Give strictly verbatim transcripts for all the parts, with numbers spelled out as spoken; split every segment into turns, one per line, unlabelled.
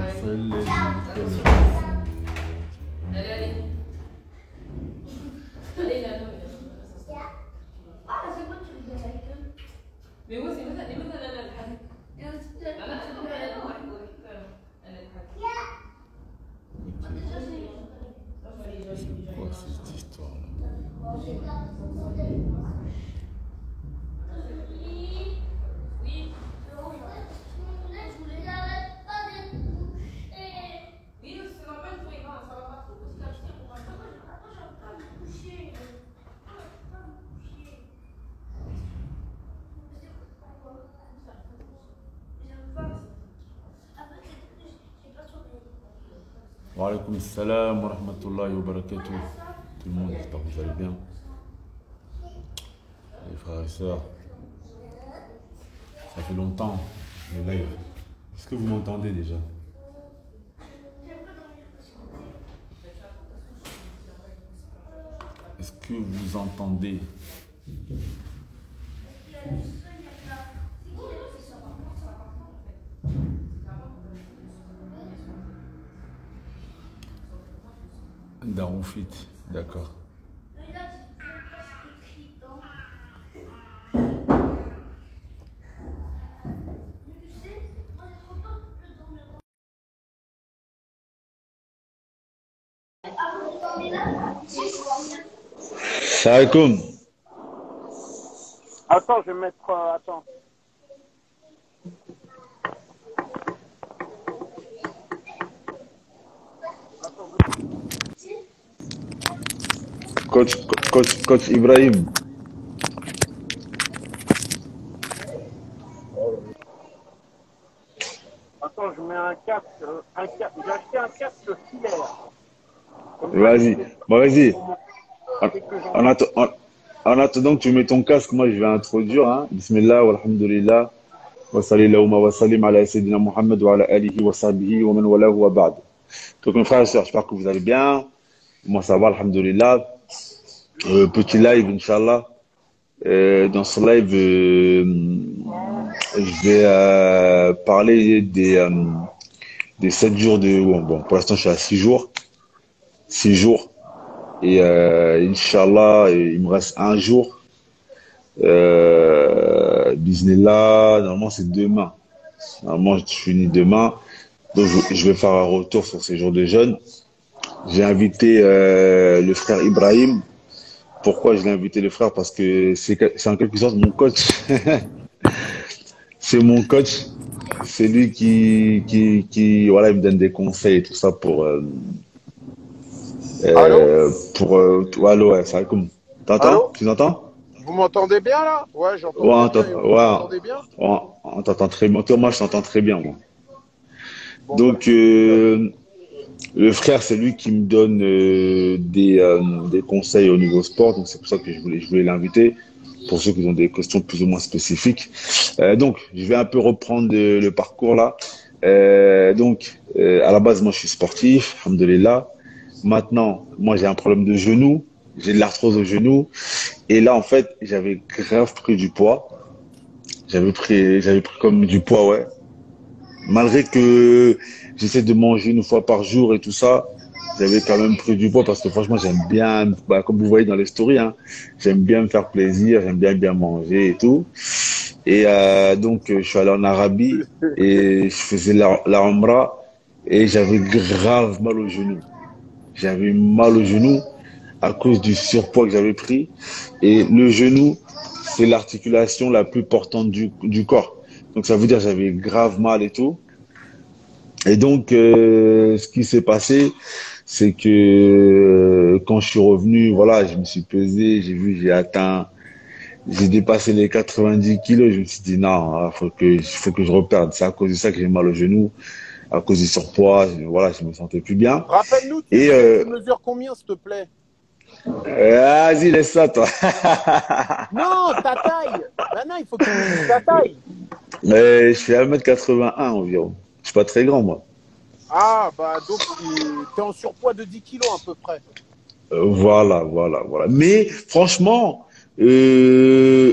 صل
Mais moi, c'est مثلا مثلا انا الحك لا لا انا
C'est quoi cette histoire-là? Wa alaykoum salam wa rahmatullahi wa barakatuh. Tout le monde, j'espère que vous allez bien. Les frères et sœurs, ça fait longtemps, le live. Est-ce que vous m'entendez déjà? Est-ce que vous entendez? Daroufit, d'accord. Salam alaikum.
Attends, je vais mettre... Euh, attends.
Coach, coach, coach Ibrahim.
Attends, je mets un casque. euh, Un casque. J'ai acheté un casque filaire.
Vas-y, bon, vas-y. En,
Dès que j'en
en, atte- en- en attendant que tu mets ton casque, moi je vais introduire. Hein. Bismillah, walhamdulillah, wa sallallahu wa sallim ala sayyidina Muhammad wa ala alihi wa sahbihi wa man walahu wa ba'd. Donc mes frères et sœurs, j'espère que vous allez bien. Moi ça va, alhamdulillah. Euh, petit live, Inch'Allah. Euh, dans ce live, euh, je vais euh, parler des, euh, des sept jours de... Bon, bon, pour l'instant, je suis à six jours. six jours. Et euh, Inch'Allah, il me reste un jour. Euh, Bismillah, normalement, c'est demain. Normalement, je finis demain. Donc, je, je vais faire un retour sur ces jours de jeûne. J'ai invité euh, le frère Ibrahim. Pourquoi je l'ai invité le frère? Parce que c'est c'est en quelque sorte mon coach. C'est mon coach. C'est lui qui, qui, qui, voilà, il me donne des conseils et tout ça pour, euh,
Allô?
euh, pour, euh, ouais, allô, ouais, ça va comme, t'entends?
Allô?
Tu m'entends?
Vous m'entendez bien là? Ouais, j'entends
Ouais,
très
on
bien. Et
t'entend,
vous, vous
ouais,
m'entendez bien?
on, on t'entend très bien. Toi, moi, je t'entends très bien, moi.
Bon, bah,
Donc,
alhamdoulilah.
euh, le frère, c'est lui qui me donne euh, des, euh, des conseils au niveau sport. Donc, c'est pour ça que je voulais, je voulais l'inviter. Pour ceux qui ont des questions plus ou moins spécifiques. Euh, donc, je vais un peu reprendre le, le parcours là. Euh, donc, euh, à la base, moi, je suis sportif, alhamdoulilah. Maintenant, moi, j'ai un problème de genou. J'ai de l'arthrose au genou. Et là, en fait, j'avais grave pris du poids. J'avais pris, j'avais pris comme du poids, ouais. Malgré que j'essaie de manger une fois par jour et tout ça, j'avais quand même pris du poids parce que franchement, j'aime bien, bah, comme vous voyez dans les stories, hein, j'aime bien me faire plaisir, j'aime bien bien manger et tout. Et euh, donc, je suis allé en Arabie et je faisais la, la Umrah et j'avais grave mal au genou. J'avais mal au genou à cause du surpoids que j'avais pris. Et le genou, c'est l'articulation la plus portante du, du corps. Donc, ça veut dire que j'avais grave mal et tout. Et donc, euh, ce qui s'est passé, c'est que euh, quand je suis revenu, voilà, je me suis pesé, j'ai vu, j'ai atteint, j'ai dépassé les quatre-vingt-dix kilos. Je me suis dit non, il faut que, faut que je reperde. C'est à cause de ça que j'ai mal au genou, à cause du surpoids. Je- Voilà, je me sentais plus bien.
Rappelle-nous, tu,
Et
fais-
euh,
tu mesures combien, s'il te plaît?
euh, vas-y, laisse ça, toi.
Non, ta taille. Ben non, il faut que tu me dises ta taille.
Mais je fais un mètre quatre-vingt-un environ. Je suis pas très grand, moi.
Ah, bah donc tu es en surpoids de dix kilos à peu près.
Euh, voilà, voilà, voilà. Mais franchement, euh,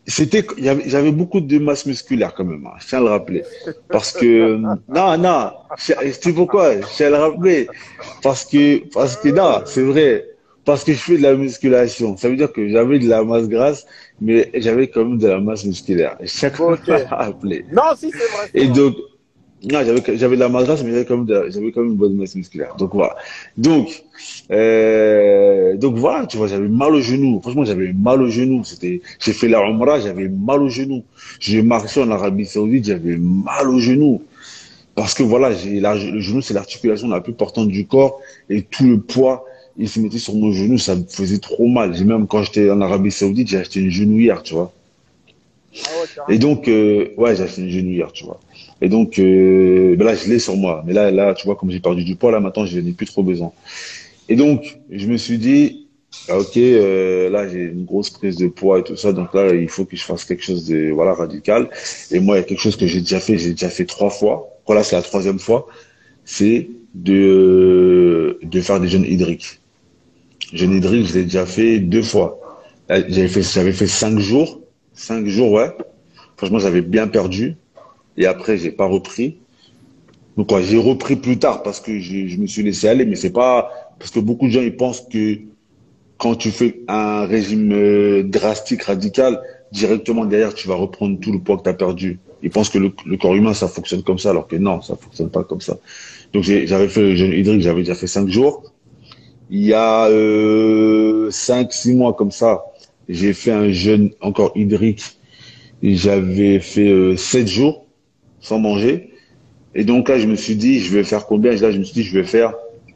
c'était, il y avait- j'avais beaucoup de masse musculaire quand même, hein, je tiens à le rappeler. Parce que, non, non, je- tu sais pourquoi? Je tiens à le rappeler. Parce que, parce que, non, c'est vrai. Parce que je fais de la musculation. Ça veut dire que j'avais de la masse grasse, mais j'avais quand même de la masse musculaire. Je tiens quand
Bon,
même
ok.
à le rappeler.
Non, si, c'est vrai, c'est
Et
vrai.
donc, non, j'avais, j'avais de la masse grasse, mais j'avais quand même, de- j'avais quand même une bonne masse musculaire. Donc voilà. Donc, euh, donc voilà, tu vois, j'avais mal au genou. Franchement, j'avais mal au genou. C'était, j'ai fait la Umrah, j'avais mal au genou. J'ai marché en Arabie Saoudite, j'avais mal au genou. Parce que voilà, j'ai la- le genou, c'est l'articulation la plus portante du corps et tout le poids, il se mettait sur mon genou, ça me faisait trop mal. J'ai même, quand j'étais en Arabie Saoudite, j'ai acheté une genouillère, tu vois.
Ah ouais,
Et
carrément.
donc, euh, ouais, j'ai acheté une genouillère, tu vois. Et donc, euh, ben là, je l'ai sur moi. Mais là, là, tu vois, comme j'ai perdu du poids, là, maintenant, je n'en ai plus trop besoin. Et donc, je me suis dit, ah, ok, euh, là, j'ai une grosse prise de poids et tout ça. Donc là, il faut que je fasse quelque chose de, voilà, radical. Et moi, il y a quelque chose que j'ai déjà fait, j'ai déjà fait trois fois. Voilà, c'est la troisième fois. C'est de, de faire des jeûnes hydriques. Jeûne hydrique, je l'ai déjà fait deux fois. Euh, J'avais fait, j'avais fait cinq jours. Cinq jours, ouais. Franchement, j'avais bien perdu. Et après, j'ai pas repris. Donc, quoi, j'ai repris plus tard parce que je, je me suis laissé aller, mais c'est pas, parce que beaucoup de gens, ils pensent que quand tu fais un régime euh, drastique, radical, directement derrière, tu vas reprendre tout le poids que tu as perdu. Ils pensent que le, le corps humain, ça fonctionne comme ça, alors que non, ça fonctionne pas comme ça. Donc, j'ai- j'avais fait le jeûne hydrique, j'avais déjà fait cinq jours. Il y a euh, cinq, six mois comme ça, j'ai fait un jeûne encore hydrique. Et j'avais fait euh, sept jours sans manger. Et donc là, je me suis dit, je vais faire combien? Là, je me suis dit, je vais faire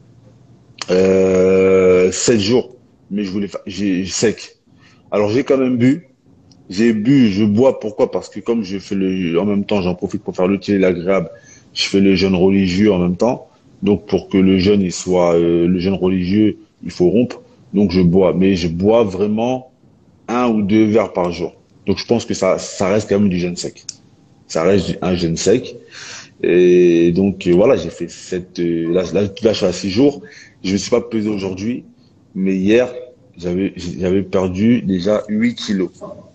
euh, sept jours. Mais je voulais faire, j'ai sec. Alors j'ai quand même bu. J'ai bu, je bois. Pourquoi? Parce que comme je fais le, en même temps, j'en profite pour faire l'utile et l'agréable. Je fais le jeûne religieux en même temps. Donc pour que le jeûne il soit, euh, le jeûne religieux, il faut rompre. Donc je bois, mais je bois vraiment un ou deux verres par jour. Donc je pense que ça, ça reste quand même du jeûne sec. Ça reste du- un jeûne sec. Et donc euh, voilà, j'ai fait cette, euh, là, là, là, je suis à six jours. Je ne me suis pas pesé aujourd'hui, mais hier, j'avais, j'avais perdu déjà huit kilos.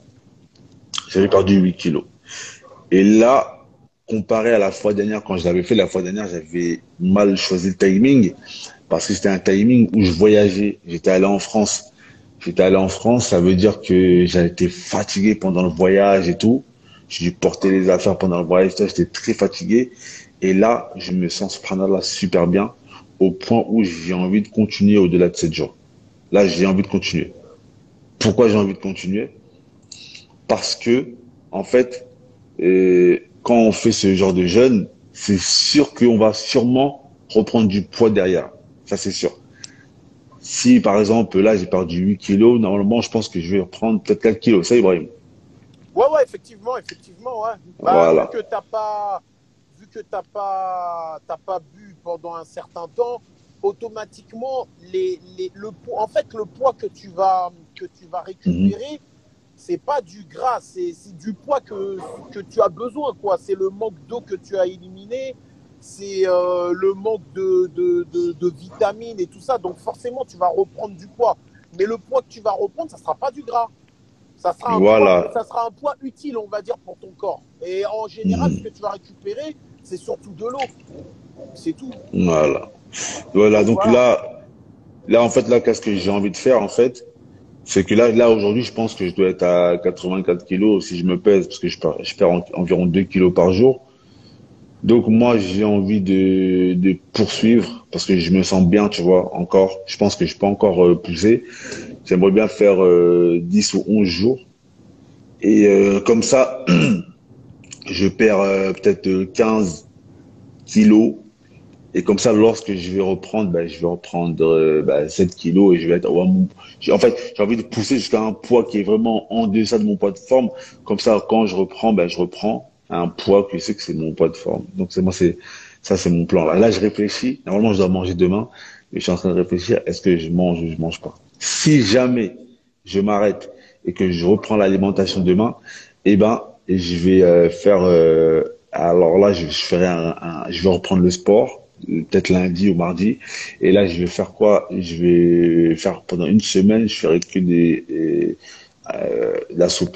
J'avais perdu huit kilos. Et là, comparé à la fois dernière, quand je l'avais fait, la fois dernière, j'avais mal choisi le timing parce que c'était un timing où je voyageais. J'étais allé en France. J'étais allé en France, ça veut dire que j'ai été fatigué pendant le voyage et tout. J'ai dû porter les affaires pendant le voyage, j'étais très fatigué. Et là, je me sens, subhanallah, super bien, au point où j'ai envie de continuer au-delà de sept jours. Là, j'ai envie de continuer. Pourquoi j'ai envie de continuer? Parce que, en fait, euh, quand on fait ce genre de jeûne, c'est sûr qu'on va sûrement reprendre du poids derrière. Ça, c'est sûr. Si, par exemple, là, j'ai perdu huit kilos, normalement, je pense que je vais reprendre peut-être quatre kilos. Ça, Ibrahim.
Ouais, ouais, effectivement, effectivement, ouais. Bah, vu
Voilà.
que t'as pas, vu que t'as pas, t'as pas bu pendant un certain temps, automatiquement, les, les, le poids, en fait, le poids que tu vas, que tu vas
Mhm.
récupérer, c'est pas du gras, c'est c'est du poids que, que tu as besoin, quoi. C'est le manque d'eau que tu as éliminé, c'est euh, le manque de, de, de, de vitamines et tout ça. Donc, forcément, tu vas reprendre du poids. Mais le poids que tu vas reprendre, ça sera pas du gras. Ça sera un poids,
Voilà.
ça sera un poids utile, on va dire, pour ton corps. Et en général, ce
Mhm.
que tu vas récupérer, c'est surtout de l'eau. C'est tout.
Voilà. Voilà.
Donc
Donc
voilà.
là, là, en fait, là, qu'est-ce que j'ai envie de faire, en fait? C'est que là, là aujourd'hui, je pense que je dois être à quatre-vingt-quatre kilos si je me pèse, parce que je perds, je perds en- environ deux kilos par jour. Donc moi, j'ai envie de, de poursuivre parce que je me sens bien, tu vois, encore. Je pense que je peux encore euh, pousser. J'aimerais bien faire euh, dix ou onze jours. Et euh, comme ça, je perds euh, peut-être euh, quinze kilos. Et comme ça, lorsque je vais reprendre, ben, je vais reprendre euh, ben, sept kilos et je vais être... ouais, mon- j'ai- En fait, j'ai envie de pousser jusqu'à un poids qui est vraiment en deçà de mon poids de forme. Comme ça, quand je reprends, ben, je reprends à un poids que je sais que c'est mon poids de forme. Donc, c'est moi, c'est ça, c'est mon plan. Là, là, je réfléchis. Normalement, je dois manger demain. Mais je suis en train de réfléchir. Est-ce que je mange ou je mange pas? Si jamais je m'arrête et que je reprends l'alimentation demain, eh ben, je vais euh, faire... euh, alors là, je, je ferai un, un- je vais reprendre le sport peut-être lundi ou mardi. Et là, je vais faire quoi? Je vais faire pendant une semaine, je ferai que des, euh, de la soupe.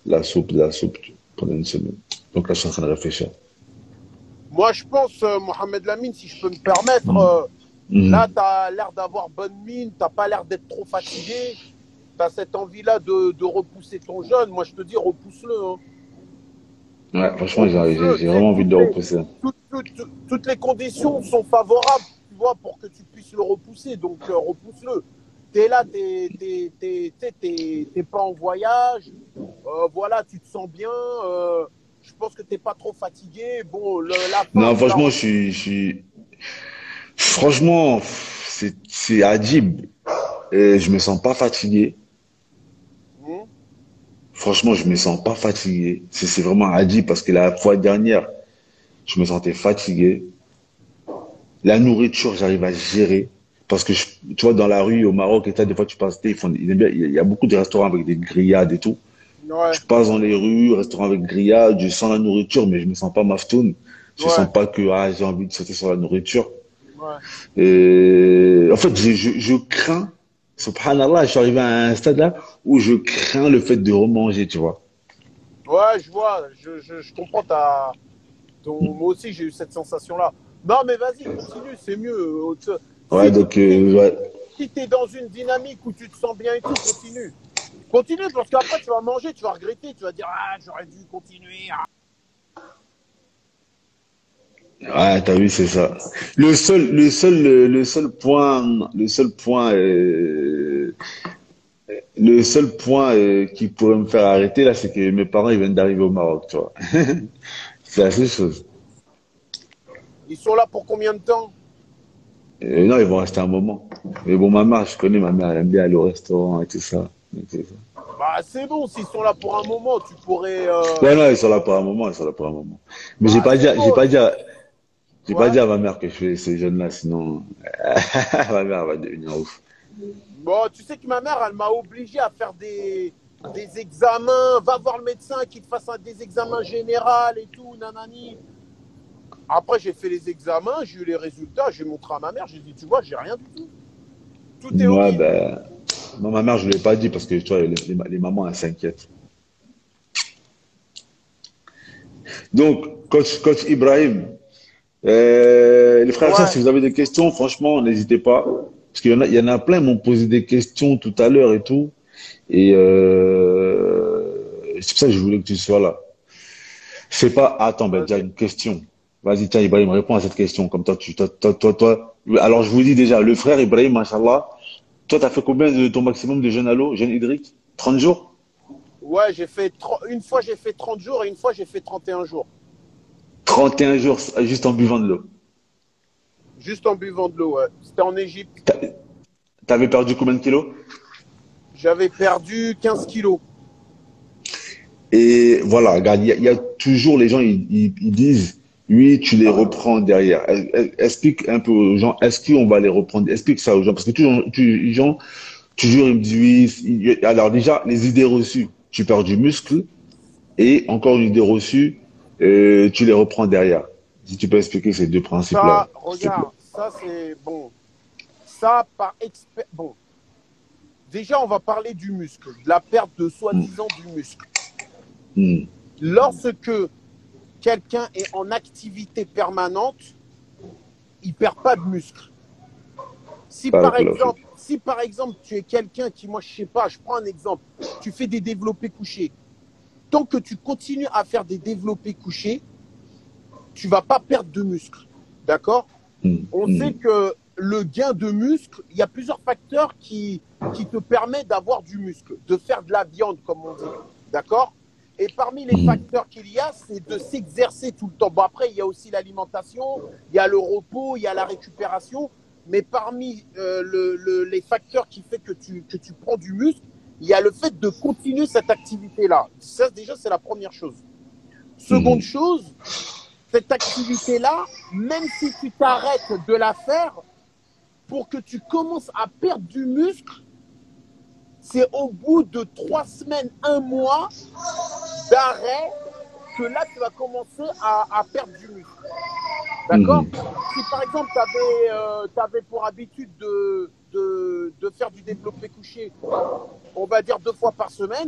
la soupe, la soupe pendant une semaine. Donc là, je suis en train de réfléchir.
Moi, je pense, euh, Mohamed Lamine, si je peux me permettre,
Mm.
euh,
Mm.
là, tu as l'air d'avoir bonne mine, tu n'as pas l'air d'être trop fatigué. Tu as cette envie-là de, de repousser ton jeûne. Moi, je te dis, repousse-le. Hein.
Ouais, franchement, j'ai
Repousse-le.
j'ai- j'ai
Tu sais,
vraiment envie de
toutes
le
les,
repousser.
toutes, toutes- toutes les conditions sont favorables, tu vois, pour que tu puisses le repousser. Donc, euh, repousse-le. Tu es là, tu n'es pas en voyage. Euh, voilà, tu te sens bien. Euh, je pense que tu n'es pas trop fatigué. Bon, le- la faim,
Non,
tu la
franchement, je
ressens.
suis, je suis, franchement, c'est, c'est Adib. Et je me sens pas fatigué.
Hmm.
Franchement, je me sens pas fatigué. C'est c'est vraiment Adib parce que la fois dernière, je me sentais fatigué. La nourriture, j'arrive à gérer. Parce que, je- tu vois, dans la rue, au Maroc, et ça, des fois, tu passes, ils font, ils aiment bien- il y a beaucoup de restaurants avec des grillades et tout.
Ouais,
Je passe dans les rues, restaurant avec grillade, je sens la nourriture, mais je me sens pas maftoun. Je
ouais,
sens pas que, ah, j'ai envie de sauter sur la nourriture.
ouais.
Et en fait, je, je, je crains, subhanallah, je suis arrivé à un stade là où je crains le fait de remanger, tu vois.
Ouais, je vois, je, je, je comprends ta, ton... Moi aussi, j'ai eu cette sensation-là. Non, mais vas-y, continue, c'est mieux. Euh,
Ouais,
Si tu
donc, euh, ouais.
si t'es dans une dynamique où tu te sens bien et tout, continue. Continue, parce qu'après, tu vas manger, tu vas regretter, tu vas dire, ah, j'aurais dû continuer. Ah.
Ouais, t'as vu, c'est ça. Le seul, le seul, le, le seul point, le seul point, euh, le seul point euh, qui pourrait me faire arrêter là, c'est que mes parents ils viennent d'arriver au Maroc, tu vois. C'est la seule chose.
Ils sont là pour combien de temps?
Euh, non, ils vont rester un moment. Mais bon, ma mère, je connais ma mère, elle aime bien aller au restaurant et tout ça. Et tout ça.
Bah, c'est bon, s'ils sont là pour un moment, tu pourrais. Euh...
Ouais, non, ils sont là pour un moment, ils sont là pour un moment. Mais j'ai
Bah,
pas dit,
c'est
à- j'ai
bon.
pas dit, à- j'ai pas
Ouais.
dit à ma mère que je fais ces jeunes-là, sinon ma mère va devenir ouf.
Bon, tu sais que ma mère, elle m'a obligé à faire des, des examens. Va voir le médecin qui te fasse un, des examens généraux et tout, nanani. Après, j'ai fait les examens, j'ai eu les résultats, j'ai montré à ma mère, j'ai dit, tu vois, j'ai rien du tout. Tout est
Ouais,
OK.
ben, non, ma mère, je lui ai pas dit parce que tu vois, les, les, les mamans, elles s'inquiètent. Donc, coach, coach Ibrahim, euh, les frères et sœurs,
Ouais.
si vous avez des questions, franchement, n'hésitez pas. Parce qu'il y en a, il y en a plein qui m'ont posé des questions tout à l'heure et tout. Et euh, c'est pour ça que je voulais que tu sois là. C'est pas, attends, ben, déjà
Vas-y.
une question. Vas-y, tiens, Ibrahim, réponds à cette question. Comme toi, tu, toi, toi, toi, toi. Alors, je vous dis déjà, le frère Ibrahim, machallah, toi, t'as fait combien de ton maximum de jeûne à l'eau, jeûne hydrique? trente jours?
Ouais, j'ai fait tr- une fois j'ai fait trente jours et une fois j'ai fait trente et un jours.
trente et un jours, juste en buvant de l'eau.
Juste en buvant de l'eau, ouais. C'était en Égypte.
T'a- T'avais perdu combien de kilos?
J'avais perdu quinze kilos.
Et voilà, regarde, il y, a il y a toujours les gens, ils, ils- ils disent, oui, tu les reprends derrière. Es- es- Explique un peu aux gens, est-ce qu'on va les reprendre? Explique ça aux gens, parce que toujours, tu- les gens, toujours, ils me disent, oui, il- alors déjà, les idées reçues, tu perds du muscle, et encore une idée reçue, euh, tu les reprends derrière. Si tu peux expliquer ces deux principes-là,
Ça,
s'il te plaît.
regarde, ça c'est bon. Ça, par expert. Bon, déjà, on va parler du muscle, de la perte de
Hmm,
soi-disant du muscle.
hmm,
Lorsque quelqu'un est en activité permanente, il ne perd pas de muscle. Si par
barakallahu fik.
exemple, si par exemple tu es quelqu'un qui, moi je sais pas, je prends un exemple, tu fais des développés couchés. Tant que tu continues à faire des développés couchés, tu vas pas perdre de muscle. D'accord?
Hmm,
On
hmm,
sait que le gain de muscle, il y a plusieurs facteurs qui, qui te permettent d'avoir du muscle, de faire de la viande, comme on dit. D'accord? Et parmi les
hmm,
facteurs qu'il y a, c'est de s'exercer tout le temps. Bon, après, il y a aussi l'alimentation, il y a le repos, il y a la récupération. Mais parmi euh, le, le, les facteurs qui font que tu, que tu prends du muscle, il y a le fait de continuer cette activité-là. Ça, déjà, c'est la première chose. Seconde
hmm.
chose, cette activité-là, même si tu t'arrêtes de la faire, pour que tu commences à perdre du muscle, c'est au bout de trois semaines, un mois d'arrêt que là, tu vas commencer à, à perdre du muscle. D'accord?
Mhm.
Si par exemple, tu avais, euh, t'avais pour habitude de, de, de faire du développé couché, on va dire deux fois par semaine,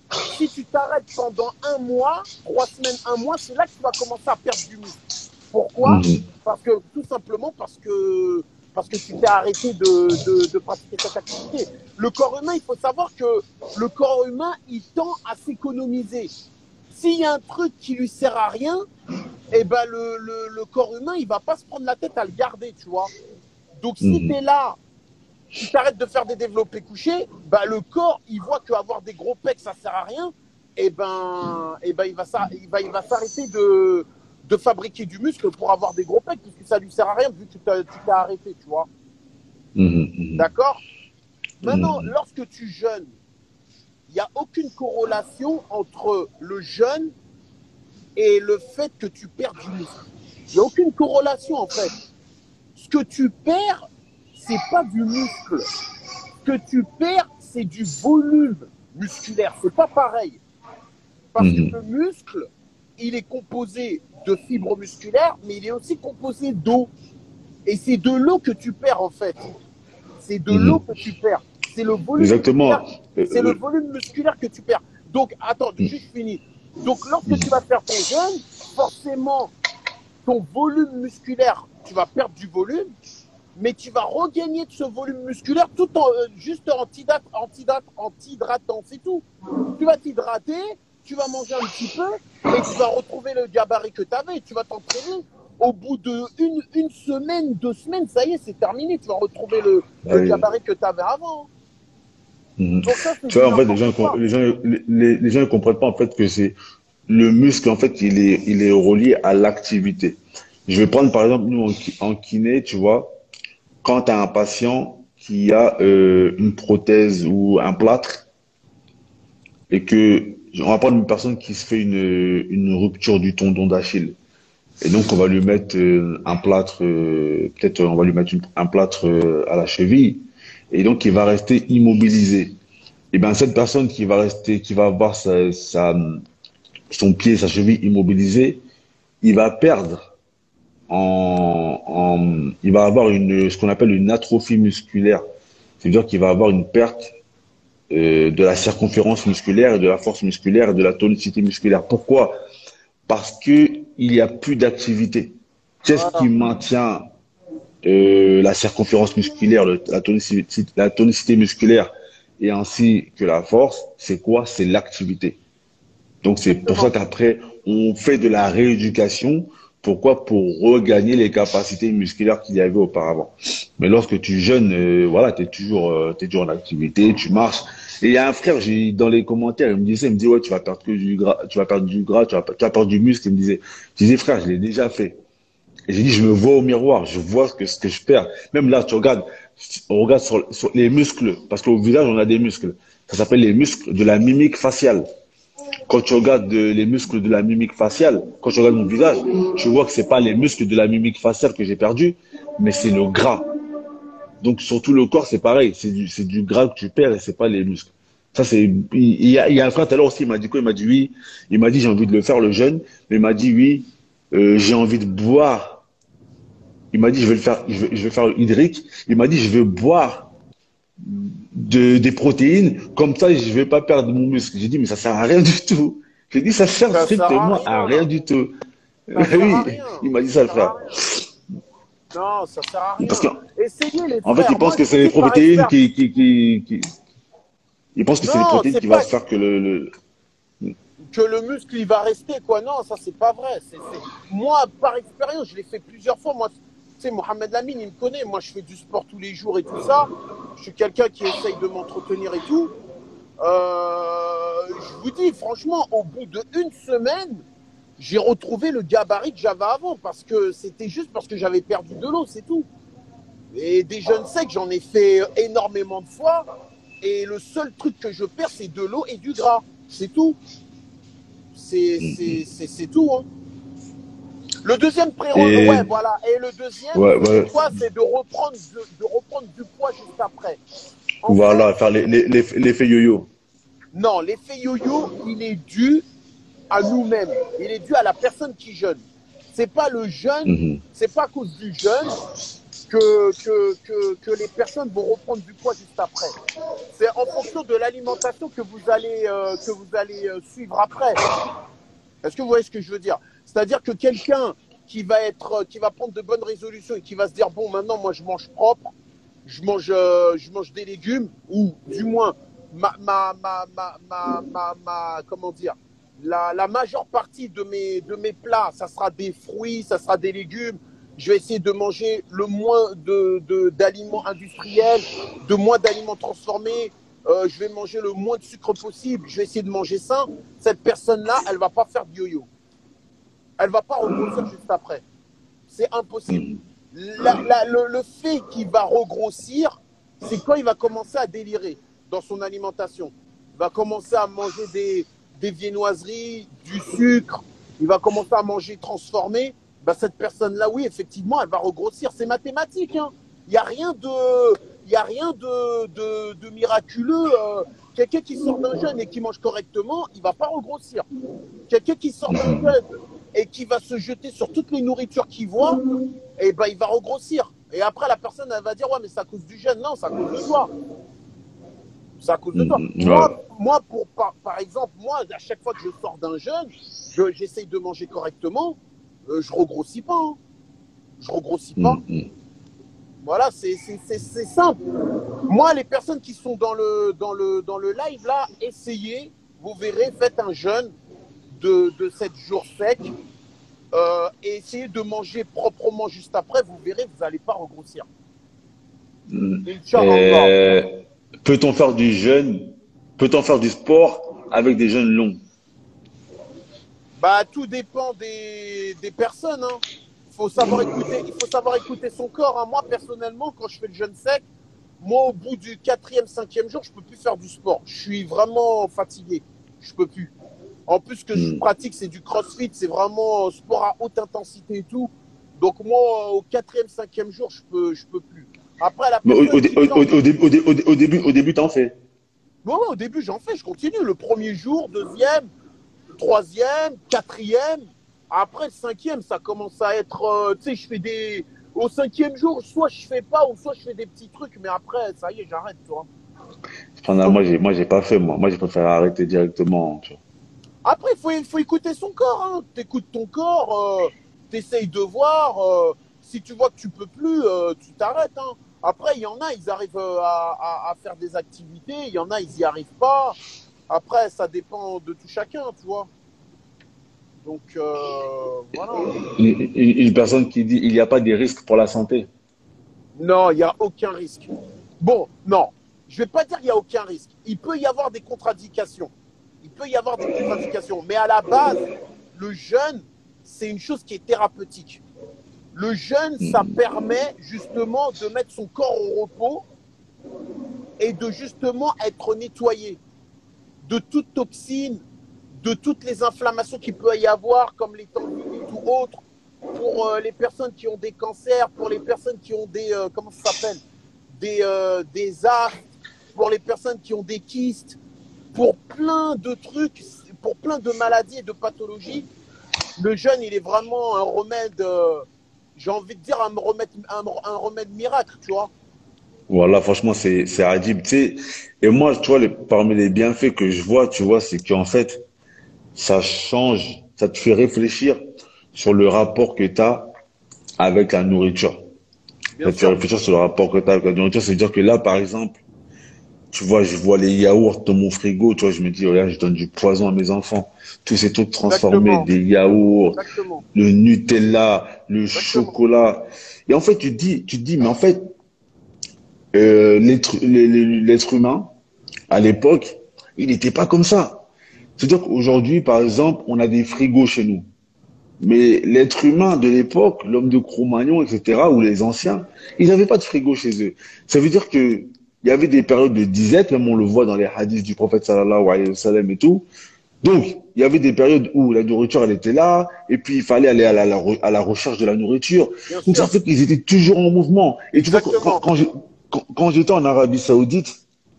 Si tu t'arrêtes pendant un mois, trois semaines, un mois, c'est là que tu vas commencer à perdre du muscle. Pourquoi?
Mhm.
Parce que, tout simplement parce que, parce que tu t'es arrêté de, de, de pratiquer cette activité. Le corps humain, il faut savoir que le corps humain, il tend à s'économiser. S'il y a un truc qui lui sert à rien, eh ben le, le, le corps humain, il va pas se prendre la tête à le garder, tu vois. Donc, si
Mhm.
tu es là, tu t'arrêtes de faire des développés couchés, bah, le corps, il voit qu'avoir des gros pecs, ça sert à rien, et ben, et ben il va s'a- il va, il va s'arrêter de, de fabriquer du muscle pour avoir des gros pecs, puisque ça lui sert à rien vu que tu t'as- tu t'es arrêté, tu vois.
Mhm. Mhm.
D'accord? Maintenant,
Mhm.
lorsque tu jeûnes, il n'y a aucune corrélation entre le jeûne et le fait que tu perds du muscle. Il n'y a aucune corrélation, en fait. Ce que tu perds, c'est pas du muscle. Ce que tu perds, c'est du volume musculaire. C'est pas pareil. Parce que
Mhm.
le muscle, il est composé de fibres musculaires, mais il est aussi composé d'eau. Et c'est de l'eau que tu perds, en fait. C'est de l'eau
Mhm.
que tu perds. C'est le volume
Exactement.
musculaire,
Euh,
c'est le
euh,
volume musculaire que tu perds. Donc, attends,
mhm.
juste fini. Donc, lorsque tu
Mhm.
vas faire ton jeûne, forcément, ton volume musculaire, tu vas perdre du volume, mais tu vas regagner de ce volume musculaire tout en euh, juste en t'hydrate- en t'hydrate- en t'hydratant, c'est tout. Tu vas t'hydrater, tu vas manger un petit peu et tu vas retrouver le gabarit que tu avais. Tu vas t'entraîner. Au bout de une, une semaine, deux semaines, ça y est, c'est terminé. Tu vas retrouver le, le
Ouais.
gabarit que tu avais avant.
Mhm.
Donc ça, c'est
Tu
du
vois, en fait, les
n'importe
gens,
quoi.
les gens, les, les gens ne comprennent pas en fait que c'est le muscle, en fait, il est, il est relié à l'activité. Je vais prendre par exemple, nous en, ki- en kiné, tu vois, quand tu as un patient qui a euh, une prothèse ou un plâtre et que, on va prendre une personne qui se fait une, une rupture du tendon d'Achille. Et donc, on va lui mettre euh, un plâtre, euh, peut-être on va lui mettre une- un plâtre euh, à la cheville. Et donc, il va rester immobilisé. Et bien, cette personne qui va rester, qui va avoir sa, sa- son pied, sa cheville immobilisée, il va perdre en, en- il va avoir une, ce qu'on appelle une atrophie musculaire. C'est-à-dire qu'il va avoir une perte euh, de la circonférence musculaire et de la force musculaire et de la tonicité musculaire. Pourquoi? Parce que il n'y a plus d'activité. Qu'est-ce qui
Voilà.
maintient euh, la circonférence musculaire, le- la tonicité, la tonicité musculaire et ainsi que la force? C'est quoi? C'est l'activité. Donc c'est pour ça
Exactement.
qu'après, on fait de la rééducation. Pourquoi? Pour regagner les capacités musculaires qu'il y avait auparavant. Mais lorsque tu jeûnes, euh, voilà, tu es toujours, euh, t'es toujours en activité, tu marches. Et il y a un frère, j'ai dans les commentaires, il me disait, il me dit, ouais, tu vas perdre que du gras, tu vas perdre du gras, tu vas, tu vas perdre du muscle. Il me disait, je disais, frère, je l'ai déjà fait. Et j'ai dit, je me vois au miroir, je vois ce que, ce que je perds. Même là, tu regardes, on regarde sur, sur les muscles, parce qu'au visage, on a des muscles. Ça s'appelle les muscles de la mimique faciale. Quand tu regardes de- les muscles de la mimique faciale, quand tu regardes mon visage, tu vois que c'est pas les muscles de la mimique faciale que j'ai perdu, mais c'est le gras. Donc sur tout le corps, c'est pareil, c'est du, c'est du gras que tu perds et c'est pas les muscles. Ça c'est, il il y a, il y a un frère tout à l'heure aussi, il m'a dit quoi? Il m'a dit oui, il m'a dit j'ai envie de le faire le jeûne, mais il m'a dit oui, euh, j'ai envie de boire. Il m'a dit je vais le faire, je vais, je vais faire le hydrique. Il m'a dit je veux boire de, des protéines, comme ça je vais pas perdre mon muscle. J'ai dit mais ça sert à rien du tout. J'ai dit ça sert
Ça sert à
strictement à
rien.
rien du tout.
Ça sert
Oui,
à rien.
il m'a dit
Ça
ça le
sert
frère.
à rien. Non, ça sert à
Parce
rien.
qu'en
Essayez les
en fait il
frères.
pense
Moi,
que
je vous
c'est les
dis par
protéines
expérience.
qui, qui, qui, qui, il pense que c'est les
Non,
protéines
c'est
qui va
pas
faire que le, le...
que le muscle il va rester quoi. Non, ça c'est pas vrai. C'est, c'est... Moi, par expérience, je l'ai fait plusieurs fois. Moi, tu sais, Mohamed Lamine, il me connaît. Moi, je fais du sport tous les jours et tout ça. Je suis quelqu'un qui essaye de m'entretenir et tout. Euh, je vous dis, franchement, au bout d'une semaine, j'ai retrouvé le gabarit que j'avais avant parce que c'était juste parce que j'avais perdu de l'eau, c'est tout. Et des jeunes secs, j'en ai fait énormément de fois. Et le seul truc que je perds, c'est de l'eau et du gras. C'est tout. C'est, c'est, c'est, c'est tout. Hein. Le deuxième prérequis,
Et
ouais, voilà. Et le deuxième,
ouais,
c'est
ouais,
quoi? C'est de reprendre, de, de reprendre du poids juste après. En fait,
voilà, faire les, les, les- l'effet yo-yo.
non, l'effet yo-yo, il est dû à nous-mêmes. Il est dû à la personne qui jeûne. C'est pas le jeûne,
Mhm.
c'est pas à cause du jeûne que, que, que, que les personnes vont reprendre du poids juste après. C'est en fonction de l'alimentation que vous allez, euh, que vous allez euh, suivre après. Est-ce que vous voyez ce que je veux dire? C'est-à-dire que quelqu'un qui va être, qui va prendre de bonnes résolutions et qui va se dire bon, maintenant moi je mange propre, je mange, euh, je mange des légumes, ou du moins ma, ma, ma, ma, ma, ma, ma- comment dire, la, la majeure partie de mes, de mes plats, ça sera des fruits, ça sera des légumes. Je vais essayer de manger le moins de, de, d'aliments industriels, de moins d'aliments transformés. Euh, je vais manger le moins de sucre possible. Je vais essayer de manger sain. Cette personne-là, elle va pas faire de yo-yo. Elle va pas regrossir juste après. C'est impossible. La- la- le, le fait qu'il va regrossir, c'est quand il va commencer à délirer dans son alimentation. Il va commencer à manger des, des viennoiseries, du sucre. Il va commencer à manger transformé. Ben, cette personne-là, oui, effectivement, elle va regrossir. C'est mathématique. Hein. Il n'y a rien de, il y a rien de, de, de miraculeux. Euh, quelqu'un qui sort d'un jeûne et qui mange correctement, il ne va pas regrossir. Quelqu'un qui sort d'un jeûne et qui va se jeter sur toutes les nourritures qu'il voit, eh ben, il va regrossir. Et après, la personne, elle va dire, ouais, mais c'est à cause du jeûne. Non, c'est à cause de toi. C'est à cause de toi.
Mm,
Moi,
ouais.
moi pour, par, par exemple, moi, à chaque fois que je sors d'un jeûne, je- j'essaye de manger correctement. Euh, je regrossis pas. Hein. Je regrossis pas.
Mm, mm.
Voilà, c'est c'est- c'est- c'est simple. Moi, les personnes qui sont dans le, dans le, dans le live, là, essayez, vous verrez, faites un jeûne de, de sept jours secs euh, et essayez de manger proprement juste après, vous verrez, vous n'allez pas regrossir. Inch'Allah.
Euh, peut-on faire du jeûne, peut-on faire du sport avec des jeûnes longs?
Bah, tout dépend des, des personnes. Hein. Faut savoir écouter, il faut savoir écouter son corps. Hein. Moi, personnellement, quand je fais le jeûne sec, moi, au bout du quatrième, cinquième jour, je peux plus faire du sport. Je suis vraiment fatigué. Je peux plus. En plus, ce que je
Mm.
pratique, c'est du crossfit. C'est vraiment sport à haute intensité et tout. Donc, moi, au quatrième, cinquième jour, je peux, je peux plus. Après, la
Mais au, au,
personne
dé-
qui
au,
sort.
au, au dé- au dé- au dé- au début, au début, t'en fais.
Ouais, ouais, au début, j'en fais, je continue. Le premier jour, deuxième, troisième, quatrième. Après, le cinquième, ça commence à être. euh, tu sais, je fais des. Au cinquième jour, soit je fais pas, ou soit je fais des petits trucs, mais après, ça y est, j'arrête, tu vois.
Enfin, moi, j'ai, moi, j'ai pas fait, moi. Moi, j'ai préféré arrêter directement, tu vois.
Après, il faut, il faut écouter son corps. Hein. Tu écoutes ton corps, euh, tu essayes de voir. Euh, si tu vois que tu peux plus, euh, tu t'arrêtes. Hein. Après, il y en a, ils arrivent euh, à, à, à faire des activités. Il y en a, ils n'y arrivent pas. Après, ça dépend de tout chacun, tu vois. Donc, euh, voilà.
Une, une- une personne qui dit il n'y a pas de risques pour la santé.
Non, il n'y a aucun risque. Bon, non. Je ne vais pas dire qu'il n'y a aucun risque. Il peut y avoir des contre-indications. Il peut y avoir des contre-indications. Mais à la base, le jeûne, c'est une chose qui est thérapeutique. Le jeûne, ça permet justement de mettre son corps au repos et de justement être nettoyé de toute toxine, de toutes les inflammations qu'il peut y avoir, comme les tendinites ou autres, pour euh, les personnes qui ont des cancers, pour les personnes qui ont des, euh, comment ça s'appelle, des, euh, des aftes, pour les personnes qui ont des kystes, pour plein de trucs, pour plein de maladies et de pathologies. Le jeûne, il est vraiment un remède, euh, j'ai envie de dire un remède, un, un remède miracle, tu vois.
Voilà, franchement, c'est, c'est adib, tu sais. Et moi, tu vois, les, parmi les bienfaits que je vois, tu vois, c'est qu'en fait, ça change, ça te fait réfléchir sur le rapport que tu as avec la nourriture.
Bien
Ça te fait
sûr.
réfléchir sur le rapport que tu as avec la nourriture. C'est-à-dire que là, par exemple, tu vois, je vois les yaourts dans mon frigo, tu vois, je me dis, regarde, je donne du poison à mes enfants. Tous ces trucs transformés,
Exactement.
des yaourts,
Exactement.
le Nutella, le
Exactement.
chocolat. Et en fait, tu te dis, tu te dis, mais en fait, euh, l'être les- les- l'être humain, à l'époque, il n'était pas comme ça. C'est-à-dire qu'aujourd'hui, par exemple, on a des frigos chez nous. Mais l'être humain de l'époque, l'homme de Cro-Magnon, et cetera, ou les anciens, ils n'avaient pas de frigo chez eux. Ça veut dire que il y avait des périodes de disette, même on le voit dans les hadiths du prophète sallallahu alayhi wa sallam et tout. Donc, il y avait des périodes où la nourriture, elle était là, et puis il fallait aller à la, la re- à la recherche de la nourriture.
Bien
Donc, ça
sûr.
fait qu'ils étaient toujours en mouvement. Et tu vois, quand,
Exactement.
quand j'ai- quand- quand j'étais en Arabie Saoudite,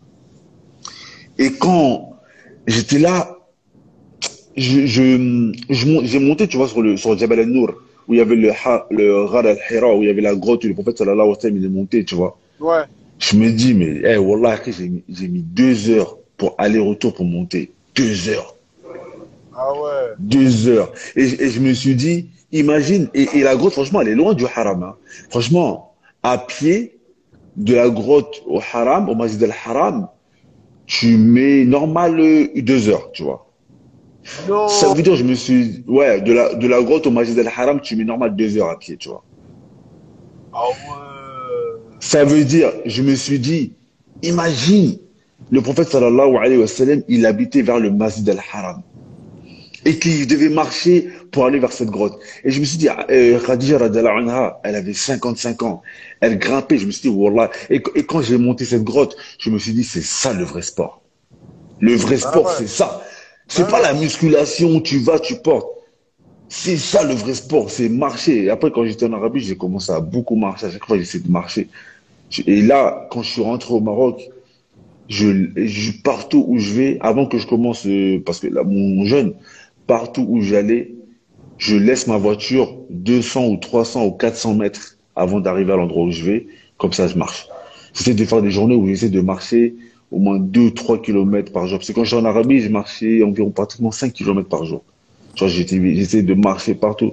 et quand j'étais là, je, je, je mon- j'ai monté, tu vois, sur le, sur Jabal al-Nour, où il y avait le, ha- le Ghar al-Hira, où il y avait la grotte où le prophète sallallahu alayhi wa sallam il est monté, tu vois.
Ouais.
Je me dis, mais, eh, wallah, après, j'ai mis, j'ai mis deux heures pour aller-retour pour monter. Deux heures.
Ah ouais.
Deux heures. Et, je- et je me suis dit, imagine, et, et la grotte, franchement, elle est loin du haram, hein. Franchement, à pied, de la grotte au haram, au masjid al-haram, tu mets normal euh, deux heures, tu vois. Ça
Non.
veut dire, je me suis, ouais, de la, de la grotte au masjid al-haram, tu mets normal deux heures à pied, tu vois.
Ah ouais.
Ça veut dire, je me suis dit, imagine, le prophète sallallahu alayhi wa sallam, il habitait vers le masjid al-haram. Et qu'il devait marcher pour aller vers cette grotte. Et je me suis dit, euh, Khadija radiallahu anha, elle avait cinquante-cinq ans. Elle grimpait, je me suis dit, wallah. Et, et quand j'ai monté cette grotte, je me suis dit, c'est ça le vrai sport. Le vrai
Ah
sport,
ouais.
c'est ça. C'est
Ah
pas la
ouais.
musculation où tu vas, tu portes. C'est ça le vrai sport, c'est marcher. Et après, quand j'étais en Arabie, j'ai commencé à beaucoup marcher. À chaque fois, j'essaie de marcher. Et là, quand je suis rentré au Maroc, je, je partout où je vais, avant que je commence, euh, parce que là, mon jeune, partout où j'allais, je laisse ma voiture deux cents ou trois cents ou quatre cents mètres avant d'arriver à l'endroit où je vais. Comme ça, je marche. J'essaie de faire des journées où j'essaie de marcher au moins deux trois kilomètres par jour. Parce que quand j'étais en Arabie, j'ai marché environ pratiquement cinq kilomètres par jour. Tu vois, j'étais, j'essaie de marcher partout.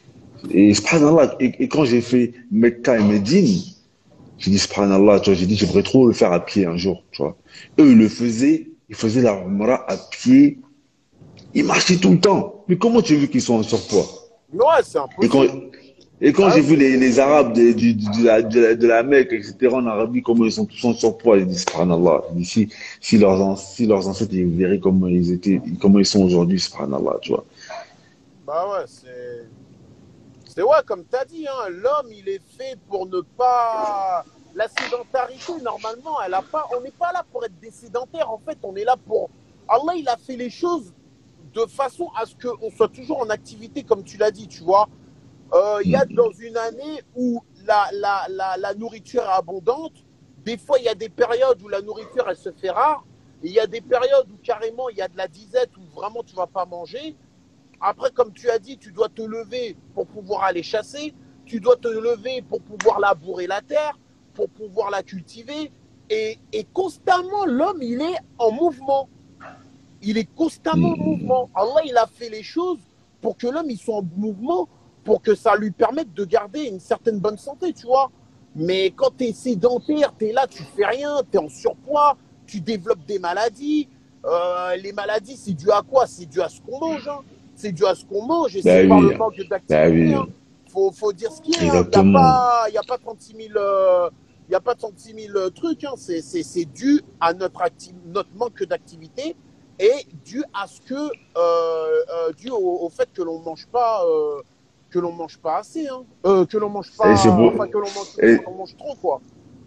Et subhanallah, et, et quand j'ai fait Mecca et Médine, j'ai dit subhanallah, tu vois, j'ai dit j'aimerais trop le faire à pied un jour, tu vois. Eux, ils le faisaient, ils faisaient la Umrah à pied, ils marchaient tout le temps. Mais comment tu veux qu'ils sont en surpoids?
Ouais, c'est
Et quand,
impossible.
et quand
Ah
j'ai
oui.
vu les, les Arabes de, de, de, la, de, la, de la Mecque, et cetera, en Arabie, comment ils sont tous en surpoids, j'ai dit subhanallah. J'ai dit, si, si, leurs, an- si leurs ancêtres, ils verraient comment ils étaient, comment ils sont aujourd'hui, subhanallah, tu vois.
Bah ouais, c'est. C'est ouais, comme tu as dit, hein, l'homme, il est fait pour ne pas. La sédentarité, normalement, elle a pas. On n'est pas là pour être des sédentaires. En fait, on est là pour. Allah, il a fait les choses de façon à ce qu'on soit toujours en activité, comme tu l'as dit, tu vois. Euh, Il y a dans une année où la, la, la, la nourriture est abondante. Des fois, il y a des périodes où la nourriture, elle se fait rare. Et il y a des périodes où carrément, il y a de la disette, où vraiment, tu vas pas manger. Après, comme tu as dit, tu dois te lever pour pouvoir aller chasser, tu dois te lever pour pouvoir labourer la terre, pour pouvoir la cultiver. Et, et constamment, l'homme, il est en mouvement. Il est constamment en mouvement. Allah, il a fait les choses pour que l'homme, il soit en mouvement, pour que ça lui permette de garder une certaine bonne santé, tu vois. Mais quand tu es sédentaire, tu es là, tu fais rien, tu es en surpoids, tu développes des maladies. Euh, les maladies, c'est dû à quoi? C'est dû à ce qu'on mange. Hein. C'est dû à ce qu'on mange et c'est
Bah
par le
oui,
manque
bah
d'activité.
oui,
Hein. Faut, faut dire ce qui est. Il n'y a
exactement.
pas, y a pas trente-six mille, euh, y a pas trente-six mille euh, trucs. Hein. C'est, c'est, c'est dû à notre, acti- notre manque d'activité et dû à ce que, euh, euh, dû au, au fait que l'on mange pas, euh, que l'on mange pas assez, hein. Euh, que l'on mange
Et c'est
pas,
pour,
enfin que l'on mange,
et,
on mange trop quoi.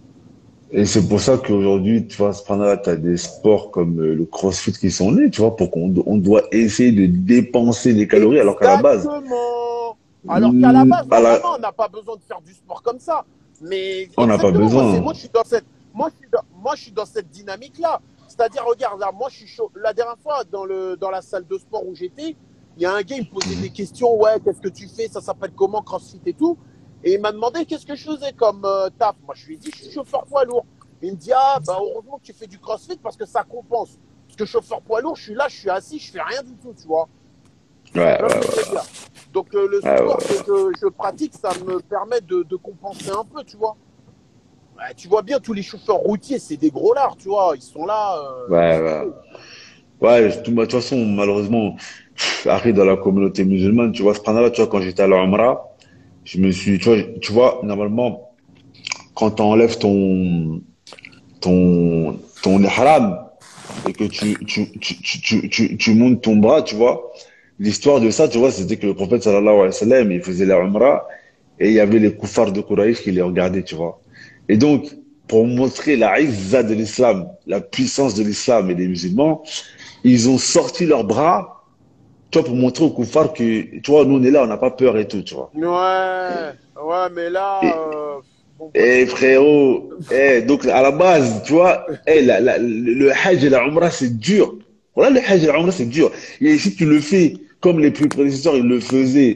et c'est pour ça qu'aujourd'hui, tu vois, cependant, tu as des sports comme euh, le CrossFit qui sont nés, tu vois, pour qu'on do- on doit essayer de dépenser des calories, alors qu'à la base,
Exactement. Alors qu'à la
hmm,
base,
à la,
normalement, on n'a pas besoin de faire du sport comme ça. Mais
on n'a pas
exactement, moi, c'est,
besoin.
moi, je suis dans cette, moi, je suis dans, moi, je suis dans cette dynamique-là. C'est-à-dire, regarde, là, moi, je suis chaud. La dernière fois, dans le, dans la salle de sport où j'étais, il y a un gars, il me posait des questions. Ouais, qu'est-ce que tu fais? Ça s'appelle comment, CrossFit et tout. Et il m'a demandé qu'est-ce que je faisais comme euh, taf. Moi, je lui ai dit, je suis chauffeur poids lourd. Il me dit, ah, bah, heureusement que tu fais du CrossFit parce que ça compense. Parce que chauffeur poids lourd, je suis là, je suis assis, je fais rien du tout, tu vois.
Ouais,
Tu vois ce
ouais,
que je veux
ouais.
dire? Donc, euh, le
Ouais,
sport
ouais,
que je, je pratique, ça me permet de, de compenser un peu, tu vois. Ouais, tu vois bien, tous les chauffeurs routiers, c'est des gros lards, tu vois. Ils sont là, euh,
ouais,
laisse
ouais.
tomber.
Ouais, je- de toute façon, malheureusement, pff, arrive dans la communauté musulmane, tu vois, ce là tu vois, quand j'étais à la Umrah, je me suis, tu vois, tu vois, normalement, quand tu enlèves ton, ton, ton ihram et que tu, tu, tu, tu, tu, tu, tu montes ton bras, tu vois, l'histoire de ça, tu vois, c'était que le prophète sallallahu alayhi wa sallam, il faisait la Umrah et il y avait les koufars de Quraysh qui les regardaient, tu vois. Et donc, pour montrer la izza de l'islam, la puissance de l'islam et des musulmans, ils ont sorti leurs bras, tu vois, pour montrer aux koufars que, tu vois, nous on est là, on n'a pas peur et tout, tu vois.
Ouais, ouais, mais là,
Et,
euh, bon, bref.
et frérot, eh, donc à la base, tu vois, eh, la, la, le le hajj et la umrah, c'est dur. Voilà, le hajj et la umrah, c'est dur. Et si tu le fais comme les plus prédécesseurs, ils le faisaient,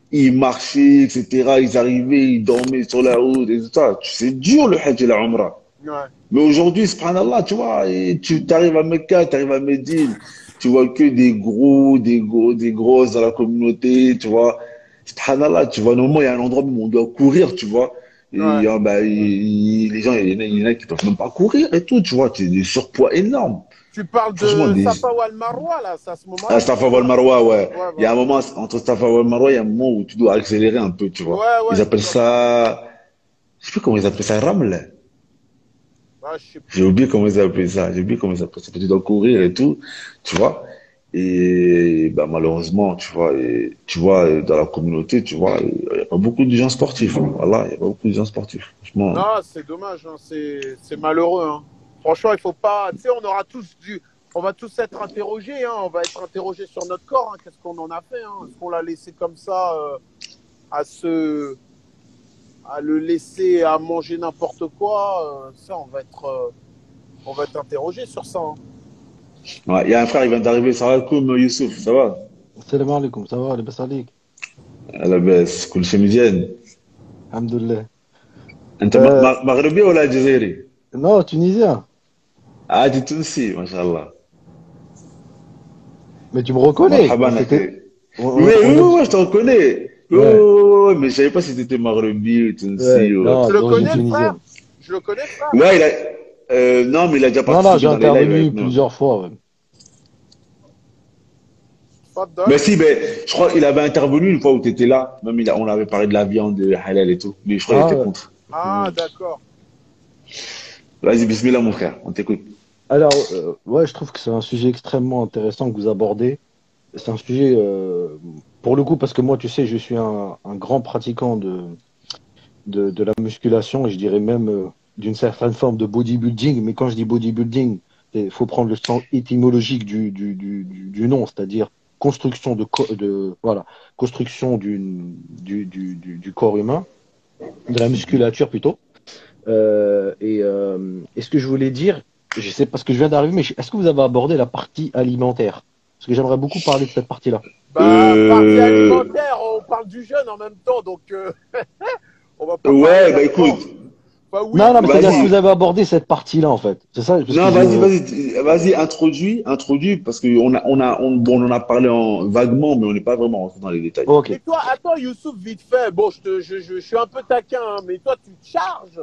ils marchaient, et cetera. Ils arrivaient, ils dormaient sur la route et tout ça. C'est dur le Hajj et la Umrah.
Ouais.
Mais aujourd'hui, subhanallah, tu vois, et tu arrives à Mecca, tu arrives à Médine, tu vois que des gros, des gros, des grosses dans la communauté, tu vois. Subhanallah, tu vois, normalement, il y a un endroit où on doit courir, tu vois. Et
Ouais.
euh, bah, il- les gens, il y en a, il y en a qui peuvent même pas courir et tout, tu vois. C'est des surpoids énormes.
Tu parles
Franchement,
de
des,
Safa ou Al-Marwa, là, c'est à ce moment-là
ah,
que tu
Safa wal
parles.
Marwa, ouais.
Ouais,
Il y a un
voilà.
moment, entre Safa wal Marwa, il y a un moment où tu dois accélérer un peu, tu vois.
Ouais,
Ils
ouais,
appellent
je vois.
ça, je sais plus comment ils appellent ça, Raml.
Ouais, je sais
J'ai
plus.
oublié comment ils appellent ça. J'ai oublié comment ils appellent ça. Tu dois courir et tout, tu vois. Et bah, malheureusement, tu vois, et, tu vois, dans la communauté, tu vois, il n'y a pas beaucoup de gens sportifs. Hein. Voilà, il n'y a pas beaucoup de gens sportifs. Franchement.
Non, c'est dommage, hein, c'est c'est malheureux. Hein. Franchement, il faut pas. Tu sais, on aura tous dû. On va tous être interrogés. Hein, on va être interrogés sur notre corps. Hein, qu'est-ce qu'on en a fait? Hein, est-ce qu'on l'a laissé comme ça euh, à se, à le laisser à manger n'importe quoi? euh, Ça, on va être, euh, on va être interrogé sur ça. Hein.
Ouais, il y a un frère, il vient d'arriver. Ça va, comme Youssouf, ça va?
السلام عليكم ça va لاباس عليك
À la baisse, كل شيء مزيان.
الحمد لله
أنت م-
euh,
م- مغربي ولا جزائري؟
non tunisien
عادي تونسي ما شاء الله.
mais tu me reconnais on
مرحبا
s'était
أخي.
on,
Oui,
on,
oui,
on
oui,
est
ouais, je te reconnais. Oui, oui,
ouais
oui, oui, mais je savais pas si tu étais Maghrebi ou
ouais
Tunisi ou
non
Tu
autre.
le
d'origine
connais, le frère?
tunisienne
Je le connais, le frère?
Ouais, il a... euh, non, mais il a déjà
non non j'ai
participé dans les lives
intervenu
avec nous.
plusieurs fois ouais.
Faddal.
Mais si, ben, je crois qu'il avait intervenu une fois où tu étais là. Même il a- on avait parlé de la viande de halal et tout. Mais je crois qu'il
ah
était
ouais.
contre.
Ah, d'accord.
Vas-y, bismillah, mon frère, on t'écoute.
alors euh, ouais je trouve que c'est un sujet extrêmement intéressant que vous abordez c'est un sujet euh, pour le coup parce que moi tu sais je suis un, un grand pratiquant de, de de la musculation et je dirais même euh, d'une certaine forme de bodybuilding mais quand je dis bodybuilding il faut prendre le sens étymologique du, du, du, du, du nom, c'est-à-dire construction de, co- de voilà, construction d'une- du, du, du, du corps humain, de la musculature plutôt. Euh, et, euh, et ce que je voulais dire, je sais pas ce que je viens d'arriver, mais est-ce que vous avez abordé la partie alimentaire? Parce que j'aimerais beaucoup parler de cette partie-là.
Bah, partie
Euh...
alimentaire, on parle du jeûne en même temps, donc euh, on va pas parler
Ouais, bah
d'aliment.
écoute,
Bah oui
Non,
et
non, mais
oui,
c'est-à-dire, est-ce que
quoi.
vous
vas-y.
avez abordé cette partie-là, en fait? C'est ça, parce que
Non,
j'ai...
vas-y,
euh,
vas-y, vas-y, introduis, introduis, parce qu'on a, on a, on, bon, on en a parlé en, vaguement, mais on n'est pas vraiment rentré dans les détails.
Ok.
Et toi, attends, Youssouf, vite fait. Bon, je, te, je, je, je suis un peu taquin, hein, mais toi, tu te charges.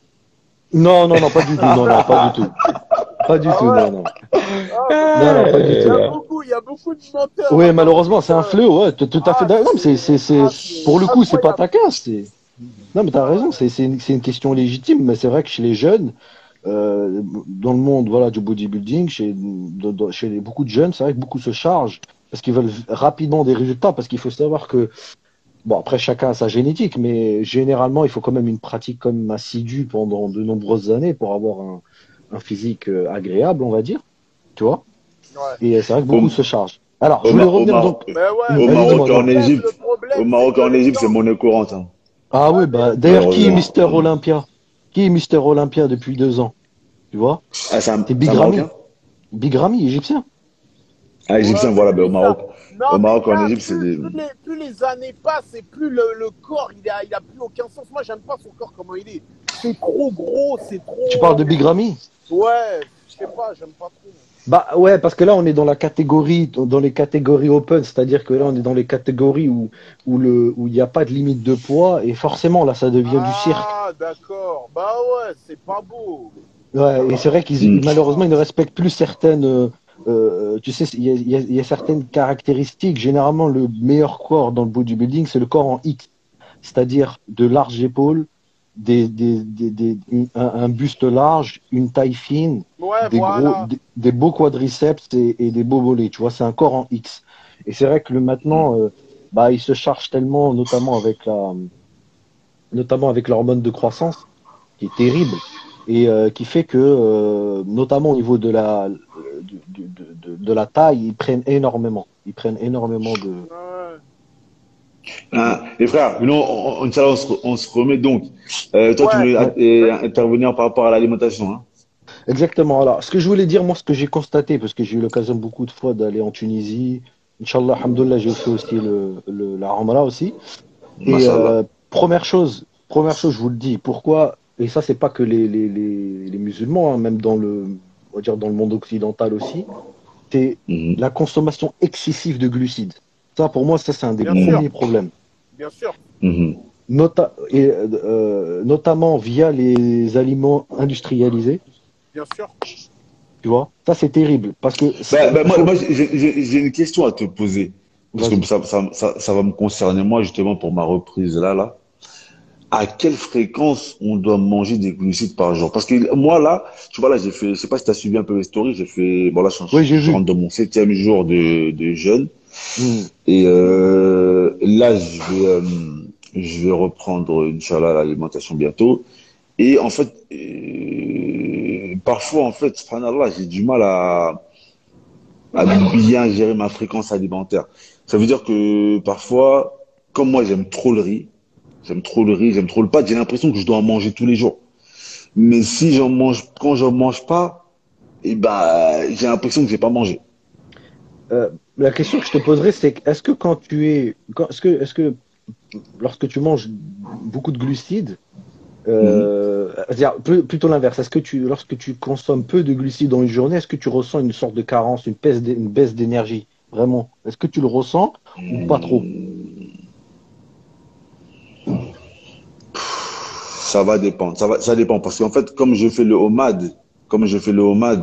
Non, non, non, pas du tout. Non, non, pas du tout. Pas du
Ah
tout, non,
ouais?
non.
Ah, parce
Non, non, pas du
qu'il y
tout.
a beaucoup, il y a beaucoup de menteurs
Oui,
hein, dans
malheureusement,
cette.
c'est un
euh,
fléau, ouais, tout tout à fait
Ah,
d'accord. Non, mais c'est, c'est,
c'est
c'est,
ah, c'est
pour le coup, c'est pas
incroyable.
ta casse, c'est, non, mais t'as
Ah
raison,
ouais.
c'est, c'est une, c'est une question légitime, mais c'est vrai que chez les jeunes, euh, dans le monde, voilà, du bodybuilding, chez, dans- dans- chez les- beaucoup de jeunes, c'est vrai que beaucoup se chargent parce qu'ils veulent rapidement des résultats, parce qu'il faut savoir que, bon, après, chacun a sa génétique, mais généralement, il faut quand même une pratique comme même assidue pendant de nombreuses années pour avoir un, un physique euh, agréable, on va dire, tu vois.
Ouais.
Et euh, c'est vrai que
Au,
beaucoup se chargent. Alors, je
au,
voulais
Ma- au,
revenir
Mar-
donc.
Mais ouais,
Oui,
au
mais le
allez, dis-moi,
Maroc et en
non.
problème, le
Égypte, au
problème, c'est
Maroc et
que
en
les
Égypte, c'est
gens.
monnaie courante, hein,
Ah
Ouais,
oui,
mais
bah, d'ailleurs, qui est
malheureusement.
Mister Olympia? Qui est Mister Olympia depuis deux ans? Tu vois?
Ah, c'est un,
C'est
c'est un
Big Ramy.
Marocain?
Big Ramy, égyptien.
Ah,
ouais,
égyptien, voilà,
c'est
ben, au
bizarre.
Maroc.
Non,
Au
mais
Maroc, en
là,
Égypte, c'est
plus,
des.
plus, les, plus les années passent et plus le, le corps, il a, il a plus aucun sens. Moi, j'aime pas son corps, comment il est. C'est trop gros, c'est
Tu parles
trop.
de Big Ramy?
Ouais, je sais pas, j'aime pas trop.
Bah ouais, parce que là, on est dans la catégorie, dans les catégories open, c'est-à-dire que là, on est dans les catégories où, où le, où il n'y a pas de limite de poids, et forcément, là, ça devient du cirque.
Ah, d'accord. Bah ouais, c'est pas beau.
Ouais, et c'est vrai qu'ils,
Hmm.
malheureusement,
Ah,
ils ne respectent plus certaines, euh, euh, tu sais, il y a, il y a- il y a certaines caractéristiques. Généralement, le meilleur corps dans le bodybuilding, c'est le corps en X, c'est-à-dire de larges épaules, des, des, des, des- une- un, un buste large, une taille fine,
ouais,
des gros,
voilà.
des, des beaux quadriceps et, et des beaux mollets. Tu vois, c'est un corps en X. Et c'est vrai que le maintenant, euh, bah, ils se chargent tellement, notamment avec la, notamment avec l'hormone de croissance, qui est terrible et euh, qui fait que, euh, notamment au niveau de la, de, de, de, de la taille, ils prennent énormément. Ils prennent énormément de.
Ouais.
Hein, les frères, nous, on, on, Inch'Allah, on se, on se remet donc. Euh, toi, tu
Ouais,
voulais
Ouais,
euh,
vas-y.
intervenir par rapport à l'alimentation, hein?
exactement. Alors, ce que je voulais dire, moi, ce que j'ai constaté, parce que j'ai eu l'occasion beaucoup de fois d'aller en Tunisie, Inch'Allah, alhamdoulilah, j'ai fait aussi le, le, la Ramala aussi. Et
Mashallah.
euh, première chose, première chose, je vous le dis, pourquoi, et ça, c'est pas que les, les, les, les musulmans, hein, même dans le, on va dire dans le monde occidental aussi, c'est
Mhm.
la consommation excessive de glucides. Ça, pour moi, ça, c'est un des
Bien sûr,
premiers problèmes.
bien sûr.
Mhm.
Nota et, euh, notamment via les aliments industrialisés,
Bien sûr.
tu vois. Ça, c'est terrible. Parce que,
Bah,
c'est-
bah, moi,
faut...
moi j'ai j'ai- j'ai une question à te poser. Parce que
Vas-y.
ça, ça, ça, ça va me concerner moi, justement, pour ma reprise là, là. À quelle fréquence on doit manger des glucides par jour? Parce que moi, là, tu vois, là, j'ai fait, je sais pas si tu as suivi un peu les stories, j'ai fait, bon, là, je,
Oui, j'ai
je
vu.
rentre dans mon septième jour de, de jeûne.
Hmm.
Et euh, là, je vais, euh, je vais reprendre, Inch'Allah, l'alimentation bientôt. Et en fait, euh, parfois, en fait, subhanallah, j'ai du mal à, à bien gérer ma fréquence alimentaire. Ça veut dire que parfois, comme moi, j'aime trop le riz, j'aime trop le riz, j'aime trop le pâte, j'ai l'impression que je dois en manger tous les jours. Mais si j'en mange, quand j'en mange pas, eh ben, j'ai l'impression que j'ai pas mangé.
Euh, la question que je te poserais, c'est que, est-ce que quand tu es, quand- est-ce que, est-ce que lorsque tu manges beaucoup de glucides,
Mhm.
euh, c'est-à-dire pl- plutôt l'inverse, est-ce que tu, lorsque tu consommes peu de glucides dans une journée, est-ce que tu ressens une sorte de carence, une baisse d'é- une baisse d'énergie? Vraiment? Est-ce que tu le ressens ou pas trop?
Ça va dépendre, ça va, ça dépend parce qu'en fait, comme je fais le homad, comme je fais le homad,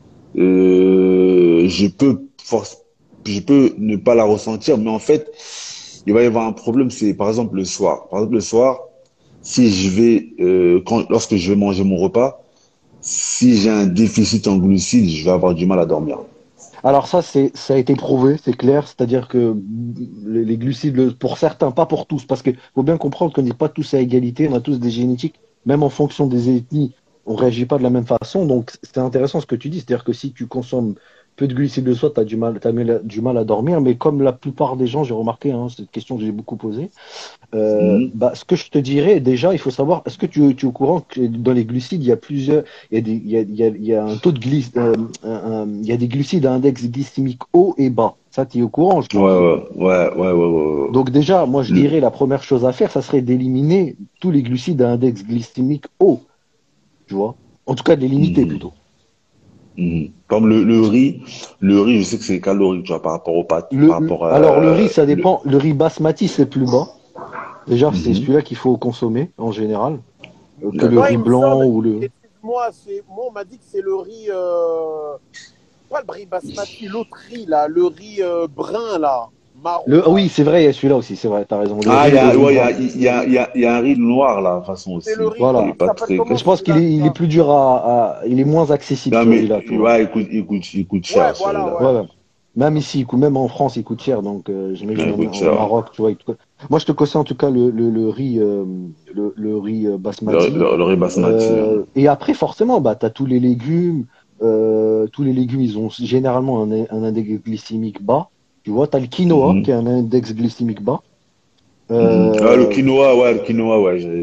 euh, je peux force, je peux ne pas la ressentir, mais en fait, il va y avoir un problème, c'est par exemple le soir. Par exemple le soir, si je vais, euh, quand, lorsque je vais manger mon repas, si j'ai un déficit en glucides, je vais avoir du mal à dormir.
Alors ça, c'est, ça a été prouvé, c'est clair, c'est-à-dire que les, les glucides, le- pour certains, pas pour tous, parce qu'il faut bien comprendre qu'on n'est pas tous à égalité, on a tous des génétiques, même en fonction des ethnies, on réagit pas de la même façon. Donc c'est intéressant ce que tu dis, c'est-à-dire que si tu consommes peu de glucides le soir, tu as du mal, t'as du mal à dormir, mais comme la plupart des gens, j'ai remarqué, hein, c'est une question que j'ai beaucoup posée, euh,
Mhm.
bah, ce que je te dirais, déjà, il faut savoir, est-ce que tu, tu es au courant que dans les glucides, il y a plusieurs, il y a des, il y a, il y a, il y a un taux de glyc, euh, un- un- il y a des glucides à index glycémique haut et bas. Ça, tu es au courant, je
Ouais,
pense.
ouais, ouais, ouais, ouais, ouais, ouais.
Donc déjà, moi, je
Le,
dirais, la première chose à faire, ça serait d'éliminer tous les glucides à index glycémique haut, tu vois. En tout cas, de les limiter
mhm,
plutôt.
mhm. Comme le, le riz, le riz, je sais que c'est calorique, tu vois, par rapport aux pâtes,
Le,
par
le-
rapport
alors, le
à
riz, ça
le.
dépend. Le riz basmati, c'est plus bas. Déjà, c'est
Mhm.
celui-là qu'il faut consommer, en général, euh, que le
D'accord.
Ouais,
riz
il me
blanc
semble,
ou le...
excuse-moi, c'est, moi, on m'a dit que c'est le riz, euh, pas le riz basmati, l'autre riz, là, le riz euh, brun, là, marron,
Le, ah
là.
oui, c'est vrai, il y a celui-là aussi, c'est vrai, t'as raison. Le
Ah, il
riz,
y
le
a,
riz
ouais, il y a,
brun.
il y a, il y a, il y a un riz noir, là, de toute façon
C'est le
aussi.
riz,
Il
comment
est
Voilà.
il
pas
s'appelle
très.
Mais
comment
je pense qu'il
celui-là
est, il est
déjà?
plus dur à, à- il est moins accessible
Non,
ce
mais,
riz-là, tu vois.
ouais, il coûte, il coûte, il coûte
Ouais,
cher, ce
voilà,
riz-là.
ouais.
Ouais, ouais. Même ici, il coûte- même en France, il coûte cher, donc euh,
Ouais,
j'imagine
il
en-
coûte
au
cher.
Maroc, tu vois. il te coûte- Moi, je te conseille en tout cas le, le, le riz, euh, le, le riz euh,
Le,
basmati.
le, le riz basmati. Hein.
Euh, et après, forcément, bah, tu as tous les légumes. Euh, tous les légumes, ils ont généralement un, un index glycémique bas. Tu vois, tu as le quinoa qui
Mhm,
a un index glycémique bas.
mhm. Ah, le
Euh,
quinoa, ouais, le quinoa, ouais. j'ai-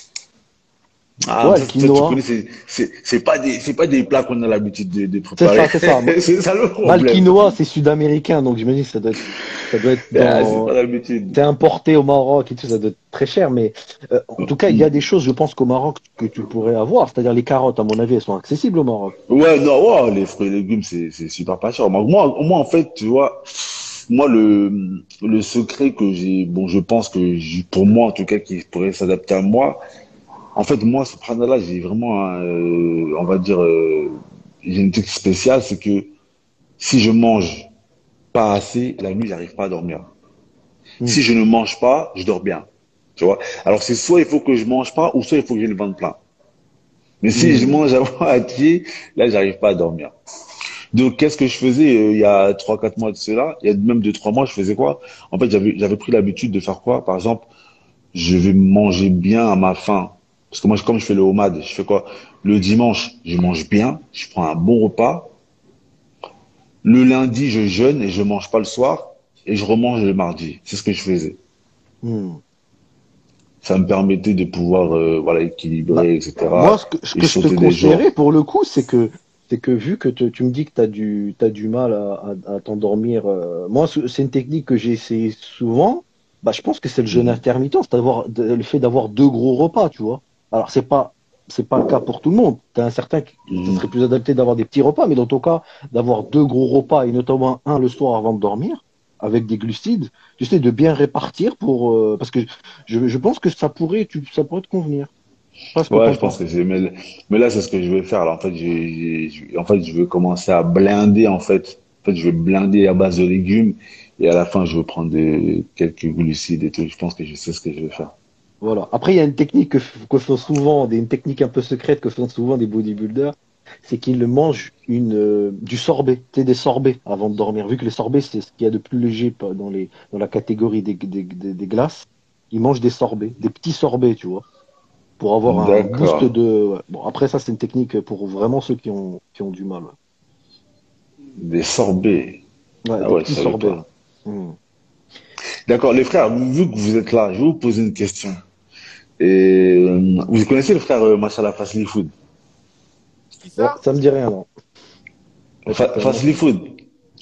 Ah, mais
ouais,
ça,
le
tu tu
quinoa.
connais, c'est, c'est, c'est pas des, c'est pas des plats qu'on a l'habitude de, de
C'est
préparer.
ça, c'est ça.
C'est ça le
Bah, le
problème.
quinoa, c'est sud-américain, donc j'imagine que ça doit être, ça doit être
Ah, c'est pas
dans,
l'habitude.
c'est importé au Maroc et tout, ça doit être très cher, mais euh, en tout cas, il y a des
Mhm.
choses, je pense qu'au Maroc, que tu pourrais avoir, c'est-à-dire les carottes, à mon avis, elles sont accessibles au Maroc.
Ouais, non, ouais, les fruits et légumes, c'est, c'est super pas cher. Moi, moi, moi, en fait, tu vois, moi, le, le secret que j'ai, bon, je pense que j'ai- pour moi, en tout cas, qui pourrait s'adapter à moi, en fait, moi, subhanallah, j'ai vraiment, un, euh, on va dire, euh, j'ai une truc spéciale, c'est que si je mange pas assez, la nuit, j'arrive pas à dormir.
Hmm.
Si je ne mange pas, je dors bien. Tu vois? Alors, c'est soit il faut que je mange pas, ou soit il faut que j'ai le ventre plein. Mais si je
Hmm.
mange à moitié, là, j'arrive pas à dormir. Donc, qu'est-ce que je faisais euh, il y a trois, quatre mois de cela? Il y a même deux, trois mois, je faisais quoi? En fait, j'avais, j'avais pris l'habitude de faire quoi? Par exemple, je vais manger bien à ma faim. Parce que moi, comme je fais le homad, je fais quoi? Le dimanche, je mange bien, je prends un bon repas. Le lundi, je jeûne et je mange pas le soir. Et je remange le mardi. C'est ce que je faisais.
Hmm.
Ça me permettait de pouvoir, euh, voilà,
Bah,
équilibrer,
moi,
et cetera.
ce que, ce
Et
que
je
je te
sautais des jours.
conseillerais pour le coup, c'est que c'est que vu que te- tu me dis que tu as du, t'as du mal à, à- à t'endormir, euh, moi, c'est c'est une technique que j'ai essayé souvent. Bah, je pense que c'est le jeûne
Mhm.
intermittent, c'est d'avoir, de- le fait d'avoir deux gros repas, tu vois. Alors, c'est pas, c'est pas le cas pour tout le monde. Tu as un certain qui, ça serait
Mhm.
plus adapté d'avoir des petits repas, mais dans ton cas, d'avoir deux gros repas et notamment un le soir avant de dormir, avec des glucides, tu sais, de bien répartir pour, euh, parce que je, je pense que ça pourrait, tu, ça pourrait te convenir. Je sais pas ce que
Ouais,
t'en
je pense
penses.
que c'est. Mais, mais là, c'est ce que je vais faire. Là. En fait, j'ai, j'ai- je- en fait, je vais commencer à blinder. En fait, en fait, je vais blinder à base de légumes et à la fin, je vais prendre des, quelques glucides et tout. Je pense que je sais ce que je vais faire.
Voilà. Après, il y a une technique que, f- que font souvent, des, une technique un peu secrète que font souvent des bodybuilders, c'est qu'ils mangent une, euh, du sorbet, tu sais, des sorbets avant de dormir. Vu que les sorbets, c'est ce qu'il y a de plus léger pas, dans les, dans la catégorie des, des, des, des glaces, ils mangent des sorbets, des petits sorbets, tu vois, pour avoir un boost
D'accord.
de. Ouais. Bon, après, ça, c'est une technique pour vraiment ceux qui ont, qui ont du mal. Ouais,
Des sorbets.
Ouais,
Ah
des
ouais, je
petits
savais
sorbets. Ouais.
pas.
Hmm.
D'accord, les frères, vu que vous êtes là, je vais vous poser une question. Et euh, vous connaissez le frère euh, Machallah Fasli Food?
Qui
Ouais,
ça?
ça me dit rien, non.
Fa-
Répète-moi.
Fasli Food.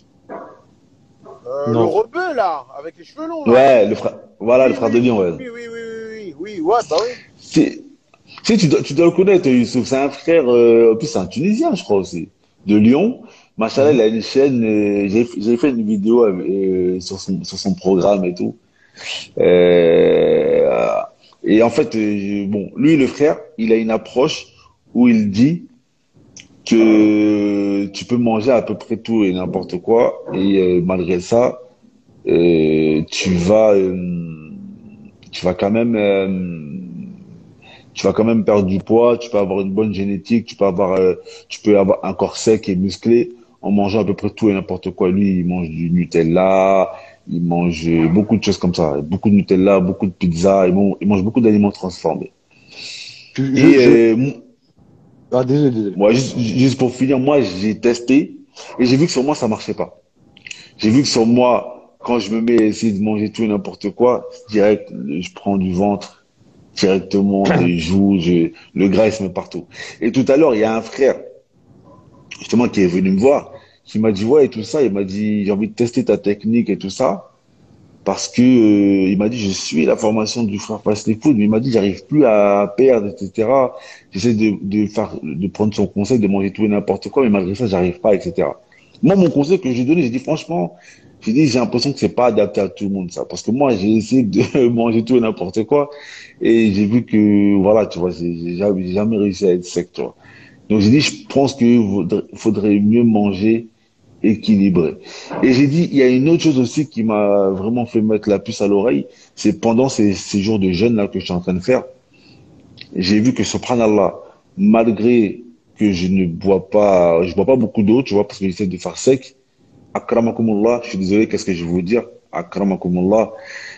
Euh, le
Non.
rebeu, là, avec les cheveux longs, là.
Ouais, le frère. Voilà, le
Oui,
frère
oui,
de Lyon,
oui,
ouais.
oui, oui, oui, oui, oui, oui, ouais, bah oui.
C'est- Tu sais, tu dois, tu dois le connaître, Youssouf. C'est un frère, euh, en plus c'est un Tunisien, je crois aussi, de Lyon. Machallah, il
Mhm.
a une chaîne. euh, j'ai j'ai fait une vidéo euh, sur son, sur son programme et tout. Euh, et en fait, euh, bon, lui, le frère, il a une approche où il dit que tu peux manger à peu près tout et n'importe quoi, et euh, malgré ça, euh, tu vas, euh, tu vas quand même euh, tu vas quand même perdre du poids, tu peux avoir une bonne génétique, tu peux avoir, euh, tu peux avoir un corps sec et musclé en mangeant à peu près tout et n'importe quoi. Lui, il mange du Nutella, il mange euh, beaucoup de choses comme ça, beaucoup de Nutella, beaucoup de pizza, il mange, il mange beaucoup d'aliments transformés.
Je, je,
Et
je...
euh, m-
Ah, désolé, désolé.
moi, juste, juste pour finir, moi, j'ai testé et j'ai vu que sur moi, ça marchait pas. J'ai vu que sur moi, quand je me mets à essayer de manger tout et n'importe quoi, direct, je prends du ventre directement, des joues, je, le gras, il se met partout. Et tout à l'heure, il y a un frère, justement, qui est venu me voir, qui m'a dit, ouais, et tout ça, il m'a dit, j'ai envie de tester ta technique et tout ça, parce que, euh, il m'a dit, je suis la formation du frère Fast Food, mais il m'a dit, j'arrive plus à perdre, et cetera. J'essaie de, de faire, de prendre son conseil, de manger tout et n'importe quoi, mais malgré ça, j'arrive pas, et cetera. Moi, mon conseil que j'ai donné, j'ai dit, franchement, j'ai dit, j'ai l'impression que c'est pas adapté à tout le monde, ça. Parce que moi, j'ai essayé de manger tout et n'importe quoi, et j'ai vu que, voilà, tu vois, j'ai j'ai jamais j'ai jamais réussi à être sec, tu vois. Donc, j'ai dit, je pense qu'il faudrait, faudrait mieux manger équilibré. Et j'ai dit, il y a une autre chose aussi qui m'a vraiment fait mettre la puce à l'oreille, c'est pendant ces, ces jours de jeûne là que je suis en train de faire, j'ai vu que subhanallah, malgré que je ne bois pas, je bois pas beaucoup d'eau, tu vois, parce que j'essaie de faire sec, akramakumullah, je suis désolé, qu'est-ce que je vais vous dire, akramakumullah,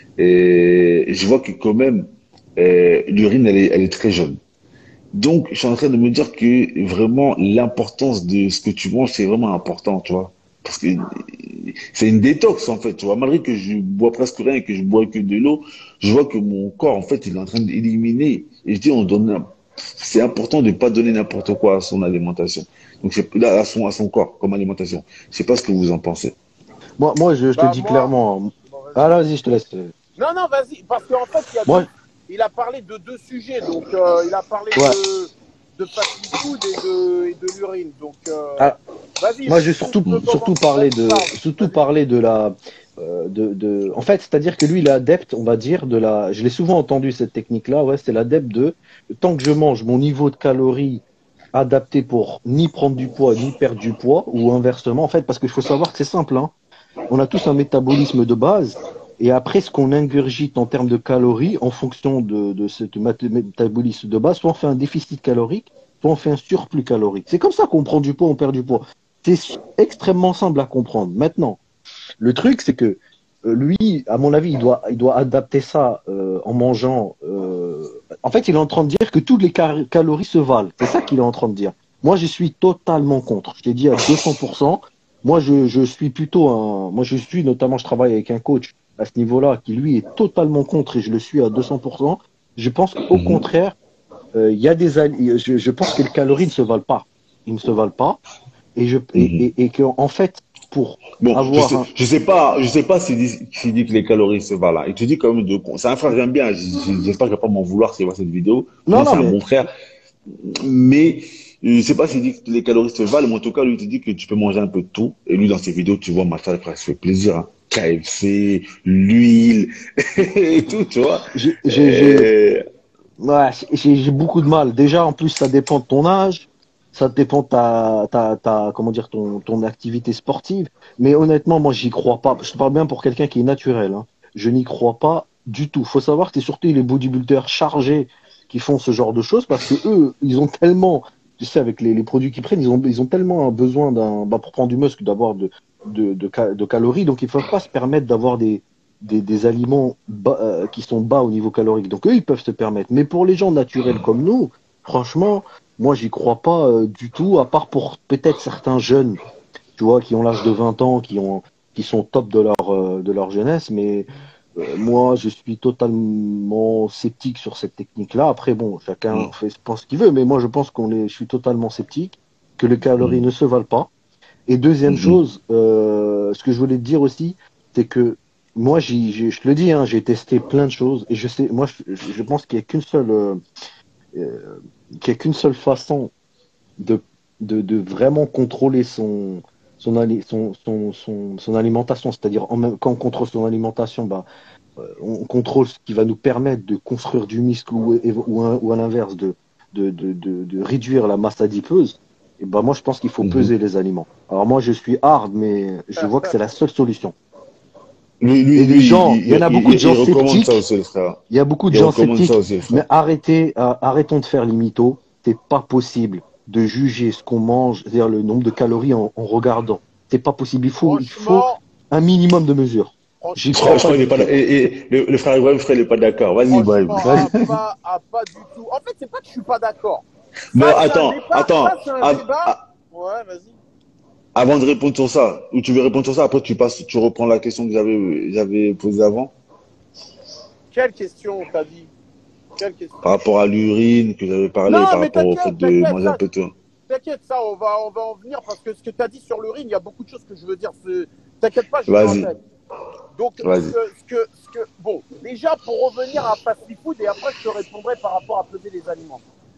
et je vois que quand même, euh, l'urine, elle est, elle est très jaune. Donc, je suis en train de me dire que vraiment, l'importance de ce que tu manges, c'est vraiment important, tu vois. Parce que c'est une détox, en fait, tu vois. Malgré que je bois presque rien et que je bois que de l'eau, je vois que mon corps, en fait, il est en train d'éliminer. Et je dis, on donne, c'est important de ne pas donner n'importe quoi à son alimentation. Donc, c'est là, à son, à son corps, comme alimentation. Je sais pas ce que vous en pensez.
Moi, moi je, je te
Bah,
dis
moi,
clairement.
bon,
Ah
vas-y.
là, vas-y, je te laisse.
Non, non, vas-y, parce qu'en fait, il y a deux,
Moi,
il a parlé de deux sujets. Donc, euh, il a parlé
ouais.
de, de fast food et de, et de l'urine. Donc, euh,
Ah,
vas-y,
moi, je vais
tu
surtout,
peux
surtout
commencer.
parler
Vas-y,
de,
parle.
surtout
Vas-y.
parler de la, euh, de, de, en fait, c'est-à-dire que lui, il est adepte, on va dire, de la. Je l'ai souvent entendu cette technique-là. Ouais, c'est l'adepte de. Tant que je mange, mon niveau de calories adapté pour ni prendre du poids ni perdre du poids, ou inversement, en fait, parce qu'il faut savoir que c'est simple, hein. On a tous un métabolisme de base. Et après, ce qu'on ingurgite en termes de calories, en fonction de, de ce mat- métabolisme de base, soit on fait un déficit calorique, soit on fait un surplus calorique. C'est comme ça qu'on prend du poids, on perd du poids. C'est extrêmement simple à comprendre. Maintenant, le truc, c'est que euh, lui, à mon avis, il doit, il doit adapter ça euh, en mangeant. euh, En fait, il est en train de dire que toutes les car- calories se valent. C'est ça qu'il est en train de dire. Moi, je suis totalement contre. Je t'ai dit à deux cents pour cent. Moi, je, je suis plutôt un. Moi, je suis notamment, je travaille avec un coach à ce niveau-là qui, lui, est totalement contre et je le suis à deux cents pour cent. Je pense qu'au
Mhm.
contraire, euh, il y a des. al- Je, je pense que les calories ne se valent pas. ils ne se valent pas. Et, je, et,
Mhm.
et, et que, en fait, pour
Bon, je
avoir
sais,
un.
je sais pas, je sais pas s'il dit, s'il dit que les calories se valent là. Il te dit quand même de, c'est un frère que j'aime bien. J- j- J'espère qu'il va pas m'en vouloir s'il voit cette vidéo. Pour
Non,
moi, c'est
non,
un
mais
bon frère. Mais, je sais pas s'il dit que les calories se valent, mais en tout cas, lui, il te dit que tu peux manger un peu de tout. Et lui, dans ses vidéos, tu vois, machin, frère, il se fait plaisir, hein. K F C, l'huile, et tout, tu vois.
j'ai, j'ai, j'ai-
Euh,
ouais, j'ai j'ai beaucoup de mal. Déjà, en plus, ça dépend de ton âge, ça dépend de ta, ta, ta, comment dire, ton, ton activité sportive. Mais honnêtement, moi, j'y crois pas. Je te parle bien pour quelqu'un qui est naturel, hein. Je n'y crois pas du tout. Faut savoir que c'est surtout les bodybuilders chargés qui font ce genre de choses parce que eux, ils ont tellement, tu sais, avec les, les produits qu'ils prennent, ils ont, ils ont tellement un besoin d'un, bah, pour prendre du muscle, d'avoir de, de, de, ca- de calories, donc ils peuvent pas se permettre d'avoir des des, des aliments bas, euh, qui sont bas au niveau calorique. Donc eux, ils peuvent se permettre. Mais pour les gens naturels comme nous, franchement, moi, j'y crois pas euh, du tout, à part pour peut-être certains jeunes, tu vois, qui ont l'âge de vingt ans, qui ont, qui sont au top de leur, euh, de leur jeunesse. Mais euh, moi, je suis totalement sceptique sur cette technique-là. Après, bon, chacun
mm,
fait, pense ce qu'il veut, mais moi, je pense qu'on est, je suis totalement sceptique, que les calories
mm,
ne se valent pas. Et deuxième
mm,
chose, euh, ce que je voulais te dire aussi, c'est que moi, j'y- j'ai- je te le dis, hein, j'ai testé plein de choses et je sais, moi, je, je pense qu'il n'y a qu'une seule, euh, euh, qu'il y a qu'une seule façon de, de, de vraiment contrôler son, son, ali- son, son, son, son alimentation. C'est-à-dire, en même, quand on contrôle son alimentation, bah, euh, on contrôle ce qui va nous permettre de construire du muscle ou, ou, à- ou à l'inverse, de, de, de, de, de réduire la masse adipeuse. Et ben moi, je pense qu'il faut
mm,
peser les aliments. Alors moi, je suis hard, mais je vois que c'est la seule solution.
Lui,
Et
lui,
les
lui,
gens, il y en
il,
a
il,
beaucoup de
il- il
gens
recommande ça
sceptiques.
aussi, le frère.
Il y a beaucoup de
Il
gens
recommande ça
sceptiques,
aussi, le
mais
frère.
arrêtez, euh, arrêtons de faire les mythos. C'est pas possible de juger ce qu'on mange, c'est-à-dire le nombre de calories en, en regardant. C'est pas possible. Il faut, il faut
Franchement,
un minimum de mesure. J'y
Je crois,
crois
franchement,
je
pas
crois qu'il est
du
pas,
tout.
d'ac- et, et, le, le frère Ibrahim, je crois qu'il est pas d'accord. Vas-y, Ibrahim.
franchement,
Vas-y.
à pas, à pas du tout. En fait, c'est pas que je suis pas d'accord.
Bon,
Ça, c'est un
attends,
débat.
attends.
Ça, c'est un
Av-
débat.
a-
Ouais, vas-y.
Avant de répondre sur ça, ou tu veux répondre sur ça, après tu passes, tu reprends la question que j'avais, j'avais posée avant,
Quelle question t'as dit? Quelle
par
question?
rapport à l'urine, que j'avais parlé,
Non,
par
mais
rapport au fait
t'inquiète,
de
t'inquiète,
manger un
ça,
peu de tout.
t'inquiète, ça, on va, on va en venir parce que ce que t'as dit sur le ring, il y a beaucoup de choses que je veux dire. c'est- T'inquiète pas, j'ai ça en
Vas-y,
tête. Donc, ce
vas-y.
que, ce que, ce que, bon, déjà pour revenir à fast food et après je te répondrai par rapport à peser les aliments.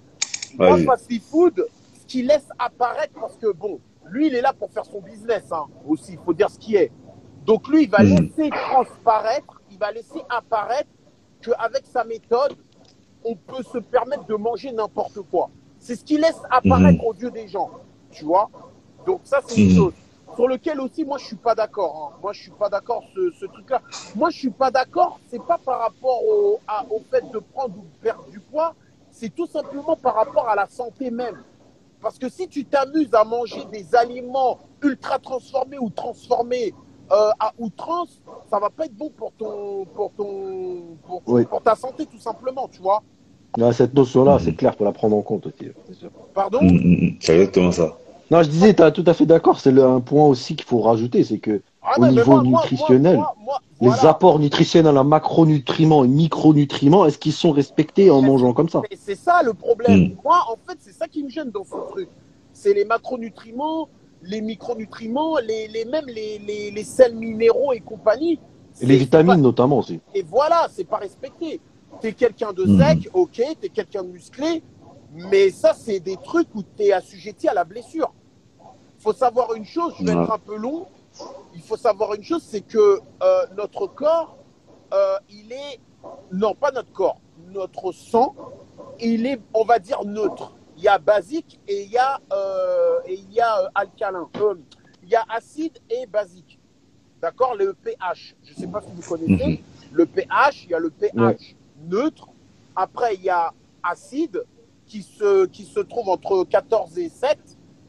Moi,
Vas-y.
fast food, ce qu'il laisse apparaître, parce que bon, lui, il est là pour faire son business, hein, aussi, il faut dire ce qui est. Donc lui, il va
Mhm.
laisser transparaître, il va laisser apparaître qu'avec sa méthode, on peut se permettre de manger n'importe quoi. C'est ce qui laisse apparaître
Mhm.
aux yeux des gens, tu vois. Donc ça, c'est une
Mhm.
chose. Sur lequel aussi, moi, je suis pas d'accord. Hein. Moi, je suis pas d'accord ce, ce truc-là. Moi, je suis pas d'accord. C'est pas par rapport au, à- au fait de prendre ou de perdre du poids. C'est tout simplement par rapport à la santé même. Parce que si tu t'amuses à manger des aliments ultra transformés ou transformés euh, à outrance, ça va pas être bon pour ton, pour ton, pour,
Oui.
pour ta santé tout simplement, tu vois.
Là, cette notion-là, c'est
Mhm.
clair, faut la prendre en compte aussi. C'est sûr.
Pardon?
Mhm. Mhm. C'est exactement ça.
Non, je disais, tu as tout à fait d'accord. C'est le- un point aussi qu'il faut rajouter, c'est que
Ah
au
non, mais
niveau
moi, moi, moi,
nutritionnel,
moi, moi,
les
voilà.
apports nutritionnels en macronutriments et micronutriments, est-ce qu'ils sont respectés en mangeant comme ça?
Mais c'est ça le problème.
Mhm.
Moi, en fait, c'est ça qui me gêne dans ce truc. C'est les macronutriments, les micronutriments, les, les même les, les, les sels minéraux et compagnie.
Et les
C'est c'est pas,
vitamines notamment aussi.
et voilà, c'est pas respecté. T'es quelqu'un de
Mhm.
sec, ok, t'es quelqu'un de musclé, mais ça, c'est des trucs où t'es assujetti à la blessure. Faut savoir une chose, je vais
Ouais.
être un peu long. Il faut savoir une chose, c'est que euh, notre corps, euh, il est, non, pas notre corps, notre sang, il est, on va dire, neutre. Il y a basique et il y a, euh, et il y a euh, alcalin. Euh, il y a acide et basique. D'accord? Le pH. Je ne sais pas si vous connaissez.
Mhm.
Le pH, il y a le pH
Ouais.
neutre. Après, il y a acide qui se, qui se trouve entre quatorze et sept.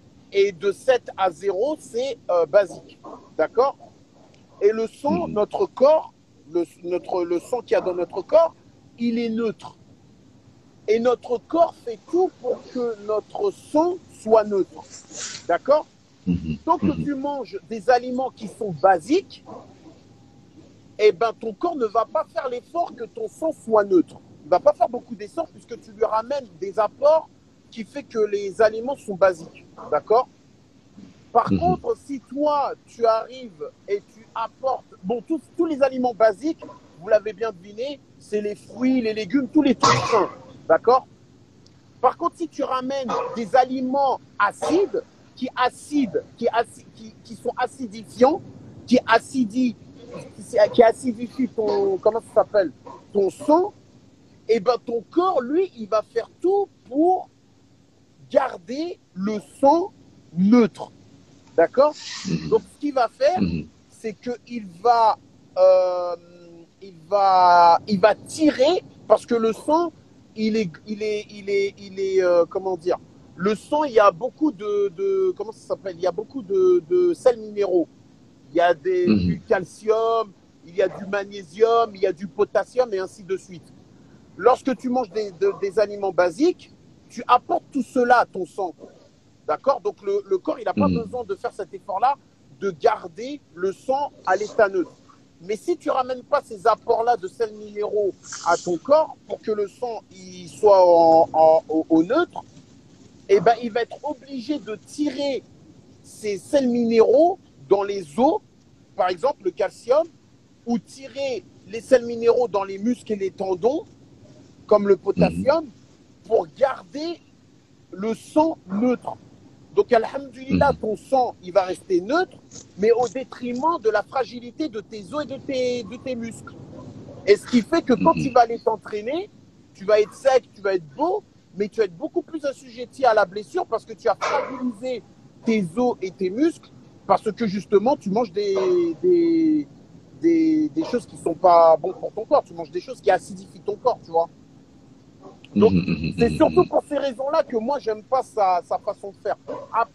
Et de sept à zéro, c'est euh, basique. D'accord? Et le sang,
Mhm.
notre corps, le, notre, le sang qu'il y a dans notre corps, il est neutre. Et notre corps fait tout pour que notre sang soit neutre. D'accord?
Mhm.
Tant que
Mhm.
tu manges des aliments qui sont basiques, eh ben, ton corps ne va pas faire l'effort que ton sang soit neutre. Il ne va pas faire beaucoup d'efforts puisque tu lui ramènes des apports qui fait que les aliments sont basiques. D'accord? Par
Mhm.
contre, si toi, tu arrives et tu apportes... Bon, tous, tous les aliments basiques, vous l'avez bien deviné, c'est les fruits, les légumes, tous les trucs sains. D'accord? Par contre, si tu ramènes des aliments acides, qui, acides, qui, aci- qui, qui sont acidifiants, qui, acidifient, qui, qui acidifient ton... Comment ça s'appelle? Ton sang, et ben ton corps, lui, il va faire tout pour garder le sang neutre. D'accord?
Mhm.
Donc, ce qu'il va faire,
Mhm.
c'est qu'il va, euh, il va, il va tirer, parce que le sang, il est, il est, il est, il est, euh, comment dire, le sang, il y a beaucoup de, de comment ça s'appelle? Il y a beaucoup de, de sels minéraux. Il y a des,
Mhm.
du calcium, il y a du magnésium, il y a du potassium, et ainsi de suite. Lorsque tu manges des, de- des aliments basiques, tu apportes tout cela à ton sang. D'accord? Donc le, le corps, il n'a pas
Mhm.
besoin de faire cet effort-là, de garder le sang à l'état neutre. Mais si tu ramènes pas ces apports-là de sels minéraux à ton corps pour que le sang il soit en- en- au, au neutre, eh ben, il va être obligé de tirer ces sels minéraux dans les os, par exemple le calcium, ou tirer les sels minéraux dans les muscles et les tendons, comme le
Mhm.
potassium, pour garder le sang neutre. Donc, alhamdoulilah,
Mhm.
ton sang, il va rester neutre, mais au détriment de la fragilité de tes os et de tes, de tes muscles. Et ce qui fait que quand tu
Mhm.
vas aller t'entraîner, tu vas être sec, tu vas être beau, mais tu vas être beaucoup plus assujetti à la blessure parce que tu as fragilisé tes os et tes muscles parce que justement, tu manges des, des, des, des choses qui ne sont pas bonnes pour ton corps. Tu manges des choses qui acidifient ton corps, tu vois. Donc,
Mhm. Mhm.
c'est surtout
Mhm.
pour ces raisons-là que moi, j'aime pas sa, sa façon de faire. Ah,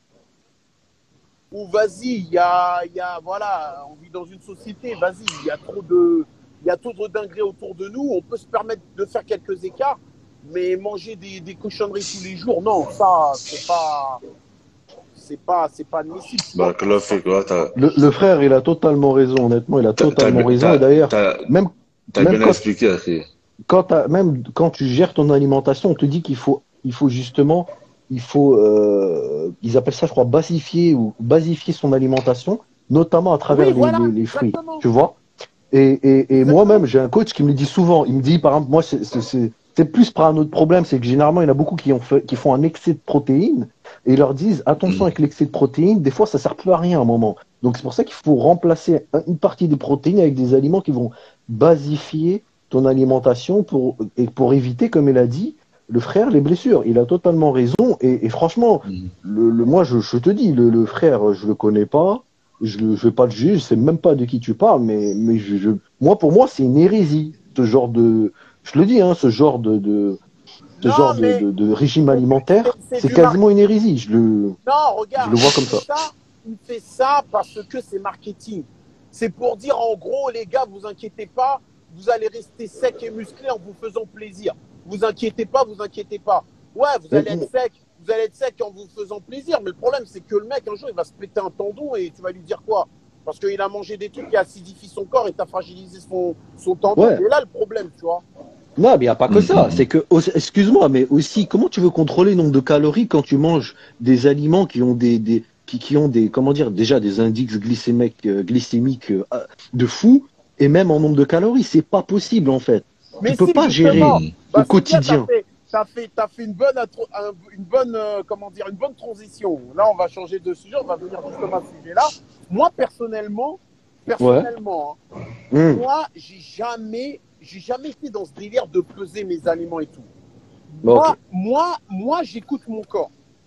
ou vas-y, il y a, il y a, voilà, on vit dans une société, vas-y, il y a trop de, il y a trop de dingueries autour de nous, on peut se permettre de faire quelques écarts, mais manger des, des cochonneries tous les jours, non, ça, c'est pas, c'est pas, c'est pas admissible. Tu vois.
Barakallahu fik. Ouais, t'as,
Le, le frère, il a totalement raison, honnêtement, il a
t'as, t'as,
totalement raison. Et
t'as,
d'ailleurs,
t'as,
même,
t'as
même
bien
quand,
expliqué, Akhi.
quand t'as- même quand tu gères ton alimentation, on te dit qu'il faut, il faut justement, il faut, euh, ils appellent ça, je crois, basifier ou basifier son alimentation, notamment à travers
Oui,
les,
voilà,
les, les fruits,
exactement,
tu vois. Et, et, et moi-même,
exactement.
j'ai un coach qui me le dit souvent. Il me dit, par exemple, moi, c'est c'est- c'est- c'est plus par un autre problème, c'est que généralement, il y en a beaucoup qui, ont fait, qui font un excès de protéines et ils leur disent, attention
Mhm.
avec l'excès de protéines, des fois, ça sert plus à rien à un moment. Donc, c'est pour ça qu'il faut remplacer un- une partie des protéines avec des aliments qui vont basifier ton alimentation pour, et pour éviter, comme il a dit, le frère, les blessures. Il a totalement raison. Et, et franchement,
Mhm.
le, le- moi, je, je te dis, le, le frère, je le connais pas. Je ne vais pas le juger, je sais même pas de qui tu parles, mais, mais je, je- moi, pour moi, c'est une hérésie, ce genre de, je le dis, hein, ce genre de, de, ce
Non,
genre de,
mais
de, de régime
c'est du, c'est-
alimentaire,
c'est
c'est
du marketing.
quasiment une hérésie. Je le,
Non,
je
regarde,
le vois
il
comme
fait
ça.
ça, il fait ça parce que c'est marketing. C'est pour dire en gros, les gars, vous inquiétez pas, vous allez rester sec et musclé en vous faisant plaisir. Vous inquiétez pas, vous inquiétez pas. Ouais, vous
Mais,
allez être sec, vous allez être sec en vous faisant plaisir, mais le problème c'est que le mec un jour il va se péter un tendon et tu vas lui dire quoi? Parce qu'il a mangé des trucs qui acidifient son corps et t'as fragilisé son, son tendon.
ouais,
Il est là le problème, tu vois.
non, mais il n'y a pas que ça.
Mhm.
C'est que, aussi- excuse-moi, mais aussi, comment tu veux contrôler le nombre de calories quand tu manges des aliments qui ont des, des qui, qui ont des, comment dire, déjà des indices glycémiques, euh, glycémiques euh, de fou, et même en nombre de calories, c'est pas possible en fait. Tu
Mais
peux
si,
pas gérer
justement,
Mhm.
au
bah c'est bien, t'as
quotidien.
fait, t'as fait, t'as fait une bonne, intro- un- une bonne, euh, comment dire, une bonne transition. Là, on va changer de sujet, on va venir justement à ce sujet-là. Moi, personnellement,
Ouais.
personnellement, hein,
Hum.
moi, j'ai jamais, j'ai jamais été dans ce délire de peser mes aliments et tout.
Bah,
Moi,
ok.
moi, moi, j'écoute mon corps.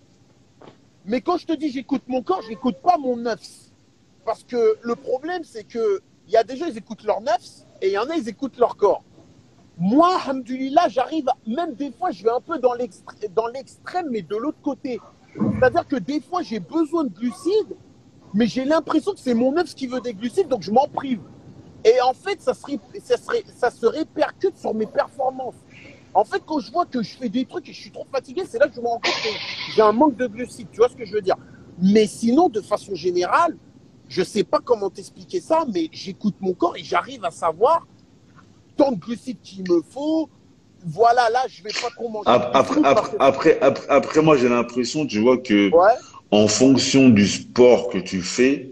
Mais quand je te dis j'écoute mon corps, j'écoute pas mon nefs. Parce que le problème, c'est que il y a des gens, ils écoutent leur nefs et il y en a, ils écoutent leur corps. Moi, alhamdoulilah, j'arrive, à- même des fois, je vais un peu dans l'extrême, dans l'extrême, mais de l'autre côté. C'est-à-dire que des fois, j'ai besoin de glucides, mais j'ai l'impression que c'est mon œuf qui veut des glucides, donc je m'en prive. Et en fait, ça se, ré- ça, se ré- ça se répercute sur mes performances. En fait, quand je vois que je fais des trucs et je suis trop fatigué, c'est là que je me rends compte que j'ai un manque de glucides. Tu vois ce que je veux dire? Mais sinon, de façon générale, je sais pas comment t'expliquer ça, mais j'écoute mon corps et j'arrive à savoir tant de glucides qu'il me faut, voilà, là, je vais pas trop manger.
Ap-
du
Après,
fruit parce
après,
que-
après, après, après, moi, j'ai l'impression, tu vois, que
Ouais,
en fonction du sport que tu fais,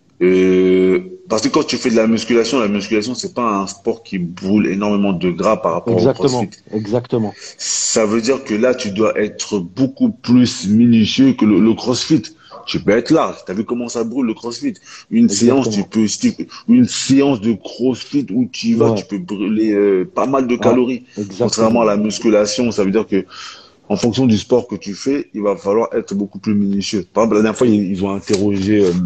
euh, parce que quand tu fais de la musculation, la musculation, c'est pas un sport qui brûle énormément de gras par rapport au
Exactement,
CrossFit.
exactement.
Ça veut dire que là, tu dois être beaucoup plus minutieux que le, le CrossFit. Tu peux être large. T'as vu comment ça brûle le CrossFit? Une séance, tu
Exactement.
peux, si tu- une séance de CrossFit où tu y vas,
Ouais,
tu peux brûler euh, pas mal de
ouais,
calories. Contrairement à
exactement.
la musculation, ça veut dire que en fonction du sport que tu fais, il va falloir être beaucoup plus minutieux. Par exemple, la dernière fois, ils, ils ont interrogé euh,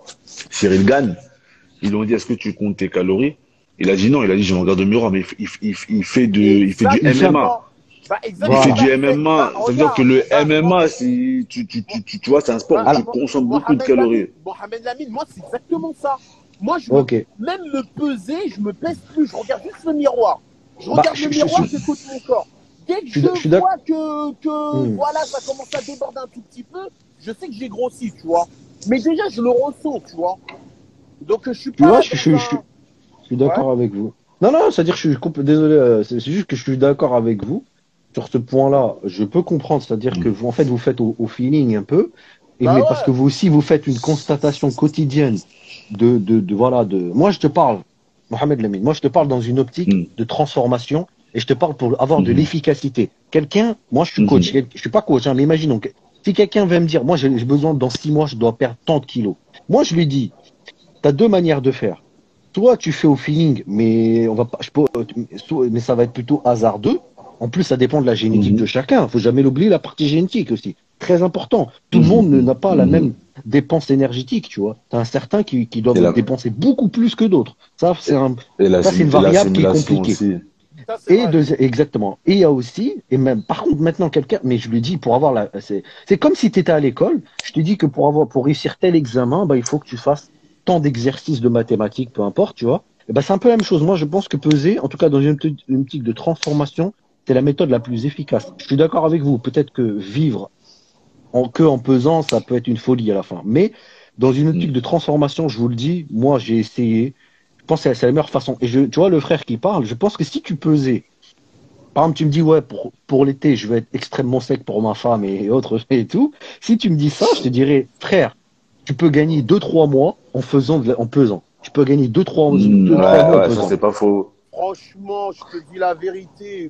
Cyril Gann. Ils lui ont dit, est-ce que tu comptes tes calories? Il a dit non. Il a dit, je me regarde au miroir, mais il, il, il, il fait de, il fait du
Il fait un...
M M A.
exactement. Bah,
Il fait
exactement.
Voilà,
Bah,
du
c'est- bah,
M M A. Ça veut dire que
regarde,
le
bah, moi,
M M A, c'est, tu, tu, tu, tu, tu vois, c'est un sport où
bah,
tu
voilà.
Mo-
consommes beaucoup de
Mohamed Lamine,
calories.
Mohamed Lamine, moi, c'est exactement ça. Moi, je me,
Ok.
même me peser, je me pèse plus. Je regarde juste le miroir. Je
Bah,
regarde
je,
le
je, je,
miroir,
je
j'écoute mon corps. Dès que
suis
je
d'ac- je suis d'accord.
vois que, que,
Hmm.
voilà, ça commence à déborder un tout petit peu, je sais que j'ai grossi, tu vois. Mais déjà, je le ressens, tu vois. Donc, je suis
Tu vois,
pas
je, je,
dans
je, je
un,
suis
ouais,
d'accord avec vous. Non, non, c'est-à-dire que je suis compl- désolé, euh, c'est c'est juste que je suis d'accord avec vous sur ce point-là. Je peux comprendre, c'est-à-dire que vous, en fait, vous faites au, au feeling un peu, et
bah
mais parce que
ouais,
vous aussi, vous faites une constatation quotidienne de, de, de voilà, de. Moi, je te parle, Mohamed Lamine, moi, je te parle dans une optique
Mhm.
de transformation, et je te parle pour avoir de
Mhm.
l'efficacité. Quelqu'un, moi, je suis coach,
Mhm.
je suis pas coach, hein, mais imaginons que si quelqu'un va me dire, moi, j'ai j'ai besoin dans six mois, je dois perdre tant de kilos. Moi, je lui dis, tu as deux manières de faire. Soit tu fais au feeling, mais on va pas, je peux- soit- mais ça va être plutôt hasardeux. En plus, ça dépend de la génétique de
Mhm.
chacun. Faut jamais l'oublier, la partie génétique aussi. Très important. Tout le monde ne-
Mhm.
n'a pas la
Mhm.
même dépense énergétique, tu vois. T'as un certain qui, qui
Et
doivent
la,
dépenser beaucoup plus que d'autres. Ça, c'est un,
et la,
ça, c'est une
et
variable qui est
l'assimilation
compliquée.
aussi.
ça c'est
Et
vrai.
deux, exactement. Et il y a aussi, et même, par contre, maintenant, quelqu'un, mais je lui dis, pour avoir la, c'est, c'est comme si tu étais à l'école, je te dis que pour avoir, pour réussir tel examen, bah, il faut que tu fasses tant d'exercices de mathématiques, peu importe, tu vois. Et ben, c'est un peu la même chose. Moi, je pense que peser, en tout cas, dans une optique une optique de transformation, c'est la méthode la plus efficace. Je suis d'accord avec vous. Peut-être que vivre en, que en pesant, ça peut être une folie à la fin. Mais dans une optique
Mhm.
de transformation, je vous le dis, moi, j'ai essayé. Je pense que c'est c'est la meilleure façon. Et je, tu vois, le frère qui parle, je pense que si tu pesais, par exemple, tu me dis, ouais, pour, pour l'été, je vais être extrêmement sec pour ma femme et autres et tout. Si tu me dis ça, je te dirais, frère, tu peux gagner deux, trois mois en faisant, de la- en pesant. Tu peux gagner deux, trois,
Mhm.
deux, trois
Ouais,
mois en
ouais, ça
pesant.
c'est pas faux.
Franchement, je te dis la vérité.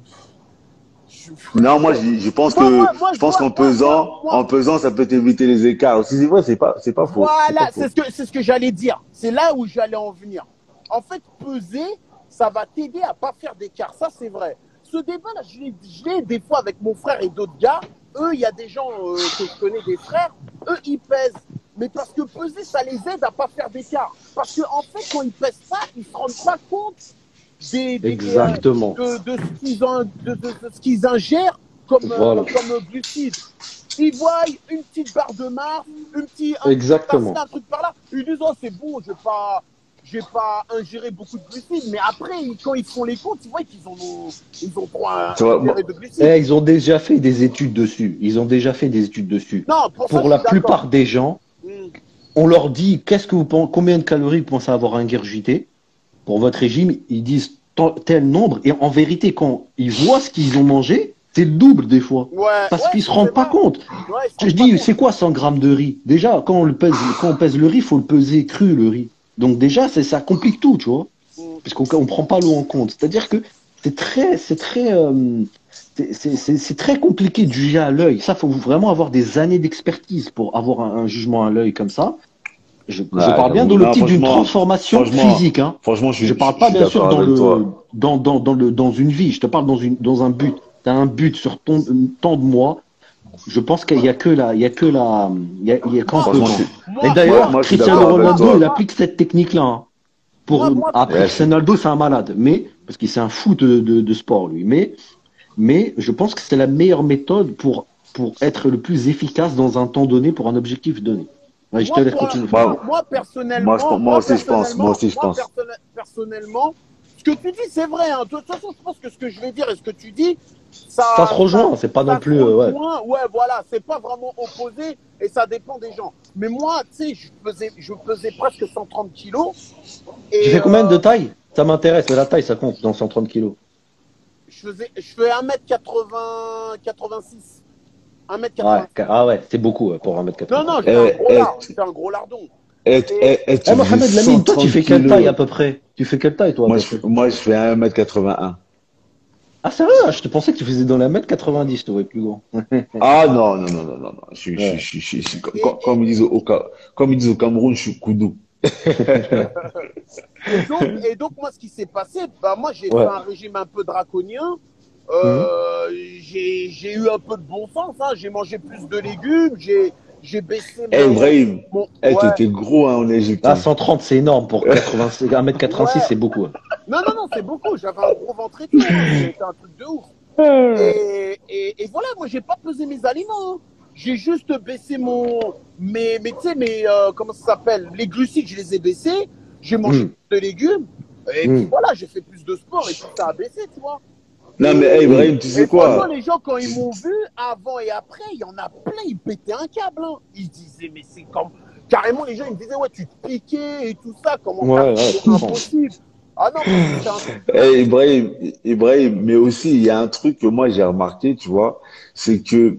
Je-
Non, moi, je, je pense
Moi, moi,
que,
moi,
je
je
pense
vois,
qu'en
moi, moi,
pesant,
moi,
en pesant, ça peut t'éviter les écarts. Si c'est vrai, c'est pas, c'est pas faux. C'est pas
voilà,
faux.
c'est ce que, c'est ce que j'allais dire. C'est là où j'allais en venir. En fait, peser, ça va t'aider à pas faire d'écart. Ça, c'est vrai. Ce débat-là, je l'ai je l'ai des fois avec mon frère et d'autres gars. Eux, il y a des gens euh, que je connais, des frères. Eux, ils pèsent. Mais parce que peser, ça les aide à pas faire d'écart. Parce que en fait, quand ils pèsent pas, ils se rendent pas compte des, des, euh,
Exactement.
de, de ce qu'ils en- de- de- de ce qu'ils ingèrent comme, euh,
Voilà.
comme glucides. Ils voient une petite barre de Mars, un petit, un truc
Exactement.
par-ci, un truc par-là. Ils disent, oh, c'est bon, je vais pas, j'ai pas ingéré beaucoup de glucides. Mais après, ils- quand ils font les comptes, ils voient qu'ils ont, ils ont trop un-
Tu vois, moi,
ingéré de glucides.
Eh, ils ont déjà fait des études dessus. Ils ont déjà fait des études dessus.
Non, pour ça,
Pour
je
la
suis d'accord.
plupart des gens,
Hmm.
on leur dit, qu'est-ce que vous pensez, combien de calories vous pensez avoir ingurgité pour votre régime? Ils disent tant- tel nombre. Et en vérité, quand ils voient ce qu'ils ont mangé, c'est le double des fois.
Ouais,
Parce
ouais,
qu'ils se
c'est
rendent pas
vrai.
compte.
Ouais, ils se
Je
rendent pas
dis,
compte.
c'est quoi cent grammes de riz? Déjà, quand on le pèse, quand on pèse le riz, il faut le peser cru, le riz. Donc déjà, c'est, ça complique tout, tu vois.
Hmm.
Puisqu'on on prend pas l'eau en compte. C'est-à-dire que c'est très, c'est très, euh, c'est c'est- c'est- c'est très compliqué de juger à l'œil. Ça, faut vraiment avoir des années d'expertise pour avoir un, un jugement à l'œil comme ça. Je, je
ouais,
parle bien
j'avoue.
dans
Non,
l'optique d'une
franchement,
transformation
franchement,
physique, hein.
franchement, je
Je
suis, je,
parle
je
pas
suis
bien sûr
d'accord
dans
avec
le
toi.
dans dans dans le dans une vie. Je te parle dans une dans un but. Tu as un but sur ton tant de mois. Je pense qu'il y a que la il y a que la il y a, il y a qu'en
Moi,
Franchement,
pesant.
je,
moi,
suis-
Et
moi,
moi,
d'ailleurs,
moi, je suis
Cristiano
d'accord avec
Ronaldo,
toi.
il applique cette technique-là, hein. Pour
moi, moi,
après
Ouais, je suis-
Cristiano Ronaldo, c'est un malade, mais parce qu'il c'est un fou de, de, de sport lui. Mais mais je pense que c'est la meilleure méthode pour pour être le plus efficace dans un temps donné pour un objectif donné. Ouais, je te
moi,
laisse
pour la-
continuer, frère.
moi,
moi,
moi,
moi, je,
personnellement,
moi
moi,
aussi, je pense. Moi
personnellement,
aussi, je
moi,
pense.
personna- personnellement, ce que tu dis, c'est vrai, hein. De toute façon, je pense que ce que je vais dire et ce que tu dis, ça,
Ça se rejoint, c'est pas
ça
non
se
plus euh, ouais.
rejoint. Ouais, voilà, c'est pas vraiment opposé et ça dépend des gens. Mais moi, tu sais, je pesais, je pesais presque cent trente kilos.
Tu
Et
fais combien de
euh,
taille? Ça m'intéresse, mais la taille ça compte dans cent trente kilos.
je faisais, je fais un mètre quatre-vingts, quatre-vingt-six. un mètre
Ouais,
quatre-vingt-six.
ah ouais, c'est beaucoup ouais, pour un mètre
Non, non,
quatre-vingt-six.
j'étais un
Eh,
gros
eh,
lard. J'étais un gros lardon.
eh,
Et
eh, eh, tu
Eh,
faisais
Mohamed Lamine, toi, tu
130
fais quelle taille à
kilos.
peu près? Tu fais quelle taille, toi, à
Moi,
peu
je,
près?
moi, je fais un mètre quatre-vingt-un.
Ah, sérieux? Je te pensais que tu faisais dans la mètre quatre-vingt-dix, toi, plus grand.
Ah non, non, non, non, non, non. Je, suis- je, suis-
Ouais.
je, suis- je, suis- je suis- comme,
et,
comme
et,
ils disent au, Ca- comme ils disent au Cameroun, je suis koudou.
et donc, et donc, moi, ce qui s'est passé, bah, moi, j'ai fait
Ouais.
un régime un peu draconien.
Mhm.
Euh, j'ai, j'ai eu un peu de bon sens, hein. J'ai mangé plus de légumes. J'ai, j'ai baissé
Eh,
mon,
Ibrahim,
mon,
eh,
ouais,
t'étais gros hein, en Égypte.
Ah,
Hein.
cent trente, c'est énorme pour quatre-vingts, un mètre quatre-vingt-six,
ouais.
c'est beaucoup. Hein.
Non, non, non, c'est beaucoup. J'avais un gros ventre et tout, hein. C'était un truc de ouf. Et, et, et voilà, moi, j'ai pas pesé mes aliments, hein. J'ai juste baissé mon, mes, mes, tu sais, mes, euh, comment ça s'appelle, les glucides, je les ai baissés. J'ai mangé
Mm.
plus de légumes. Et
Mm.
puis voilà, j'ai fait plus de sport et puis ça a baissé, tu vois.
Non, mais
Et,
eh, Ibrahim, tu
et
sais
franchement,
quoi?
les gens, quand ils m'ont vu, avant et après, il y en a plein, ils pétaient un câble, hein. Ils disaient, mais c'est comme, carrément, les gens, ils me disaient, ouais, tu te piquais et tout ça, comment
Ouais,
t'as
ouais,
fait,
je
c'est
comprends.
impossible. Ah non, mais c'était un truc de ouf.
Eh, Ibrahim, Ibrahim, mais aussi, il y a un truc que moi j'ai remarqué, tu vois, c'est que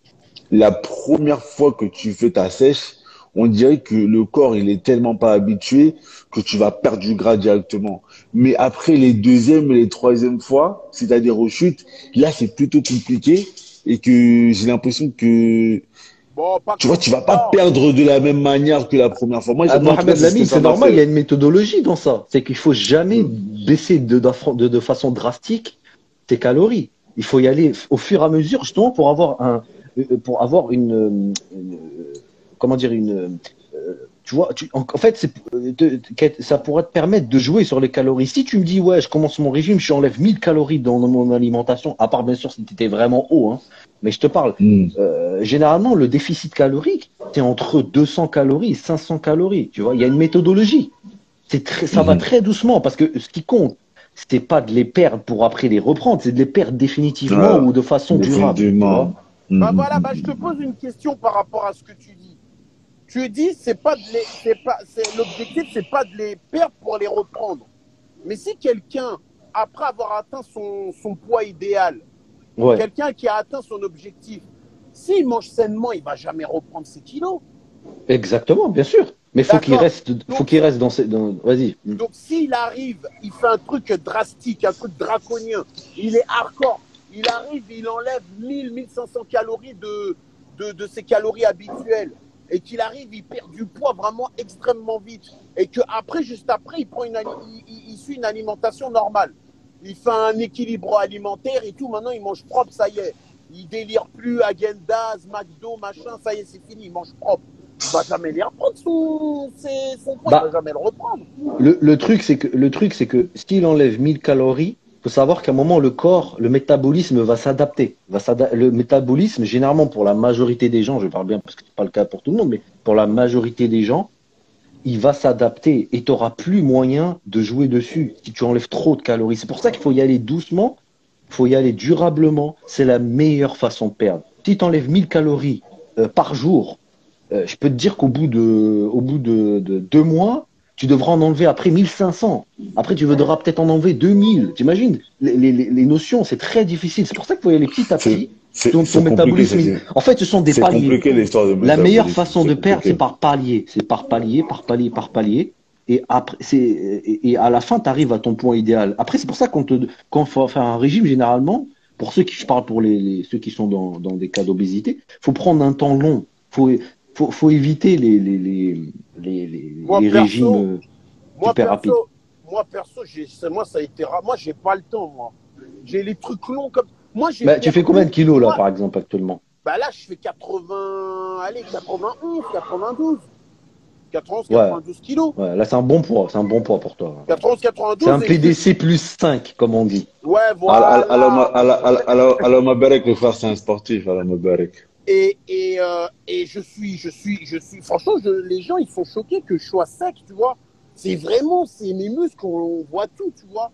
la première fois que tu fais ta sèche, on dirait que le corps, il est tellement pas habitué que tu vas perdre du gras directement. Mais après les deuxièmes et les troisièmes fois, si tu as des rechutes, là, c'est plutôt compliqué et que j'ai l'impression que,
Bon, pas
tu vois,
comme
tu vas pas
ça.
perdre de la même manière que la première fois. Moi,
Ah,
j'ai- moi en tout cas,
Mohamed
c'est ce que
Lamine,
ça
c'est
m'a
normal, il y a
fait.
une méthodologie dans ça. C'est qu'il faut jamais
Mm.
baisser de, de, de, de façon drastique tes calories. Il faut y aller au fur et à mesure, justement, pour avoir un, euh, pour avoir une, une, euh, comment dire, une, euh, tu vois, tu, en, en fait, c'est, euh, te- te- ça pourrait te permettre de jouer sur les calories. Si tu me dis, ouais, je commence mon régime, je enlève mille calories dans mon alimentation, à part bien sûr si tu étais vraiment haut, hein, mais je te parle,
Mm.
euh, généralement, le déficit calorique, c'est entre deux cents calories et cinq cents calories. Tu vois, il y a une méthodologie. C'est très, ça va
Mhm.
très doucement parce que ce qui compte, c'est pas de les perdre pour après les reprendre, c'est de les perdre définitivement
Ouais,
ou de façon durable. Tu vois.
définitivement. Mm,
Bah
mm,
voilà,
mm,
bah je te
mm.
pose une question par rapport à ce que tu dis. Tu dis, c'est pas de les, c'est pas, c'est l'objectif, c'est pas de les perdre pour les reprendre. Mais si quelqu'un, après avoir atteint son, son poids idéal,
Ouais,
quelqu'un qui a atteint son objectif, s'il mange sainement, il va jamais reprendre ses kilos.
exactement, bien sûr. Mais faut qu'il
D'accord.
reste, faut
Donc,
qu'il reste dans ces, dans, vas-y.
donc s'il arrive, il fait un truc drastique, un truc draconien, il est hardcore, il arrive, il enlève mille, mille cinq cents calories de, de, de ses calories habituelles, et qu'il arrive, il perd du poids vraiment extrêmement vite, et qu'après, juste après, il, prend une, il, il, il suit une alimentation normale. Il fait un équilibre alimentaire et tout, maintenant il mange propre, ça y est. Il délire plus Häagen-Dazs, McDo, machin, ça y est, c'est fini, il mange propre. Il va jamais les reprendre son, ses- son poids, il
Bah,
va jamais le reprendre.
le, le truc, c'est que, le truc, c'est que s'il enlève mille calories, faut savoir qu'à un moment, le corps, le métabolisme va s'adapter. Va s'ada- le métabolisme, généralement, pour la majorité des gens, je parle bien parce que c'est pas le cas pour tout le monde, mais pour la majorité des gens, il va s'adapter et tu n'auras plus moyen de jouer dessus si tu enlèves trop de calories. C'est pour ça qu'il faut y aller doucement, il faut y aller durablement. C'est la meilleure façon de perdre. Si tu enlèves mille calories euh, par jour, euh, je peux te dire qu'au bout de, au bout de, de deux mois, tu devras en enlever après mille cinq cents. Après, tu devras peut-être en enlever deux mille. T'imagines les, les, les notions, c'est très difficile. C'est pour ça qu'il faut y aller petit à
C'est
petit.
c'est-
Ton, ton
c'est compliqué,
métabolisme,
c'est
il-
c'est-
en fait, ce sont des
c'est
paliers.
compliqué l'histoire de
La meilleure
métabolisme,
façon
c'est
de perdre, c'est
compliqué.
par palier. C'est par palier, par palier, par palier. Et, après, c'est, et, et à la fin, tu arrives à ton point idéal. Après, c'est pour ça qu'on te, quand faut faire un régime, généralement, pour ceux qui, je parle pour les, les- ceux qui sont dans, dans des cas d'obésité, faut prendre un temps long. Faut, faut, faut éviter les, les, les, les, les,
Moi,
les
perso,
régimes euh,
Moi,
super rapides.
perso, moi, perso, j'ai, c'est- moi, ça a été rare. Moi, j'ai pas le temps, moi. J'ai les trucs longs comme. Moi, j'ai
Bah, tu fais
perdu.
combien de kilos, là,
Moi,
par exemple, actuellement?
bah là, je fais quatre-vingts, allez, quatre-vingt-onze, quatre-vingt-douze. quatre-vingt-onze,
Ouais,
quatre-vingt-douze kilos.
ouais, là, c'est un bon poids. C'est un bon poids pour toi.
quatre-vingt-onze,
C'est un
quatre-vingt-douze. Et je
P D C plus cinq, comme on dit.
Ouais,
Alors, alors, ma-
voilà.
alors, alors, alors, alors, ma Barek, le frère, c'est un sportif, alors, ma Barek.
Et, et, euh, et je suis, je suis, je suis, franchement, je, les gens, ils sont choqués que je sois sec, tu vois. C'est vraiment, c'est mes muscles, on voit tout, tu vois.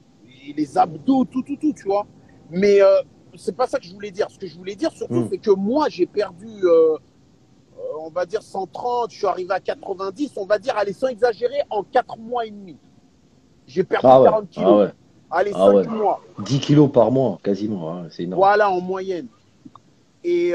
Et les abdos, tout, tout, tout, tu vois. Mais euh, c'est pas ça que je voulais dire. Ce que je voulais dire, surtout,
Mm.
c'est que moi, j'ai perdu, euh, euh, on va dire cent trente, je suis arrivé à quatre-vingt-dix, on va dire, allez, sans exagérer, en quatre mois et demi. J'ai perdu
Ah ouais,
quarante
ah
kilos.
ouais.
Allez,
Ah ouais.
cinq mois.
dix kilos par mois, quasiment. Hein, c'est énorme.
Voilà, en moyenne. Et,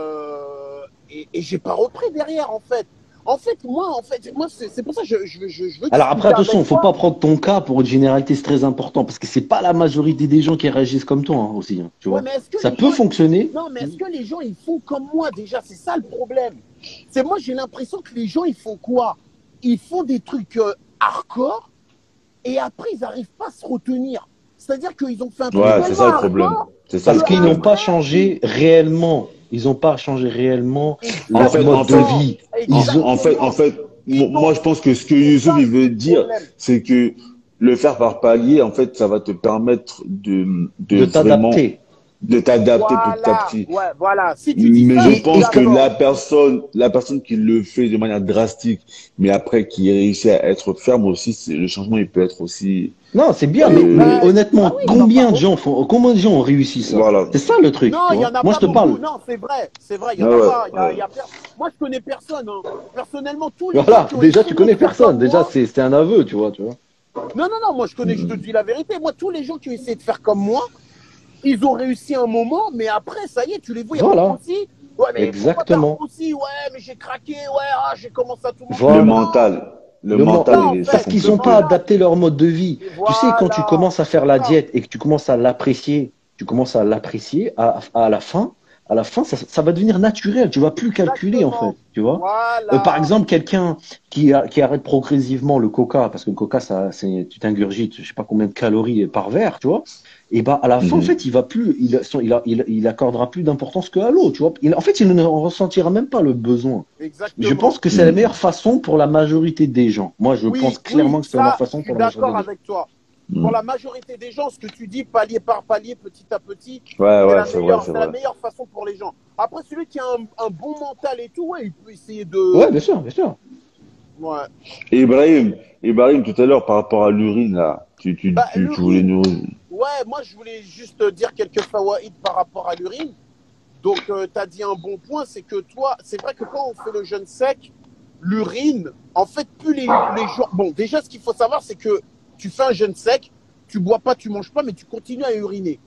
euh, et, et j'ai pas repris derrière, en fait. En fait, moi, en fait, moi, c'est c'est pour ça que je, je, je, je veux
Alors après,
discuter
attention,
avec
faut pas
toi.
prendre ton cas pour une généralité, c'est très important, parce que c'est pas la majorité des gens qui réagissent comme toi hein, aussi, hein, tu
Ouais,
vois.
mais est-ce que
Ça
les
peut
gens,
fonctionner.
non, mais est-ce que les gens, ils font comme moi déjà? C'est ça le problème. C'est moi, j'ai l'impression que les gens, ils font quoi? Ils font des trucs euh, hardcore et après, ils n'arrivent pas à se retenir. C'est-à-dire qu'ils ont fait un truc
Ouais, c'est
tellement
ça le problème.
hardcore
C'est ça
que
le
Parce qu'ils n'ont
problème.
pas
après,
changé réellement. Ils n'ont pas changé réellement
En
leur
fait, en
mode de
fait,
exactement,
vie.
en,
Ils ont,
en fait, en
exactement.
fait, mo-
Ils
moi,
ont,
je pense que ce que
c'est
Youssouf,
ça
il
le
veut dire,
problème.
c'est que le faire par palier, en fait, ça va te permettre de, de
de
vraiment,
t'adapter.
de t'adapter petit à
Voilà,
petit.
ouais, voilà. Si tu dis
Mais
ça,
je
je
Et,
suis
pense
et
que
que,
la
d'accord.
personne, la personne qui le fait de manière drastique, mais après qui réussit à être ferme aussi, c'est, le changement, il peut être aussi,
non, c'est bien, mais,
Oui,
mais
bah,
euh,
bah
honnêtement,
oui, il n'y en a pas
combien de gens
beaucoup.
font, combien de gens ont réussi ça?
voilà.
C'est ça le truc,
Non,
tu
il n'y
vois.
en a
Moi, je
pas
te parle.
beaucoup. Non, c'est vrai, c'est vrai, il n'y
Ah
en a
ouais,
pas. Il y a, il
ouais.
y a per- Moi, je connais personne, hein. Personnellement, tous les gens
Voilà,
qui ont
déjà, tu
essayé de
connais
faire
personne.
comme
Déjà,
moi,
c'est c'est un aveu, tu vois, tu vois.
non, non, non, moi, je connais, je te dis la vérité. Moi, tous les gens qui ont essayé de faire comme moi, ils ont réussi un moment, mais après, ça y est, tu les vois, ils
Voilà,
regrossit. Ouais, mais pourquoi t'as
exactement.
regrossi? Ouais, mais j'ai craqué. Ouais, ah, j'ai commencé à tout manger.
Le
Mais
Voilà.
non,
mental, le
Le, men-
c'est
mental,
ça,
le-
en
il est, ça
fait,
parce qu'ils
le
compte
n'ont pas
peu.
mental.
adapté leur mode de vie.
Et
Tu sais, quand tu
voilà,
commences à faire
c'est
la
ça.
diète et que tu commences à l'apprécier, tu commences à l'apprécier à, à la fin, à la fin, ça, ça va devenir naturel. Tu vas plus calculer, en fait,
Exactement.
tu vois. Euh, par
Voilà.
exemple, quelqu'un qui, a- qui arrête progressivement le coca, parce que le coca, ça, c'est, tu t'ingurgites, je sais pas combien de calories par verre, tu vois. Et bah, à la fin, en
Mhm.
fait, il va plus, il, son- il, a- il, il accordera plus d'importance qu'à l'eau, tu vois. Il- en fait, il ne ressentira même pas le besoin. Je pense
Exactement.
que c'est la meilleure
Mhm.
façon pour la majorité des gens. Moi, je pense
Oui, oui,
clairement que c'est la meilleure
ça, je
façon
suis
pour la majorité
d'accord
des gens.
avec toi. Pour
Mhm.
la majorité des gens, ce que tu dis, palier par palier, petit à petit,
Ouais,
c'est
ouais,
la
c'est vrai,
meilleure,
c'est
c'est la
vrai.
meilleure façon pour les gens. Après, celui qui a un, un bon mental et tout, ouais, il peut essayer de.
Ouais, bien sûr, bien sûr.
Ouais.
Et Ibrahim, Ibrahim, tout à l'heure, par rapport à l'urine, là, tu, tu,
Bah,
tu, tu voulais
l'urine,
nous.
ouais, moi, je voulais juste dire quelques fawaïd par rapport à l'urine. Donc, tu as dit un bon point, c'est que toi, c'est vrai que quand on fait le jeûne sec, l'urine, en fait, plus les, les jours. Bon, déjà, ce qu'il faut savoir, c'est que tu fais un jeûne sec, tu bois pas, tu manges pas, mais tu continues à uriner.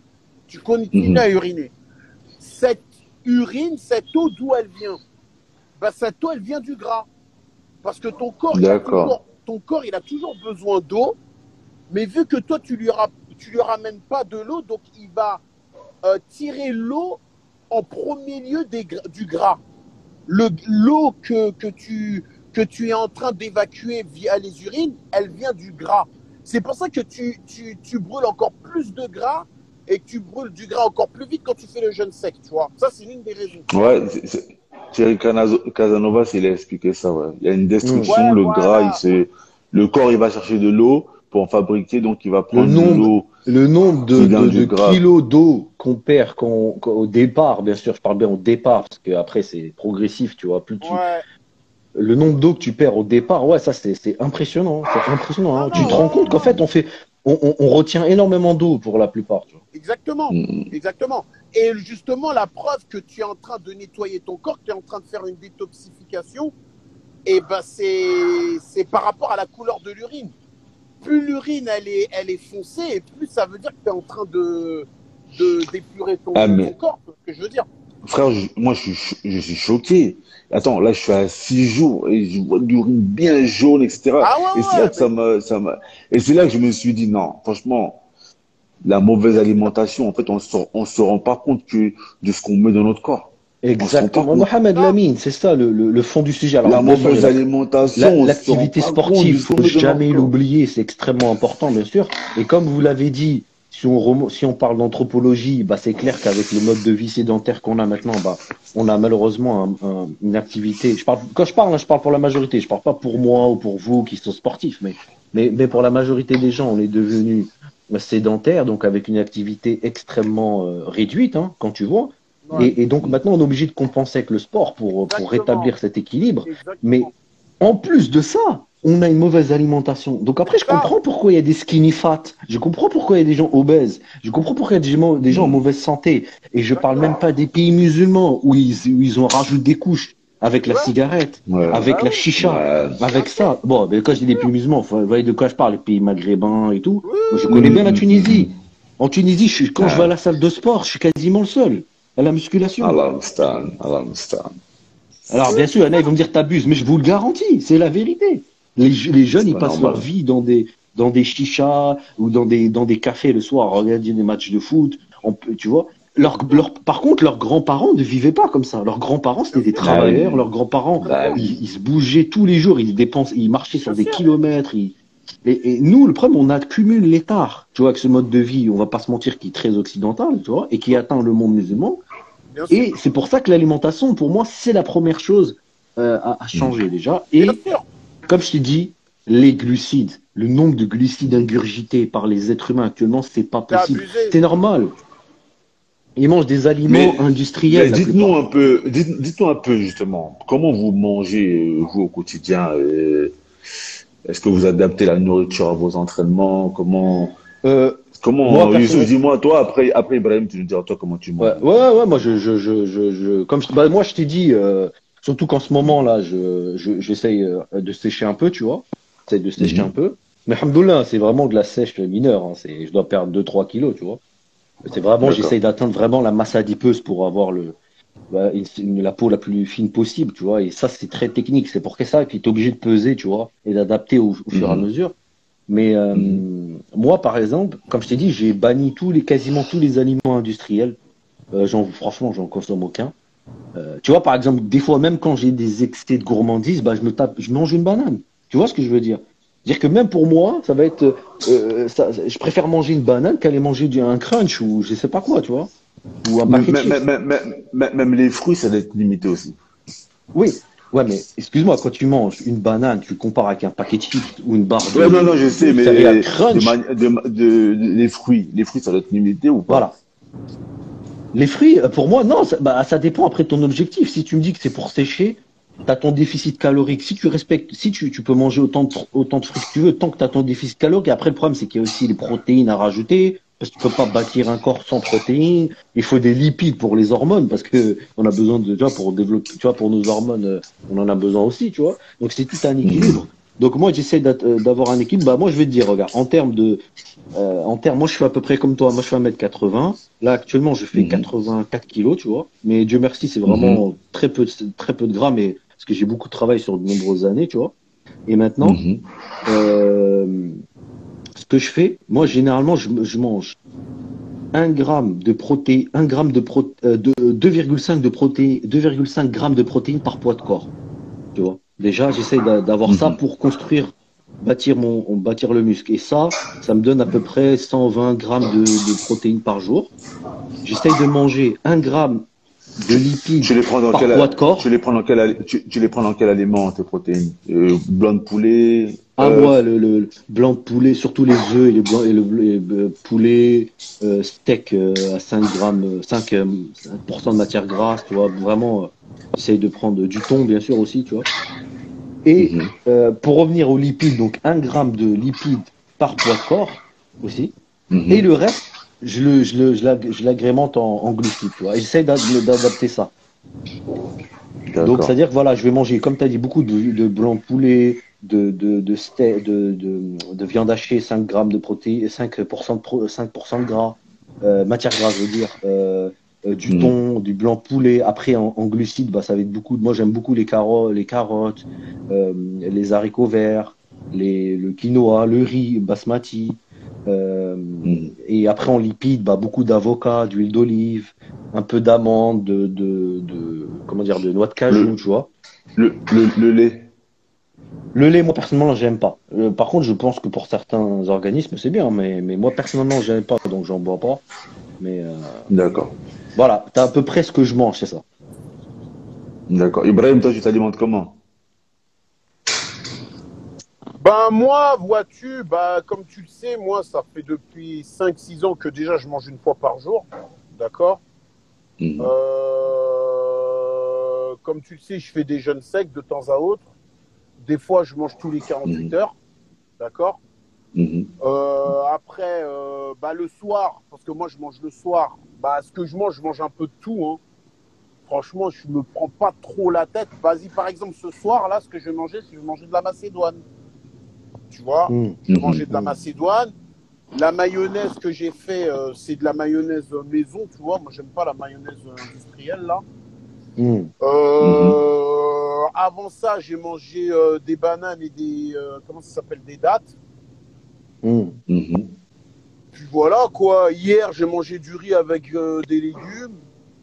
Tu continues
Mhm.
à uriner. Cette urine, cette eau, d'où elle vient? Ben, cette eau, elle vient du gras. Parce que ton corps, il a
D'accord.
toujours, ton corps, il a toujours besoin d'eau, mais vu que toi, tu lui, ra- tu lui ramènes pas de l'eau, donc il va euh, tirer l'eau en premier lieu des gra- du gras. Le- L'eau que, que, tu, que tu es en train d'évacuer via les urines, elle vient du gras. C'est pour ça que tu, tu, tu brûles encore plus de gras et que tu brûles du gras encore plus vite quand tu fais le jeûne sec, tu vois. Ça, c'est l'une des raisons, tu vois.
Ouais, c'est- c'est- Thierry Canazo- Casanovas, il a expliqué ça, ouais. Il y a une
Hmm.
destruction,
Ouais,
le gras, il
voilà.
se, le corps, il va chercher de l'eau pour en fabriquer, donc il va
Le
prendre de
nombre,
l'eau
le nombre de,
qui vient
de, de
du gras.
kilos d'eau qu'on perd qu'on, qu'on- au départ, bien sûr, je parle bien au départ, parce que après c'est progressif, tu vois. Plus tu,
Ouais.
le nombre d'eau que tu perds au départ, ouais, ça c'est c'est impressionnant, hein, c'est impressionnant.
Non,
Hein. Tu
non,
te
ouais,
rends
ouais,
compte qu'en
non.
fait, on fait, on, on, on retient énormément d'eau pour la plupart, tu vois.
Exactement.
Mhm.
Exactement. Et justement, la preuve que tu es en train de nettoyer ton corps, que tu es en train de faire une détoxification, et ben c'est c'est par rapport à la couleur de l'urine. Plus l'urine elle est, elle est foncée, et plus ça veut dire que tu es en train de de- d'épurer ton,
Ah,
ton
mais,
corps, c'est ce que je veux dire.
frère, je- moi, je suis, cho- je suis choqué. Attends, là, je suis à six jours et je vois de l'urine bien jaune, et cetera.
Ah ouais,
Et c'est là
ouais,
que
mais
ça m'a, ça m'a, et c'est là que je me suis dit, non, franchement, la mauvaise
bien sûr.
alimentation, en fait, on se, on se rend pas compte que de ce qu'on met dans notre corps. On se rend pas
Exactement.
compte.
Mohamed
Non,
Lamine, c'est ça le, le, le fond du sujet. Alors,
La
bien sûr, il y a
mauvaise
la,
alimentation,
la-
on se rend
l'activité
pas compte de
sportive,
ce qu'on
faut
met dans notre
jamais
corps.
l'oublier, c'est extrêmement important, bien sûr. Et comme vous l'avez dit, si on, remo- si on parle d'anthropologie, bah, c'est clair qu'avec le mode de vie sédentaire qu'on a maintenant, bah, on a malheureusement un- un- une activité. Je parle, quand je parle, hein, je parle pour la majorité. Je parle pas pour moi ou pour vous qui sont sportifs, mais, mais, mais pour la majorité des gens, on est devenu sédentaire, donc avec une activité extrêmement euh, réduite, hein, quand tu vois.
ouais,
Et, et donc maintenant, on est obligé de compenser avec le sport pour, pour
exactement,
rétablir cet équilibre. Mais
exactement.
en plus de ça, on a une mauvaise alimentation. Donc
C'est
après, je
ça.
comprends pourquoi il y a des skinny fat. Je comprends pourquoi il y a des gens obèses. Je comprends pourquoi il y a des gens, des gens en
Hmm.
mauvaise santé. Et je parle même
Exactement.
pas des pays musulmans où ils, où ils ont rajouté des couches. avec la
Ouais.
cigarette,
Ouais.
avec
Ah
la
oui.
chicha,
Ouais.
avec ça. Bon, mais quand je dis des pays musulmans, vous voyez de quoi je parle, les pays maghrébins et tout.
Oui,
Moi, je
oui,
connais
oui.
bien la
Mm, mm,
Tunisie.
mm.
En Tunisie, je suis- quand je vais à
Ouais.
la salle de sport, je suis quasiment le seul à la musculation.
Allah Mustaan, Allah Mustaan.
Alors, bien sûr, il y en a, ils vont me dire t'abuses, mais je vous le garantis, c'est la vérité. Les, je- les jeunes,
C'est
ils
pas
passent leur
normal.
vie dans des, dans des chichas ou dans des, dans des cafés le soir, à regarder des matchs de foot. On peut, tu vois. Leur, leur, par contre, leurs grands-parents ne vivaient pas comme ça. Leurs grands-parents, c'était
Bien
des
sûr.
Ah
travailleurs.
oui.
Leurs grands-parents,
Bah oui.
ils, ils se bougeaient tous les jours. Ils dépensent, ils marchaient sur
Bien
des
sûr.
kilomètres. Ils- et, et nous, le problème, on accumule l'étard. Tu vois, avec ce mode de vie, on va pas se mentir, qui est très occidental, tu vois, et qui atteint le monde musulman.
Bien sûr.
Et c'est pour ça que l'alimentation, pour moi, c'est la première chose euh, à, à
Mm.
changer déjà.
Bien
Et
sûr.
comme je t'ai dit, les glucides, le nombre de glucides ingurgités par les êtres humains actuellement, c'est pas
C'est
possible.
abusé.
C'est normal. Ils mangent des aliments
Mais,
industriels
mais
la
dites-nous
plupart.
un peu, dites, dites-nous un peu justement, comment vous mangez, euh, vous, au quotidien? euh, Est-ce que vous adaptez la nourriture à vos entraînements? Comment,
Euh, moi
comment, Youssouf,
personnellement,
dis-moi, toi, après, après Ibrahim, tu nous diras, toi, comment tu
ouais,
manges.
ouais, ouais, moi je, je, je, je, je- comme je, bah, moi je t'ai dit, euh, surtout qu'en ce moment là, je, je, j'essaye euh, de sécher un peu, tu vois, j'essaye de sécher un
Mhm.
peu. Mais alhamdoulilah, c'est vraiment de la sèche mineure. Hein, c'est, je dois perdre deux trois kilos, tu vois. C'est vraiment,
D'accord.
j'essaye d'atteindre vraiment la masse adipeuse pour avoir le, bah, une- une- la peau la plus fine possible, tu vois. Et ça, c'est très technique. C'est pour ça qu'il est obligé de peser, tu vois, et d'adapter au, au fur et à
Mhm.
mesure. Mais euh,
Mhm.
moi, par exemple, comme je t'ai dit, j'ai banni tous les, quasiment tous les aliments industriels. Euh, j'en, franchement, j'en consomme aucun. Euh, tu vois, par exemple, des fois, même quand j'ai des excès de gourmandise, bah, je me tape, je mange une banane. Tu vois ce que je veux dire? Dire que même pour moi, ça va être, euh, ça, je préfère manger une banane qu'aller manger du, un crunch ou je sais pas quoi, tu vois, ou un paquet de
Même, même,
chips.
même, même, même les fruits, ça doit être limité aussi.
Oui, ouais, mais excuse-moi, quand tu manges une banane, tu le compares avec un paquet de chips ou une barre
Ouais,
de,
non, non, je
de
sais,
céréales
mais de,
crunch,
mani- de, de, de- les fruits, les fruits, ça doit être limité ou pas?
voilà. Les fruits, euh, pour moi, non, ça, bah, ça dépend après de ton objectif. Si tu me dis que c'est pour sécher, tu as ton déficit calorique. Si tu respectes, si tu, tu peux manger autant de, autant de fruits que tu veux, tant que tu as ton déficit calorique. Et après, le problème, c'est qu'il y a aussi les protéines à rajouter, parce que tu peux pas bâtir un corps sans protéines. Il faut des lipides pour les hormones, parce que on a besoin de, tu vois, pour développer, tu vois, pour nos hormones, euh, on en a besoin aussi, tu vois. Donc, c'est tout un
Mhm.
équilibre. Donc, moi, j'essaie d'at- euh, d'avoir un équilibre. Bah, moi, je vais te dire, regarde, en termes de, euh, en termes, moi, je fais à peu près comme toi. Moi, je fais un mètre quatre-vingts. Là, actuellement, je fais
Mhm.
quatre-vingt-quatre kilos, tu vois. Mais Dieu merci, c'est
Mhm.
vraiment très peu, de- très peu de gras, mais parce que j'ai beaucoup de travail sur de nombreuses années, tu vois. Et maintenant,
Mhm.
euh, ce que je fais, moi, généralement, je, je mange un gramme de protéines, un gramme de, pro, euh, de deux virgule cinq de protéines, deux virgule cinq grammes de protéines par poids de corps. Tu vois. Déjà, j'essaie d'a- d'avoir ça
Mhm.
pour construire, bâtir mon, bâtir le muscle. Et ça, ça me donne à peu près cent vingt grammes de, de protéines par jour. J'essaye de manger un gramme de
Tu,
lipides
tu les prends dans
par
quel,
poids de
tu
corps.
les prends dans quel, ali- tu, tu les prends dans quel aliment, tes protéines? Euh, blanc de poulet,
Un mois,
œuf.
le, le blanc de poulet, surtout les œufs et les blancs et le, et le poulet, euh, steak euh, à cinq grammes, euh, cinq, euh, cinq pour cent de matière grasse, tu vois. Vraiment, euh, j'essaye de prendre du thon, bien sûr, aussi, tu vois. Et
Mhm.
euh, pour revenir aux lipides, donc un gramme de lipides par poids de corps aussi. Et
Mhm.
le reste, je le, je le, je l'ag- je l'agrémente en, en glucides, tu vois. Et j'essaie d'a- d'adapter ça. Donc,
D'accord.
c'est-à-dire que voilà, je vais manger, comme tu as dit, beaucoup de, de blanc de poulet, de, de, de, steak, de, de, de viande hachée, cinq grammes de protéines, cinq pour cent de, pro- cinq pour cent de gras, euh, matière grasse, je veux dire, euh, euh, du
Mhm.
thon, du blanc de poulet. Après, en, en glucides, bah, ça va être beaucoup. Moi, j'aime beaucoup les carottes, les carottes, euh, les haricots verts, les, le quinoa, le riz basmati. Euh,
Mhm.
et après, en lipides, bah, beaucoup d'avocat, d'huile d'olive, un peu d'amande, de, de, de, comment dire, de noix de cajou,
Le,
tu vois.
le, le, le lait.
Le lait, moi, personnellement, j'aime pas. Euh, par contre, je pense que pour certains organismes, c'est bien, mais, mais moi, personnellement, j'aime pas, donc j'en bois pas. Mais euh,
D'accord.
voilà, t'as à peu près ce que je mange, c'est ça.
D'accord. Ibrahim, toi, tu t'alimentes comment?
Ben moi, vois-tu, bah, comme tu le sais, moi, ça fait depuis cinq six ans que déjà je mange une fois par jour. D'accord.
Mhm.
Euh, Comme tu le sais, je fais des jeûnes secs de temps à autre. Des fois, je mange tous les quarante-huit
Mhm.
heures. D'accord.
Mhm.
Euh, après, euh, bah, le soir, parce que moi, je mange le soir. Bah, ce que je mange, je mange un peu de tout, hein. franchement, je me prends pas trop la tête. Vas-y, par exemple, ce soir, là, ce que je vais manger, c'est que je vais manger de la macédoine. Tu vois,
Mm.
je vais manger de la macédoine. La mayonnaise que j'ai fait, euh, c'est de la mayonnaise maison, tu vois. Moi, j'aime pas la mayonnaise industrielle, là.
Mm.
Euh, avant ça, j'ai mangé euh, des bananes et des... euh, comment ça s'appelle? Des dattes.
Mm.
Mhm.
Puis voilà, quoi. Hier, j'ai mangé du riz avec euh, des légumes.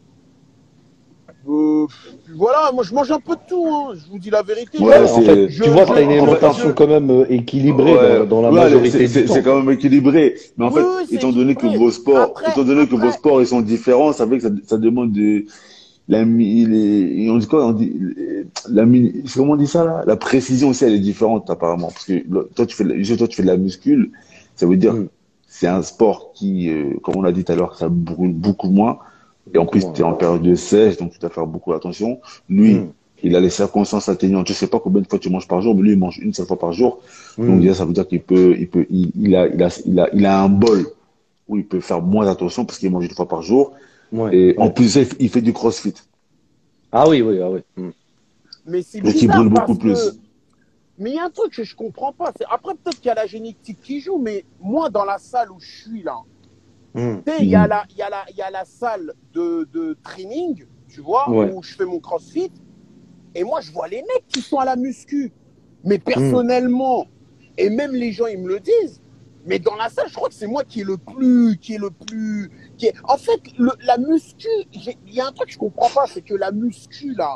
Euh, puis voilà, moi, je mange un peu de tout, hein. Je vous dis la vérité.
Ouais,
Ouais,
Je-
en fait,
je-
tu vois que tu as une
je-
alimentation
je-
quand même euh, équilibrée
Ouais,
dans, dans la
ouais,
majorité
c'est
du
c'est-
temps.
c'est quand même équilibré. Mais en
Oui,
fait,
oui, c'est
étant donné que
équilibré.
vos sports,
Après,
étant donné que vos
après,
sports ils sont différents, ça fait que ça, ça demande de la, mi- les, on dit quoi, on dit, la, mi- comment on dit ça là? La précision aussi, elle est différente apparemment. Parce que le- toi, tu fais, de la- juste toi, tu fais de la muscule, ça veut dire
Mm.
c'est un sport qui, euh, comme on l'a dit tout à l'heure, ça brûle beaucoup moins. Et en
Beaucoup
plus, tu es
moins.
en période de sèche, donc tu dois faire beaucoup attention. Lui,
Mm.
il a les circonstances atteignantes. Je sais pas combien de fois tu manges par jour, mais lui, il mange une seule fois par jour. Donc,
Mm.
déjà, ça veut dire qu'il peut, il peut, il, il a, il a, il a, il a un bol où il peut faire moins attention parce qu'il mange une fois par jour.
Ouais,
Et en
ouais.
plus, il fait il fait du crossfit.
Ah oui, oui, ah oui. Mm.
mais c'est
Donc, il
bizarre
brûle beaucoup
parce que...
plus.
Mais il y a un truc que je comprends pas. C'est- Après, peut-être qu'il y a la génétique qui joue, mais moi, dans la salle où je suis là,
Mm.
tu sais, il y a
Mhm.
la, il y a la, il y a la salle de, de training, tu vois,
Ouais.
où je fais mon crossfit. Et moi, je vois les mecs qui sont à la muscu. Mais
Mm.
personnellement, et même les gens, ils me le disent, mais dans la salle, je crois que c'est moi qui est le plus, qui est le plus, qui est... En fait, le- la muscu, j'ai- il y a un truc que je comprends pas, c'est que la muscu, là,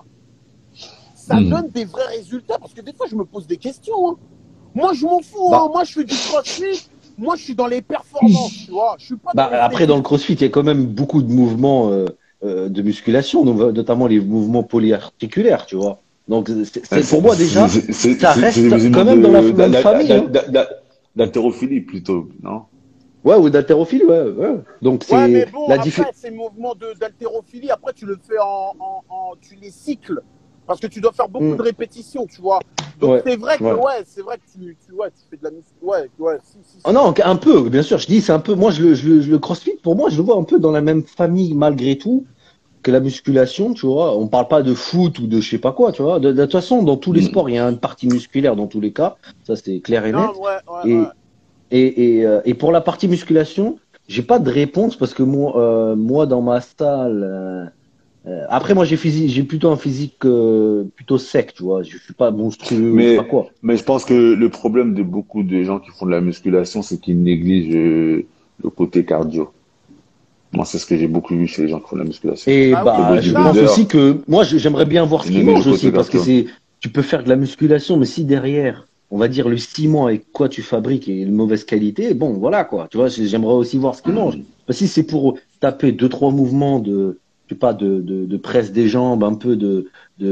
ça
Mhm.
donne des vrais résultats, parce que des fois, je me pose des questions, hein. Moi, je m'en fous,
Bah.
hein. Moi, je fais du crossfit, moi, je suis dans les performances, tu vois, je suis pas
Bah,
dans
après, dans le
l'esthétique.
CrossFit, il y a quand même beaucoup de mouvements euh, euh, de musculation, donc, notamment les mouvements polyarticulaires, tu vois. Donc, c'est, c'est- pour moi, déjà,
C'est c'est-
ça
c'est-
reste
c'est des musulmans
quand même dans la
de,
même famille. Hein.
d'haltérophilie plutôt, non?
Ouais, ou d'haltérophilie, ouais, ouais. Donc,
Ouais, mais
c'est
bon,
la
après,
différence.
ces mouvements de- d'haltérophilie, après, tu le fais en, en, en- tu les cycles, parce que tu dois faire beaucoup
Mm.
de répétitions, tu vois. Donc,
Ouais,
c'est vrai que,
ouais.
ouais, c'est vrai que tu, tu, ouais, tu fais de la musique. Ouais, ouais, si, si, si.
Oh non, un peu, bien sûr. Je dis, c'est un peu. Moi, je le, je le, je le CrossFit, pour moi, je le vois un peu dans la même famille malgré tout que la musculation, tu vois. On parle pas de foot ou de je sais pas quoi, tu vois. De, de toute façon, dans tous les
Mhm.
sports, il y a une partie musculaire dans tous les cas. Ça, c'est clair et
Non,
net.
ouais, ouais,
Et,
ouais.
et, et, euh, et pour la partie musculation, j'ai pas de réponse parce que moi, euh, moi dans ma salle. euh, euh, après, moi, j'ai physique, j'ai plutôt un physique euh, plutôt sec, tu vois. Je suis pas monstrueux ou je sais pas
Mais,
quoi.
mais je pense que le problème de beaucoup de gens qui font de la musculation, c'est qu'ils négligent euh, le côté cardio. Moi, c'est ce que j'ai beaucoup vu chez les gens qui font de la musculation.
Et
Bah oui,
Les
bah,
c'est
je
ça.
pense
bodybuilders,
aussi que moi, je- j'aimerais bien voir ce
ils
qu'ils
négligent le
mangent aussi,
côté
parce que
cardio.
c'est, tu peux faire de la musculation, mais si derrière, on va dire le ciment avec quoi tu fabriques est de mauvaise qualité, bon, voilà quoi. Tu vois, j'aimerais aussi voir ce qu'ils mangent.
Mhm.
Parce que si c'est pour taper deux trois mouvements de, je sais pas, de, de, de presse des jambes, un peu de,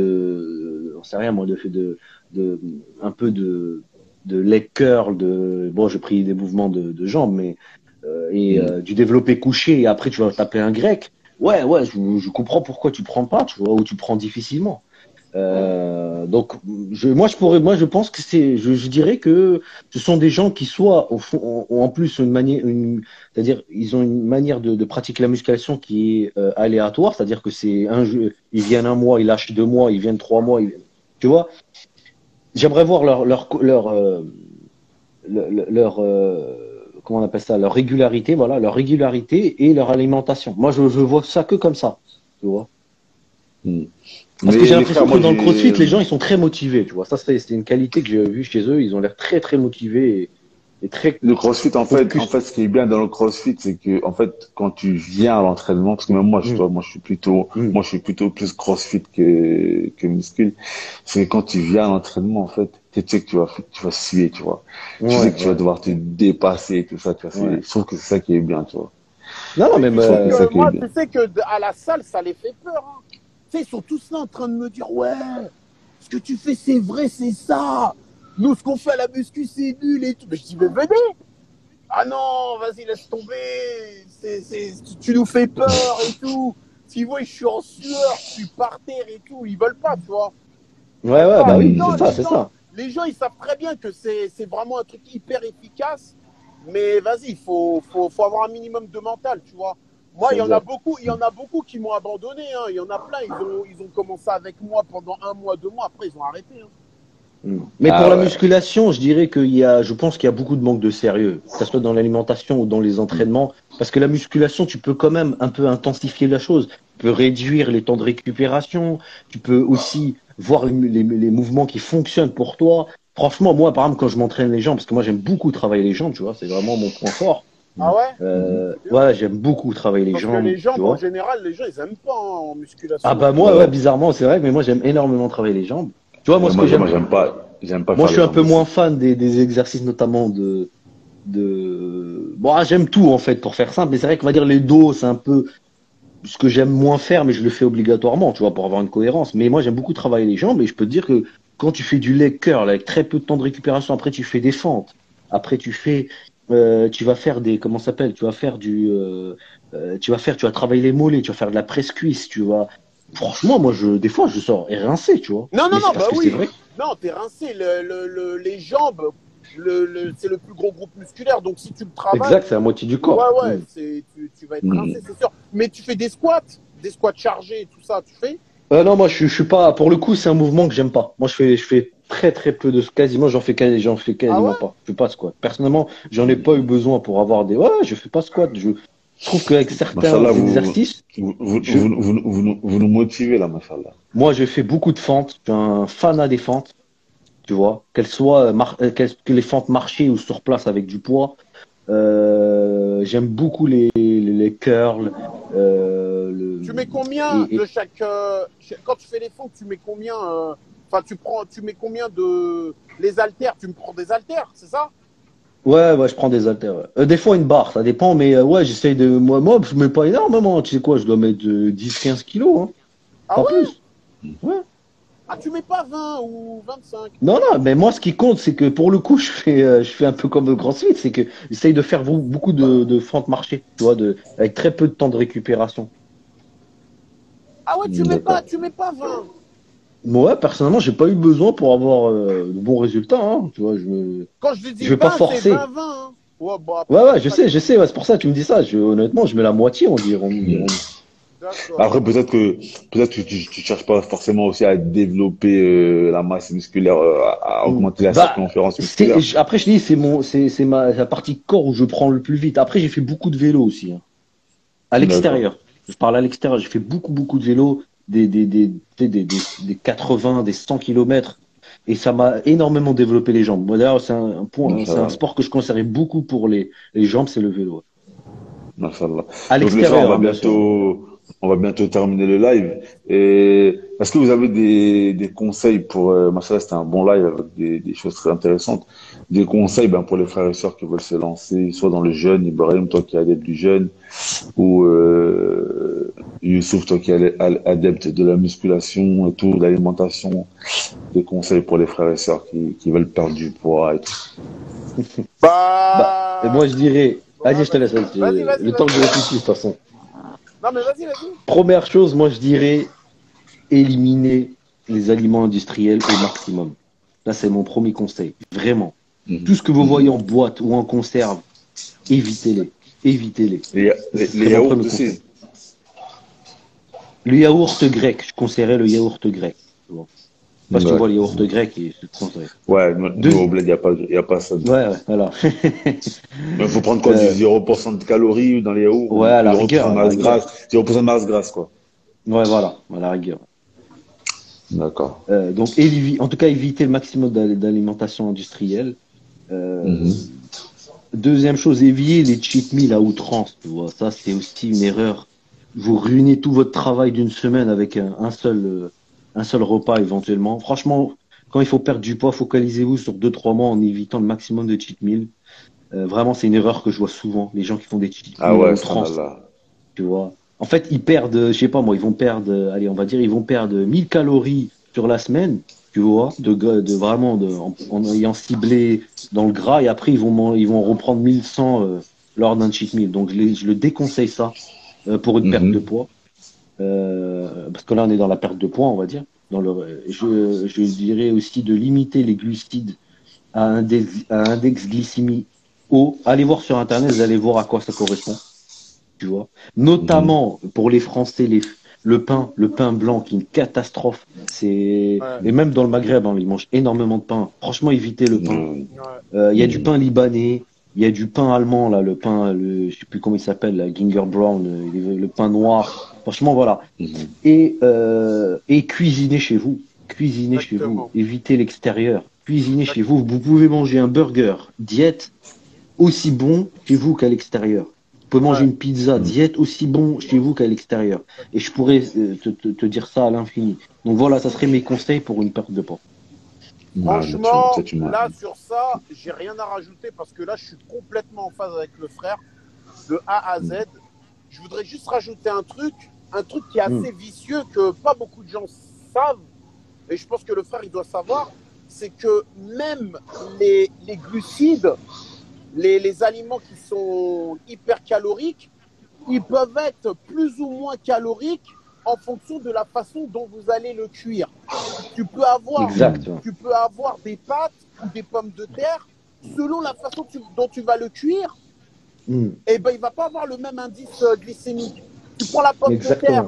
de, on sait rien moi, de, de, de, un peu de, de leg curl, de, bon, j'ai pris des mouvements de, de jambes, mais euh, et
Mhm.
euh, du développé couché et après tu vas taper un grec. Ouais, ouais, je, je comprends pourquoi tu prends pas, tu vois, ou tu prends difficilement. Euh, donc, je, moi, je pourrais, moi, je pense que c'est, je, je dirais que ce sont des gens qui soit au fond, ont, ont en plus une manière, une, c'est-à-dire, ils ont une manière de, de pratiquer la musculation qui est euh, aléatoire, c'est-à-dire que c'est un jeu, ils viennent un mois, ils lâchent deux mois, ils viennent trois mois, ils, tu vois. J'aimerais voir leur, leur, leur, euh, leur, leur euh, comment on appelle ça, leur régularité, voilà, leur régularité et leur alimentation. Moi, je, je vois ça que comme ça, tu vois.
Mhm.
Parce
Mais
que j'ai
les
l'impression
frères,
que
moi,
dans le CrossFit,
j'ai
les gens, ils sont très motivés, tu vois. Ça, c'est c'est une qualité que j'ai vue chez eux. Ils ont l'air très, très motivés et, et très
le CrossFit, en fait, en
focus.
fait, ce qui est bien dans le CrossFit, c'est que, en fait, quand tu viens à l'entraînement, parce que même moi, je,
Mm,
toi, moi, je suis plutôt,
mm.
moi, je suis plutôt plus CrossFit que, que muscle. C'est que quand tu viens à l'entraînement, en fait, tu sais que tu vas, tu vas suer, tu vois. Tu sais
Ouais,
que tu vas
ouais,
devoir te dépasser et tout ça, tu vois.
ouais.
C'est, je trouve que c'est ça qui est bien, tu vois.
Non, non,
Oui,
même.
tu
Je trouve
sais
que c'est ça
Euh,
que
qui est
moi,
bien.
tu sais que d- à la salle, ça les fait peur, hein. Tu sais, ils sont tous là en train de me dire, ouais, ce que tu fais, c'est vrai, c'est ça. Nous, ce qu'on fait à la muscu, c'est nul et tout. Mais je dis, mais venez. Ah non, vas-y, laisse tomber. C'est, c'est, tu, tu nous fais peur et tout. S'ils voient, je suis en sueur, je suis par terre et tout. Ils veulent pas, tu vois. Ils
ouais,
veulent
ouais,
pas.
bah
Les
oui,
gens,
c'est ça,
les
c'est
gens,
ça.
les gens, ils savent très bien que c'est, c'est vraiment un truc hyper efficace. Mais vas-y, il faut, faut, faut avoir un minimum de mental, tu vois. Moi, il y en a
exact.
beaucoup, il y en a beaucoup qui m'ont abandonné. Hein. Il y en a plein, ils ont, ils ont commencé avec moi pendant un mois, deux mois. Après, ils ont arrêté. Hein.
Mm. Mais pour
Ah
la
ouais.
musculation, je dirais qu'il y a, je pense qu'il y a beaucoup de manque de sérieux, que ce soit dans l'alimentation ou dans les entraînements, parce que la musculation, tu peux quand même un peu intensifier la chose. Tu peux réduire les temps de récupération, tu peux aussi voir les, les- les mouvements qui fonctionnent pour toi. Franchement, moi, par exemple, quand je m'entraîne les jambes, parce que moi, j'aime beaucoup travailler les jambes, tu vois, c'est vraiment mon point fort.
Ah ouais?
Mhm.
Euh, ouais, j'aime beaucoup travailler les
Parce que
jambes,
les
tu
jambes, en
vois.
général, les gens, ils aiment pas hein, en musculation.
Ah bah
Hein.
moi, ouais,
Ouais.
bizarrement, c'est vrai, mais moi, j'aime énormément travailler les jambes. Tu vois, moi,
Et
ce
moi,
que
j'ai- moi,
j'aime,
j'aime pas, j'aime pas
moi,
faire
je
les
suis un
jambes
peu moins
aussi.
fan des, des exercices, notamment de de bon ah, j'aime tout en fait pour faire simple, mais c'est vrai qu'on va dire les dos c'est un peu ce que j'aime moins faire, mais je le fais obligatoirement, tu vois, pour avoir une cohérence. Mais moi j'aime beaucoup travailler les jambes, et je peux te dire que quand tu fais du leg curl avec très peu de temps de récupération, après tu fais des fentes, après tu fais euh, tu vas faire des comment ça s'appelle, tu vas faire du euh, euh, tu vas faire tu vas travailler les mollets, tu vas faire de la presse cuisse, tu vas franchement moi je des fois je sors rincé, tu vois,
Non, non,
mais c'est
non,
parce
bah
que c'est
oui.
vrai.
Non, t'es rincé. Le, le, le- les jambes, le, le- c'est le plus gros groupe musculaire. Donc, si tu le travailles,
Exact, c'est la moitié du
ouais,
corps.
ouais,
Mm.
c'est, tu, tu vas être rincé,
Mhm.
c'est sûr. Mais tu fais des squats, des squats chargés et tout ça, tu fais?
Euh, non, moi, je, suis- je suis pas. Pour le coup, c'est un mouvement que j'aime pas. Moi, je fais, je fais très, très peu de. Quasiment, j'en fais, quasi- j'en fais
Ah
quasiment
ouais?
pas. Je fais pas de squat. Personnellement, j'en ai pas eu besoin pour avoir des. Ouais, ouais, je fais pas de squat. Je, je trouve qu'avec certains
Machallah, vous,
exercices,
vous, vous,
je,
vous, vous, vous nous vous nous motivez là, machallah.
moi, je fais beaucoup de fentes. Je suis un fanat des fentes, tu vois. Qu'elles soient, mar- euh, qu'elles- que les fentes marchées ou sur place avec du poids. Euh, j'aime beaucoup les, les, les curls. Euh, le,
Tu mets combien
et,
de
et-
chaque. euh, cha- quand tu fais les fentes, tu mets combien euh, Enfin, tu prends, tu mets combien de. Les haltères, tu me prends des haltères, c'est ça?
Ouais, ouais, je prends des haltères. Ouais. Euh, des fois une barre, ça dépend, mais euh, ouais, j'essaye de. Moi, moi, je mets pas énormément. Tu sais quoi, je dois mettre euh, dix quinze kilos, hein,
Ah
pas
ouais?
plus. Ouais.
Ah, tu mets pas vingt ou vingt-cinq?
Non, non, mais moi, ce qui compte, c'est que pour le coup, je fais, euh, je fais un peu comme le CrossFit, c'est que j'essaye de faire beau- beaucoup de, de fentes marchées, tu vois, de, avec très peu de temps de récupération.
Ah ouais, tu mets pas,
D'accord.
tu mets pas vingt.
Moi, personnellement, j'ai pas eu besoin pour avoir euh, de bons résultats, hein, tu vois, je, me-
Quand je dis
je vais pas
vingt, c'est
forcer.
vingt vingt. Hein. Ouais, bon,
Ouais,
après,
ouais, je
ça
sais, je
dépend.
sais, ouais, c'est pour ça que tu me dis ça. Je, honnêtement, je mets la moitié, on dirait, on dirait.
D'accord.
Après, peut-être que peut-être que tu, tu cherches pas forcément aussi à développer euh, la masse musculaire, euh, à, à
Mm.
augmenter la
Bah,
circonférence
c'est,
musculaire.
j- après, je dis, c'est mon, c'est, c'est ma, la partie corps où je prends le plus vite. Après, j'ai fait beaucoup de vélo aussi, hein. À
D'accord.
l'extérieur. Je parle à l'extérieur. J'ai fait beaucoup, beaucoup de vélo, des, des, des, tu sais, des, des, des quatre-vingts, des cent kilomètres. Et ça m'a énormément développé les jambes. Moi, d'ailleurs, c'est un, un point, c'est un
Machallah.
sport que je conseillerais beaucoup pour les, les jambes, c'est le vélo.
Machallah.
À
Donc les frères, on
l'extérieur,
va
hein, bien sûr.
bientôt, on va bientôt terminer le live. Et est-ce que vous avez des, des conseils pour, euh, machallah, c'était un bon live avec des, des choses très intéressantes. Des conseils, ben, pour les frères et sœurs qui veulent se lancer, soit dans le jeûne, Ibrahim, toi qui es adepte du jeûne, ou euh, Youssouf, toi qui es adepte de la musculation et tout, de l'alimentation, des conseils pour les frères et sœurs qui, qui veulent perdre du poids et tout.
Bah, et moi,
Bah.
je dirais,
Ouais,
vas-y, je te laisse,
vas-y.
vas-y,
Vas-y,
j'ai-
vas-y,
le temps que
vas-y,
je
vas-y.
réfléchisse, de toute façon.
Non, mais vas-y, vas-y.
Première chose, moi, je dirais, éliminer les aliments industriels au maximum. Là, c'est mon premier conseil. Vraiment.
Mhm.
Tout ce que vous voyez
Mhm.
en boîte ou en conserve, évitez-les. Évitez-les.
Les,
Ce
les, les
serait mon
yaourts
premier conseil.
aussi.
Le yaourt grec, je conseillerais le yaourt grec. Tu vois. Je sais pas si tu vois le
D'accord.
yaourt grec, et je te conseille.
Ouais, nous, nous, au
Deux...
bled, il n'y a pas, y a pas ça.
Ouais, ouais, voilà.
Mais il faut prendre quoi, du
Euh,
zéro pour cent de calories dans les yaourts,
ouais,
ou
à la
zéro pour cent
rigueur,
de
à la
masse
rigueur.
grasse, zéro pour cent de masse grasse, quoi.
Ouais, voilà, à la rigueur.
D'accord.
Euh, donc, évi- en tout cas, éviter le maximum d'al- d'alimentation industrielle. Euh,
Mhm.
Deuxième chose, éviter les cheat meals à outrance. Tu vois, ça, c'est aussi une erreur. Vous ruinez tout votre travail d'une semaine avec un, un seul, euh, un seul repas éventuellement. Franchement, quand il faut perdre du poids, focalisez-vous sur deux, trois mois en évitant le maximum de cheat meals. Euh, vraiment, c'est une erreur que je vois souvent. Les gens qui font des cheat
Ah
meals à
ouais,
outrance,
subhanallah.
tu vois. En fait, ils perdent, euh, je sais pas moi, ils vont perdre, euh, allez, on va dire, ils vont perdre mille calories sur la semaine, tu vois, de, gra- de vraiment, de, en, en ayant ciblé dans le gras, et après, ils vont, man- ils vont reprendre mille cent euh, lors d'un cheat meal. Donc, je, les- je le déconseille ça euh, pour une perte de
Mhm.
poids. Euh, parce que là, on est dans la perte de poids, on va dire. Dans le, je, je dirais aussi de limiter les glucides à un index, à index glycémie haut. Allez voir sur Internet, vous allez voir à quoi ça correspond. tu vois. Notamment pour les Français, les, le pain, le pain blanc qui est une catastrophe. C'est
Ouais,
et même dans le Maghreb, hein, ils mangent énormément de pain. Franchement, évitez le pain.
Euh,
ouais.
Euh, Il y a du
mhm.
pain libanais, il y a du pain allemand là, le pain, le, je sais plus comment il s'appelle, là, Ginger Brown, le, le pain noir. Franchement, voilà.
Mhm.
Et euh, et cuisinez chez vous, cuisinez chez vous.
Exactement.
Évitez l'extérieur. Cuisinez chez
Exact-
vous. Vous pouvez manger un burger diète aussi bon chez vous qu'à l'extérieur. Vous pouvez manger
Ouais,
une pizza diète aussi bon chez vous qu'à l'extérieur. Et je pourrais euh, te, te, te dire ça à l'infini. Donc voilà, ça serait mes conseils pour une perte de poids.
Ouais, là, tu,
franchement,
ça, tu m'as.
là sur ça, j'ai rien à rajouter parce que là, je suis complètement en phase avec le frère de A à Z. Je voudrais juste rajouter un truc, un truc qui est
Hmm.
assez vicieux que pas beaucoup de gens savent, et je pense que le frère il doit savoir, c'est que même les, les glucides, les, les aliments qui sont hyper caloriques, ils peuvent être plus ou moins caloriques en fonction de la façon dont vous allez le cuire. Tu peux avoir,
Exact.
tu peux avoir des pâtes ou des pommes de terre, selon la façon tu- dont tu vas le cuire,
Hmm.
eh ben, il ne va pas avoir le même indice euh, glycémique. Tu prends la pomme de terre,
Exactement.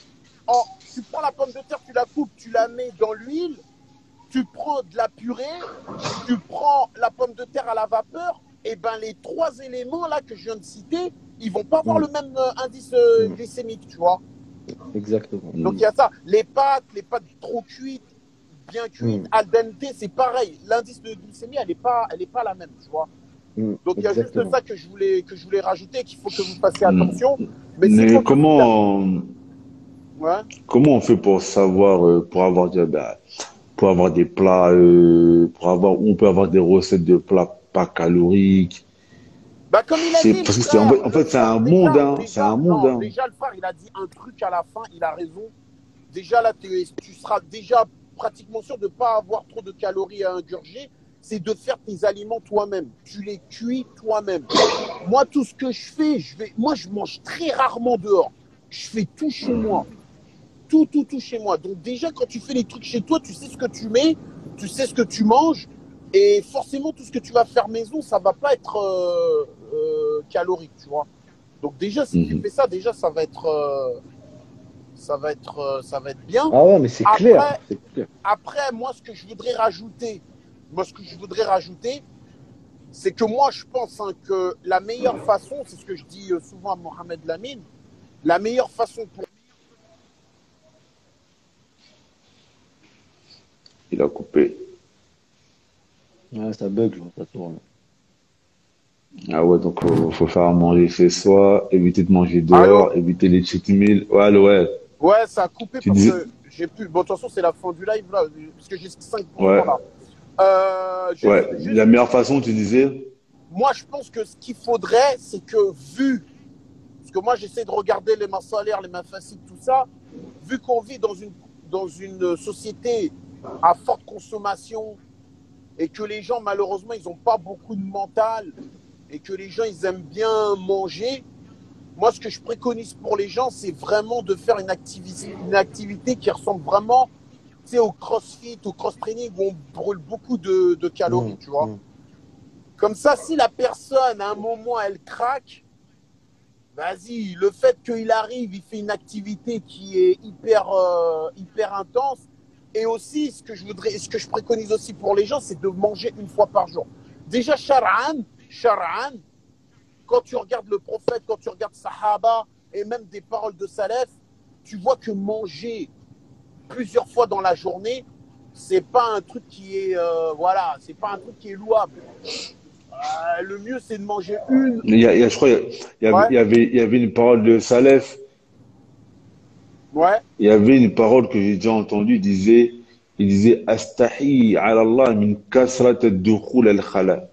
en, tu prends la pomme de terre, tu la coupes, tu la mets dans l'huile, tu prends de la purée, tu prends la pomme de terre à la vapeur, et ben les trois éléments là que je viens de citer, ils vont pas avoir
Hmm.
le même euh, indice euh,
Hmm.
glycémique, tu vois.
Exactement.
Donc il y a ça. Les pâtes, les pâtes trop cuites, bien cuites,
Hmm.
al dente, c'est pareil. L'indice de glycémie, elle n'est pas, elle est pas la même, tu vois.
Hmm.
Donc il y a juste
Exactement.
ça que je voulais, que je voulais rajouter, qu'il faut que vous fassiez
Mhm.
attention. Mais sinon,
Mais
de vita-
comment,
ouais.
comment on fait pour savoir, euh, pour avoir, des- bah, pour avoir des plats, euh, pour avoir, on peut avoir des recettes de plats pas caloriques.
Bah, comme il a
C'est
dit, le
parce que c'est en
frère,
fait, en
le
fait, c'est
frère,
un monde,
déjà,
hein, c'est
déjà,
un monde,
non,
hein.
déjà, le frère, il a dit un truc à la fin, il a raison. Déjà, là, tu, tu seras déjà pratiquement sûr de ne pas avoir trop de calories à ingurger. C'est de faire tes aliments toi-même. Tu les cuis toi-même. Moi, tout ce que je fais, je vais, moi, je mange très rarement dehors. Je fais tout chez moi. Tout, tout, tout chez moi. Donc, déjà, quand tu fais les trucs chez toi, tu sais ce que tu mets, tu sais ce que tu manges. Et forcément, tout ce que tu vas faire maison, ça va pas être euh, euh, calorique, tu vois. Donc, déjà, si tu
Mhm.
fais ça, déjà, ça va être, euh, ça va être, euh, ça va être bien.
Ah ouais, mais c'est clair.
Après,
C'est clair.
après, moi, ce que je voudrais rajouter, moi, ce que je voudrais rajouter, c'est que moi, je pense hein, que la meilleure façon, c'est ce que je dis euh, souvent à Mohamed Lamine, la meilleure façon pour
Il a coupé.
Ouais, ça bug, là, ça tourne.
Ah ouais, donc faut, faut faire à manger chez soi, éviter de manger
Allô?
dehors, éviter les cheat meals. Ouais, allô, ouais.
Ouais, ça a coupé
Tu
parce
disais,
que j'ai plus. Bon, de toute façon, c'est la fin du live là, parce que j'ai cinq pour cent
ouais,
là. Euh, juste,
ouais. La
juste,
meilleure façon, tu disais,
moi, je pense que ce qu'il faudrait, c'est que vu, parce que moi, j'essaie de regarder les masses salaires, les masses faciles, tout ça, vu qu'on vit dans une, dans une société à forte consommation et que les gens, malheureusement, ils n'ont pas beaucoup de mental et que les gens, ils aiment bien manger. Moi, ce que je préconise pour les gens, c'est vraiment de faire une activité, une activité qui ressemble vraiment, tu sais, au crossfit, au cross-training, où on brûle beaucoup de, de calories,
Hmm.
tu vois.
Hmm.
Comme ça, si la personne, à un moment, elle craque, vas-y, le fait qu'il arrive, il fait une activité qui est hyper, euh, hyper intense. Et aussi, ce que je voudrais, ce que je préconise aussi pour les gens, c'est de manger une fois par jour. Déjà, Shar'an, Shar'an, quand tu regardes le prophète, quand tu regardes Sahaba, et même des paroles de Salaf, tu vois que manger plusieurs fois dans la journée, c'est pas un truc qui est, euh, voilà, c'est pas un truc qui est louable. Euh, le mieux, c'est de manger une.
il y a, il y a- je crois, il y avait,
Ouais,
il y avait, il y avait une parole de Salef,
ouais.
il y avait une parole que j'ai déjà entendue, il disait, il disait, Astahi ala Allah min kasrat ad-dukhul al-khala.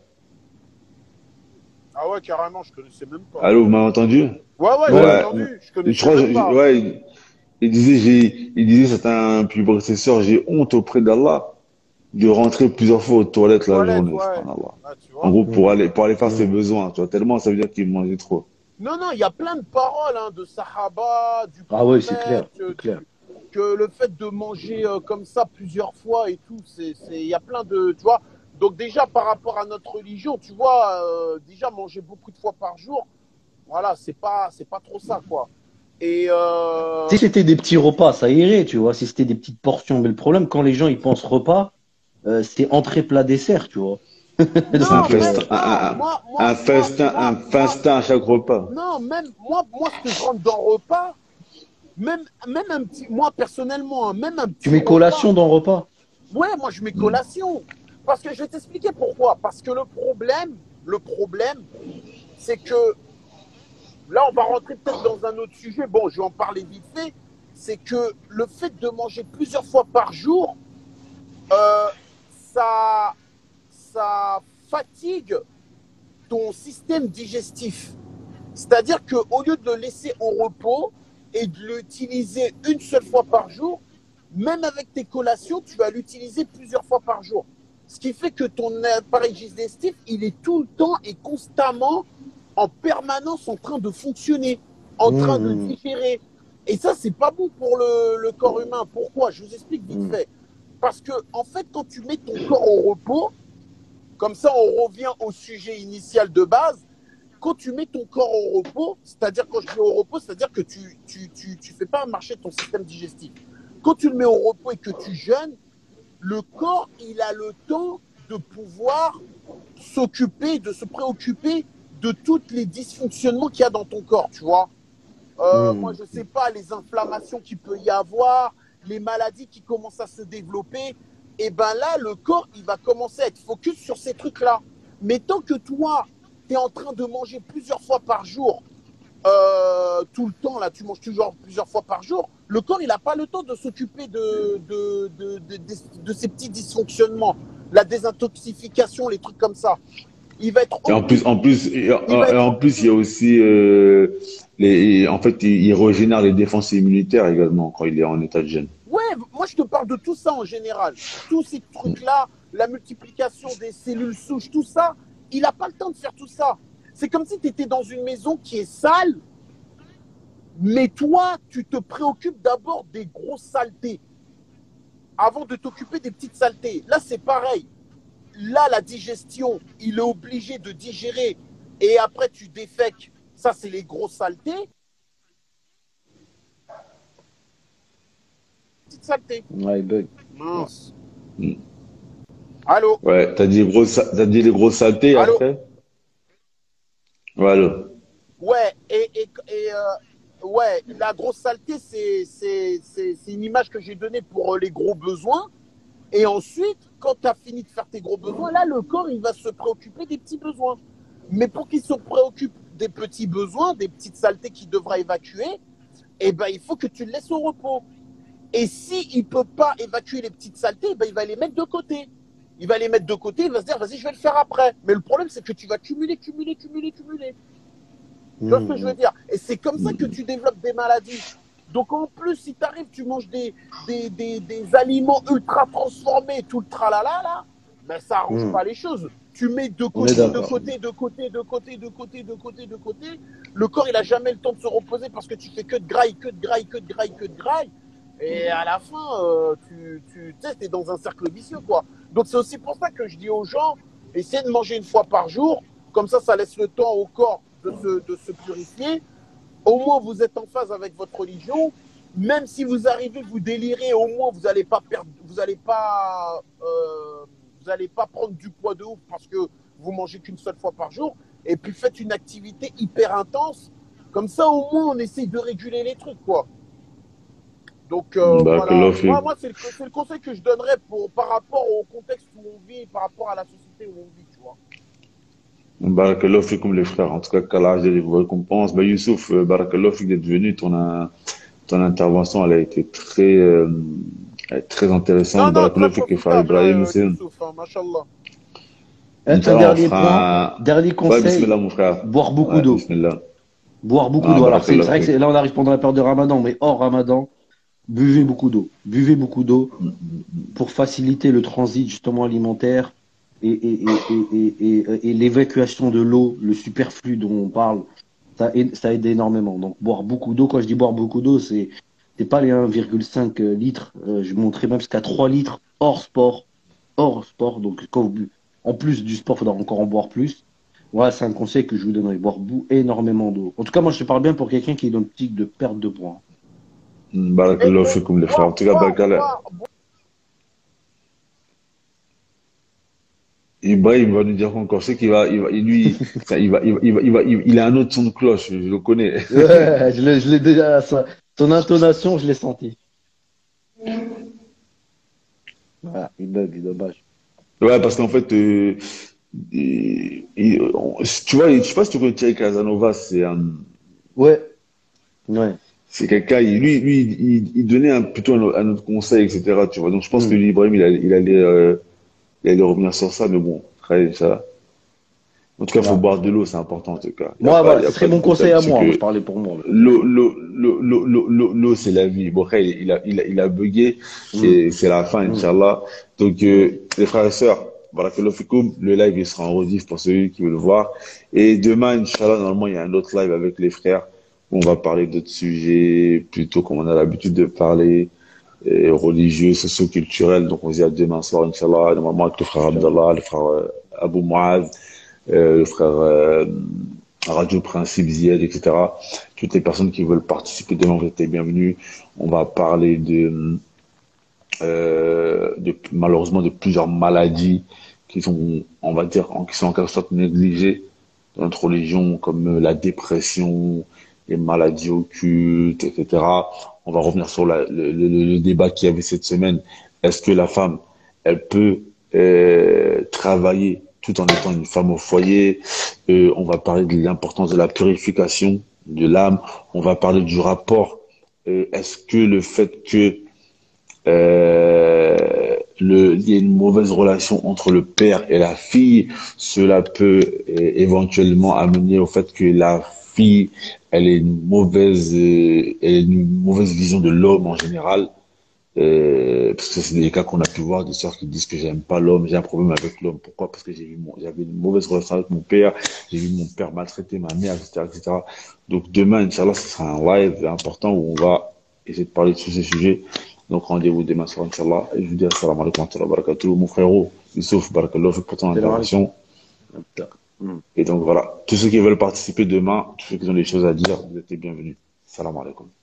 Ah ouais, carrément, je connaissais même pas.
Allô, vous m'avez entendu?
Ouais, ouais, j'ai
Ouais.
Ouais,
entendu, je
je
connaissais
crois,
même
je-
pas.
ouais, il, il disait, j'ai, il disait, c'est un plus prédécesseur, j'ai honte auprès d'Allah de rentrer plusieurs fois aux toilettes la
Toilette,
journée,
ouais.
subhanallah.
Ah, tu
En
vois.
gros, pour
Hmm.
aller, pour aller faire ses
Hmm.
besoins, tu vois, tellement ça veut dire qu'il mangeait trop.
Non, non, il y a plein de paroles hein, de Sahaba, du
Ah ouais, c'est clair.
prophète, euh,
C'est clair.
du, que le fait de manger euh, comme ça plusieurs fois et tout, c'est, c'est, il y a plein de, tu vois. Donc déjà par rapport à notre religion, tu vois, euh, déjà manger beaucoup de fois par jour, Voilà, c'est pas, c'est pas trop ça, quoi. Et euh...
Si c'était des petits repas, ça irait, tu vois. Si c'était des petites portions, mais le problème, quand les gens ils pensent repas, euh, c'est entrée, plat, dessert, tu vois.
C'est un
non,
Donc,
même
euh,
festin, un,
pas.
un, un
Moi, moi,
un
moi,
festin,
moi,
un
moi,
festin à chaque repas.
non, même moi, moi, ce que je rentre dans le repas, même, même un petit, moi personnellement, hein, même un
tu
petit
mets
repas.
collation dans le repas.
Ouais, moi je mets
Mm.
collation. Parce que je vais t'expliquer pourquoi. Parce que le problème, le problème, c'est que là, on va rentrer peut-être dans un autre sujet. Bon, je vais en parler vite fait. C'est que le fait de manger plusieurs fois par jour, euh, ça, ça fatigue ton système digestif. C'est-à-dire qu'au lieu de le laisser au repos et de l'utiliser une seule fois par jour, même avec tes collations, tu vas l'utiliser plusieurs fois par jour. Ce qui fait que ton appareil digestif, il est tout le temps et constamment, en permanence, en train de fonctionner, en train de
Mmh,
digérer. Et ça, c'est pas bon pour le, le corps humain. Pourquoi? Je vous explique vite
mmh,
fait. Parce que, en fait, quand tu mets ton corps au repos, comme ça, on revient au sujet initial de base. Quand tu mets ton corps au repos, c'est-à-dire quand je dis au repos, c'est-à-dire que tu tu, tu, tu fais pas marcher ton système digestif. Quand tu le mets au repos et que tu jeûnes, le corps, il a le temps de pouvoir s'occuper, de se préoccuper de tous les dysfonctionnements qu'il y a dans ton corps, tu vois. Euh, moi,
mmh.
je sais pas, les inflammations qu'il peut y avoir, les maladies qui commencent à se développer, et ben là, le corps, il va commencer à être focus sur ces trucs-là. Mais tant que toi, tu es en train de manger plusieurs fois par jour, euh, tout le temps, là, tu manges toujours plusieurs fois par jour, le corps, il n'a pas le temps de s'occuper de, de, de, de, de, de ces petits dysfonctionnements, la désintoxication, les trucs comme ça. Il va être
Et en plus,
obligé,
en plus, et en,
il va
et
être
en plus, il y
obligé.
a aussi euh, les, en fait, il, il régénère les défenses immunitaires également quand il est en état de jeûne.
Ouais, moi je te parle de tout ça en général. Tous ces trucs-là, la multiplication des cellules souches, tout ça, il n'a pas le temps de faire tout ça. C'est comme si tu étais dans une maison qui est sale, mais toi, tu te préoccupes d'abord des grosses saletés avant de t'occuper des petites saletés. Là, c'est pareil. Là, la digestion, il est obligé de digérer et après tu défèques. Ça, c'est les grosses saletés. Petites saletés.
Ouais, il bug.
Mince.
Mm.
Allô?
Ouais, t'as dit les grosses, t'as dit les grosses saletés
Allô?
après? Voilà.
Ouais, et, et, et euh, ouais, la grosse saleté, c'est, c'est, c'est, c'est une image que j'ai donnée pour euh, les gros besoins. Et ensuite, quand tu as fini de faire tes gros besoins, là, le corps, il va se préoccuper des petits besoins. Mais pour qu'il se préoccupe des petits besoins, des petites saletés qu'il devra évacuer, eh ben, il faut que tu le laisses au repos. Et s'il ne peut pas évacuer les petites saletés, eh ben, il va les mettre de côté. Il va les mettre de côté, il va se dire, vas-y, je vais le faire après. Mais le problème, c'est que tu vas cumuler, cumuler, cumuler, cumuler. Tu vois ce que je veux
Mmh,
dire? Et c'est comme ça que
Mm.
tu développes des maladies. Donc en plus, si tu arrives, tu manges des, des, des, des aliments ultra transformés, tout le tralala, là, ben ça arrange
mmh.
pas les choses. Tu mets de
On est
côté, de
d'accord.
côté, de côté, de côté, de côté, de côté, de côté. Le corps, il a jamais le temps de se reposer parce que tu fais que de graille, que de graille, que de graille, que de graille. Et à la fin, euh, tu, tu sais, t'es dans un cercle vicieux, quoi. Donc c'est aussi pour ça que je dis aux gens, essayez de manger une fois par jour. Comme ça, ça laisse le temps au corps de se, de se purifier. Au moins, vous êtes en phase avec votre religion. Même si vous arrivez, vous délirez, au moins, vous n'allez pas perdre, vous n'allez pas, euh, vous allez pas prendre du poids de ouf parce que vous mangez qu'une seule fois par jour. Et puis, faites une activité hyper intense. Comme ça, au moins, on essaye de réguler les trucs, quoi. Donc, euh, voilà.
Barakallahu
Moi,
fik.
moi c'est le, c'est le conseil que je donnerais pour, par rapport au contexte où on vit, par rapport à la société où on vit, tu vois.
Barakallahu fikum les frères. En tout cas, qu'Allah Jalla vous récompense. Bah, Youssouf, euh, barakallahu fik d'être venu. Ton, euh, ton intervention, elle a été très, euh, très
Non,
intéressante.
non, très
Barakallahu fik, frère
profitable,
Ibrahim
hein,
aussi.
Youssouf, hein, mashallah.
Un, un
Inch'Allah, on
dernier point,
fera un...
dernier
Ouais,
conseil,
bismillah, mon frère.
boire beaucoup
Ouais,
d'eau.
bismillah.
Boire beaucoup
Ah,
d'eau. Alors, c'est c'est
barakallahu
vrai que
fik.
c'est- là, on arrive pendant la période de Ramadan, mais hors Ramadan, buvez beaucoup d'eau. Buvez beaucoup d'eau pour faciliter le transit justement alimentaire et, et, et, et, et, et- et l'évacuation de l'eau, le superflu dont on parle, ça aide, ça aide énormément. Donc, boire beaucoup d'eau, quand je dis boire beaucoup d'eau, c'est c'est pas les un virgule cinq litres, euh, je montrais même jusqu'à trois litres hors sport, hors sport. Donc, quand vous bu- en plus du sport, il faudra encore en boire plus. Ouais, c'est un conseil que je vous donnerais. Boire bou- énormément d'eau. En tout cas, moi, je te parle bien pour quelqu'un qui est dans l'optique de perte de poids.
Et,
Barakallahu
et
fikoum, les frères. En
boire,
tout cas,
boire,
Barakallah.
boire,
Ibrahim va nous dire encore, c'est qu'il va, il va, lui, ça, il va, il va, il va, il va, il il a un autre son de cloche, je le connais.
Ouais, je l'ai je l'ai déjà. ça- Ton intonation, je l'ai senti. Voilà, il bug, dommage.
Ouais, parce qu'en fait, euh, il- il- on- tu vois, je sais pas si tu connais Thierry Casanova, c'est un,
Ouais, ouais.
c'est quelqu'un, il- lui, lui, il, il donnait un, plutôt un, un autre conseil, et cetera. Tu vois, donc je pense que
Hmm.
lui, Ibrahim, il allait, il allait, euh, il allait revenir sur ça, mais bon, après, ça. En tout cas, il faut
Voilà.
boire de l'eau, c'est important, en tout cas. Il y a
Moi,
pas,
voilà,
il y
ce
a
serait
pas de
mon conseil
détail.
à
C'est
moi. Moi, je
que
parlais pour moi, là.
l'eau, l'eau, l'eau, l'eau, l'eau, l'eau, l'eau, l'eau, c'est la vie. Bon, après, il a, il a, il a, il a bugué
Hmm,
et c'est la fin,
hmm,
Inch'Allah. Donc,
hmm.
euh, les frères et sœurs, barakallahu fikoum, le live, il sera en rediff pour ceux qui veulent le voir. Et demain, Inch'Allah, normalement, il y a un autre live avec les frères où on va parler d'autres sujets, plutôt comme on a l'habitude de parler, euh, religieux, socio-culturels. Donc, on se dit à demain soir, Inch'Allah, normalement, avec le frère
Inch'Allah.
Abdallah, le frère euh, Abou Muaz, euh, le frère euh, Radio Principe, Zied, et cetera. Toutes les personnes qui veulent participer demain, vous êtes les bienvenus. On va parler de, euh, de malheureusement de plusieurs maladies qui sont, on va dire, en, qui sont en quelque sorte négligées dans notre religion, comme euh, la dépression, les maladies occultes, et cetera. On va revenir sur la- le, le- le débat qu'il y avait cette semaine. Est-ce que la femme, elle peut euh, travailler tout en étant une femme au foyer? Euh, on va parler de l'importance de la purification de l'âme. On va parler du rapport. Euh, est-ce que le fait que euh, le, il y a une mauvaise relation entre le père et la fille, cela peut euh, éventuellement amener au fait que la fille, elle ait une mauvaise, euh, elle ait une mauvaise vision de l'homme en général. Euh, parce que c'est des cas qu'on a pu voir, des sœurs qui disent que j'aime pas l'homme, j'ai un problème avec l'homme. Pourquoi? Parce que j'ai vu mon, j'avais une mauvaise relation avec mon père, j'ai vu mon père maltraiter ma mère, et cetera, et cetera. Donc demain, Inch'Allah, ce sera un live important où on va essayer de parler de tous ces sujets. Donc rendez-vous demain soir, Inch'Allah. Et je vous dis assalamu alaikum wa rahmatullahi wa barakatuh. Mon frérot, Youssouf, barakallahu fik pour ton
Salam alaikum.
intervention.
Hmm.
Et donc voilà, tous ceux qui veulent participer demain, tous ceux qui ont des choses à dire, vous êtes les bienvenus. Salam alaikum.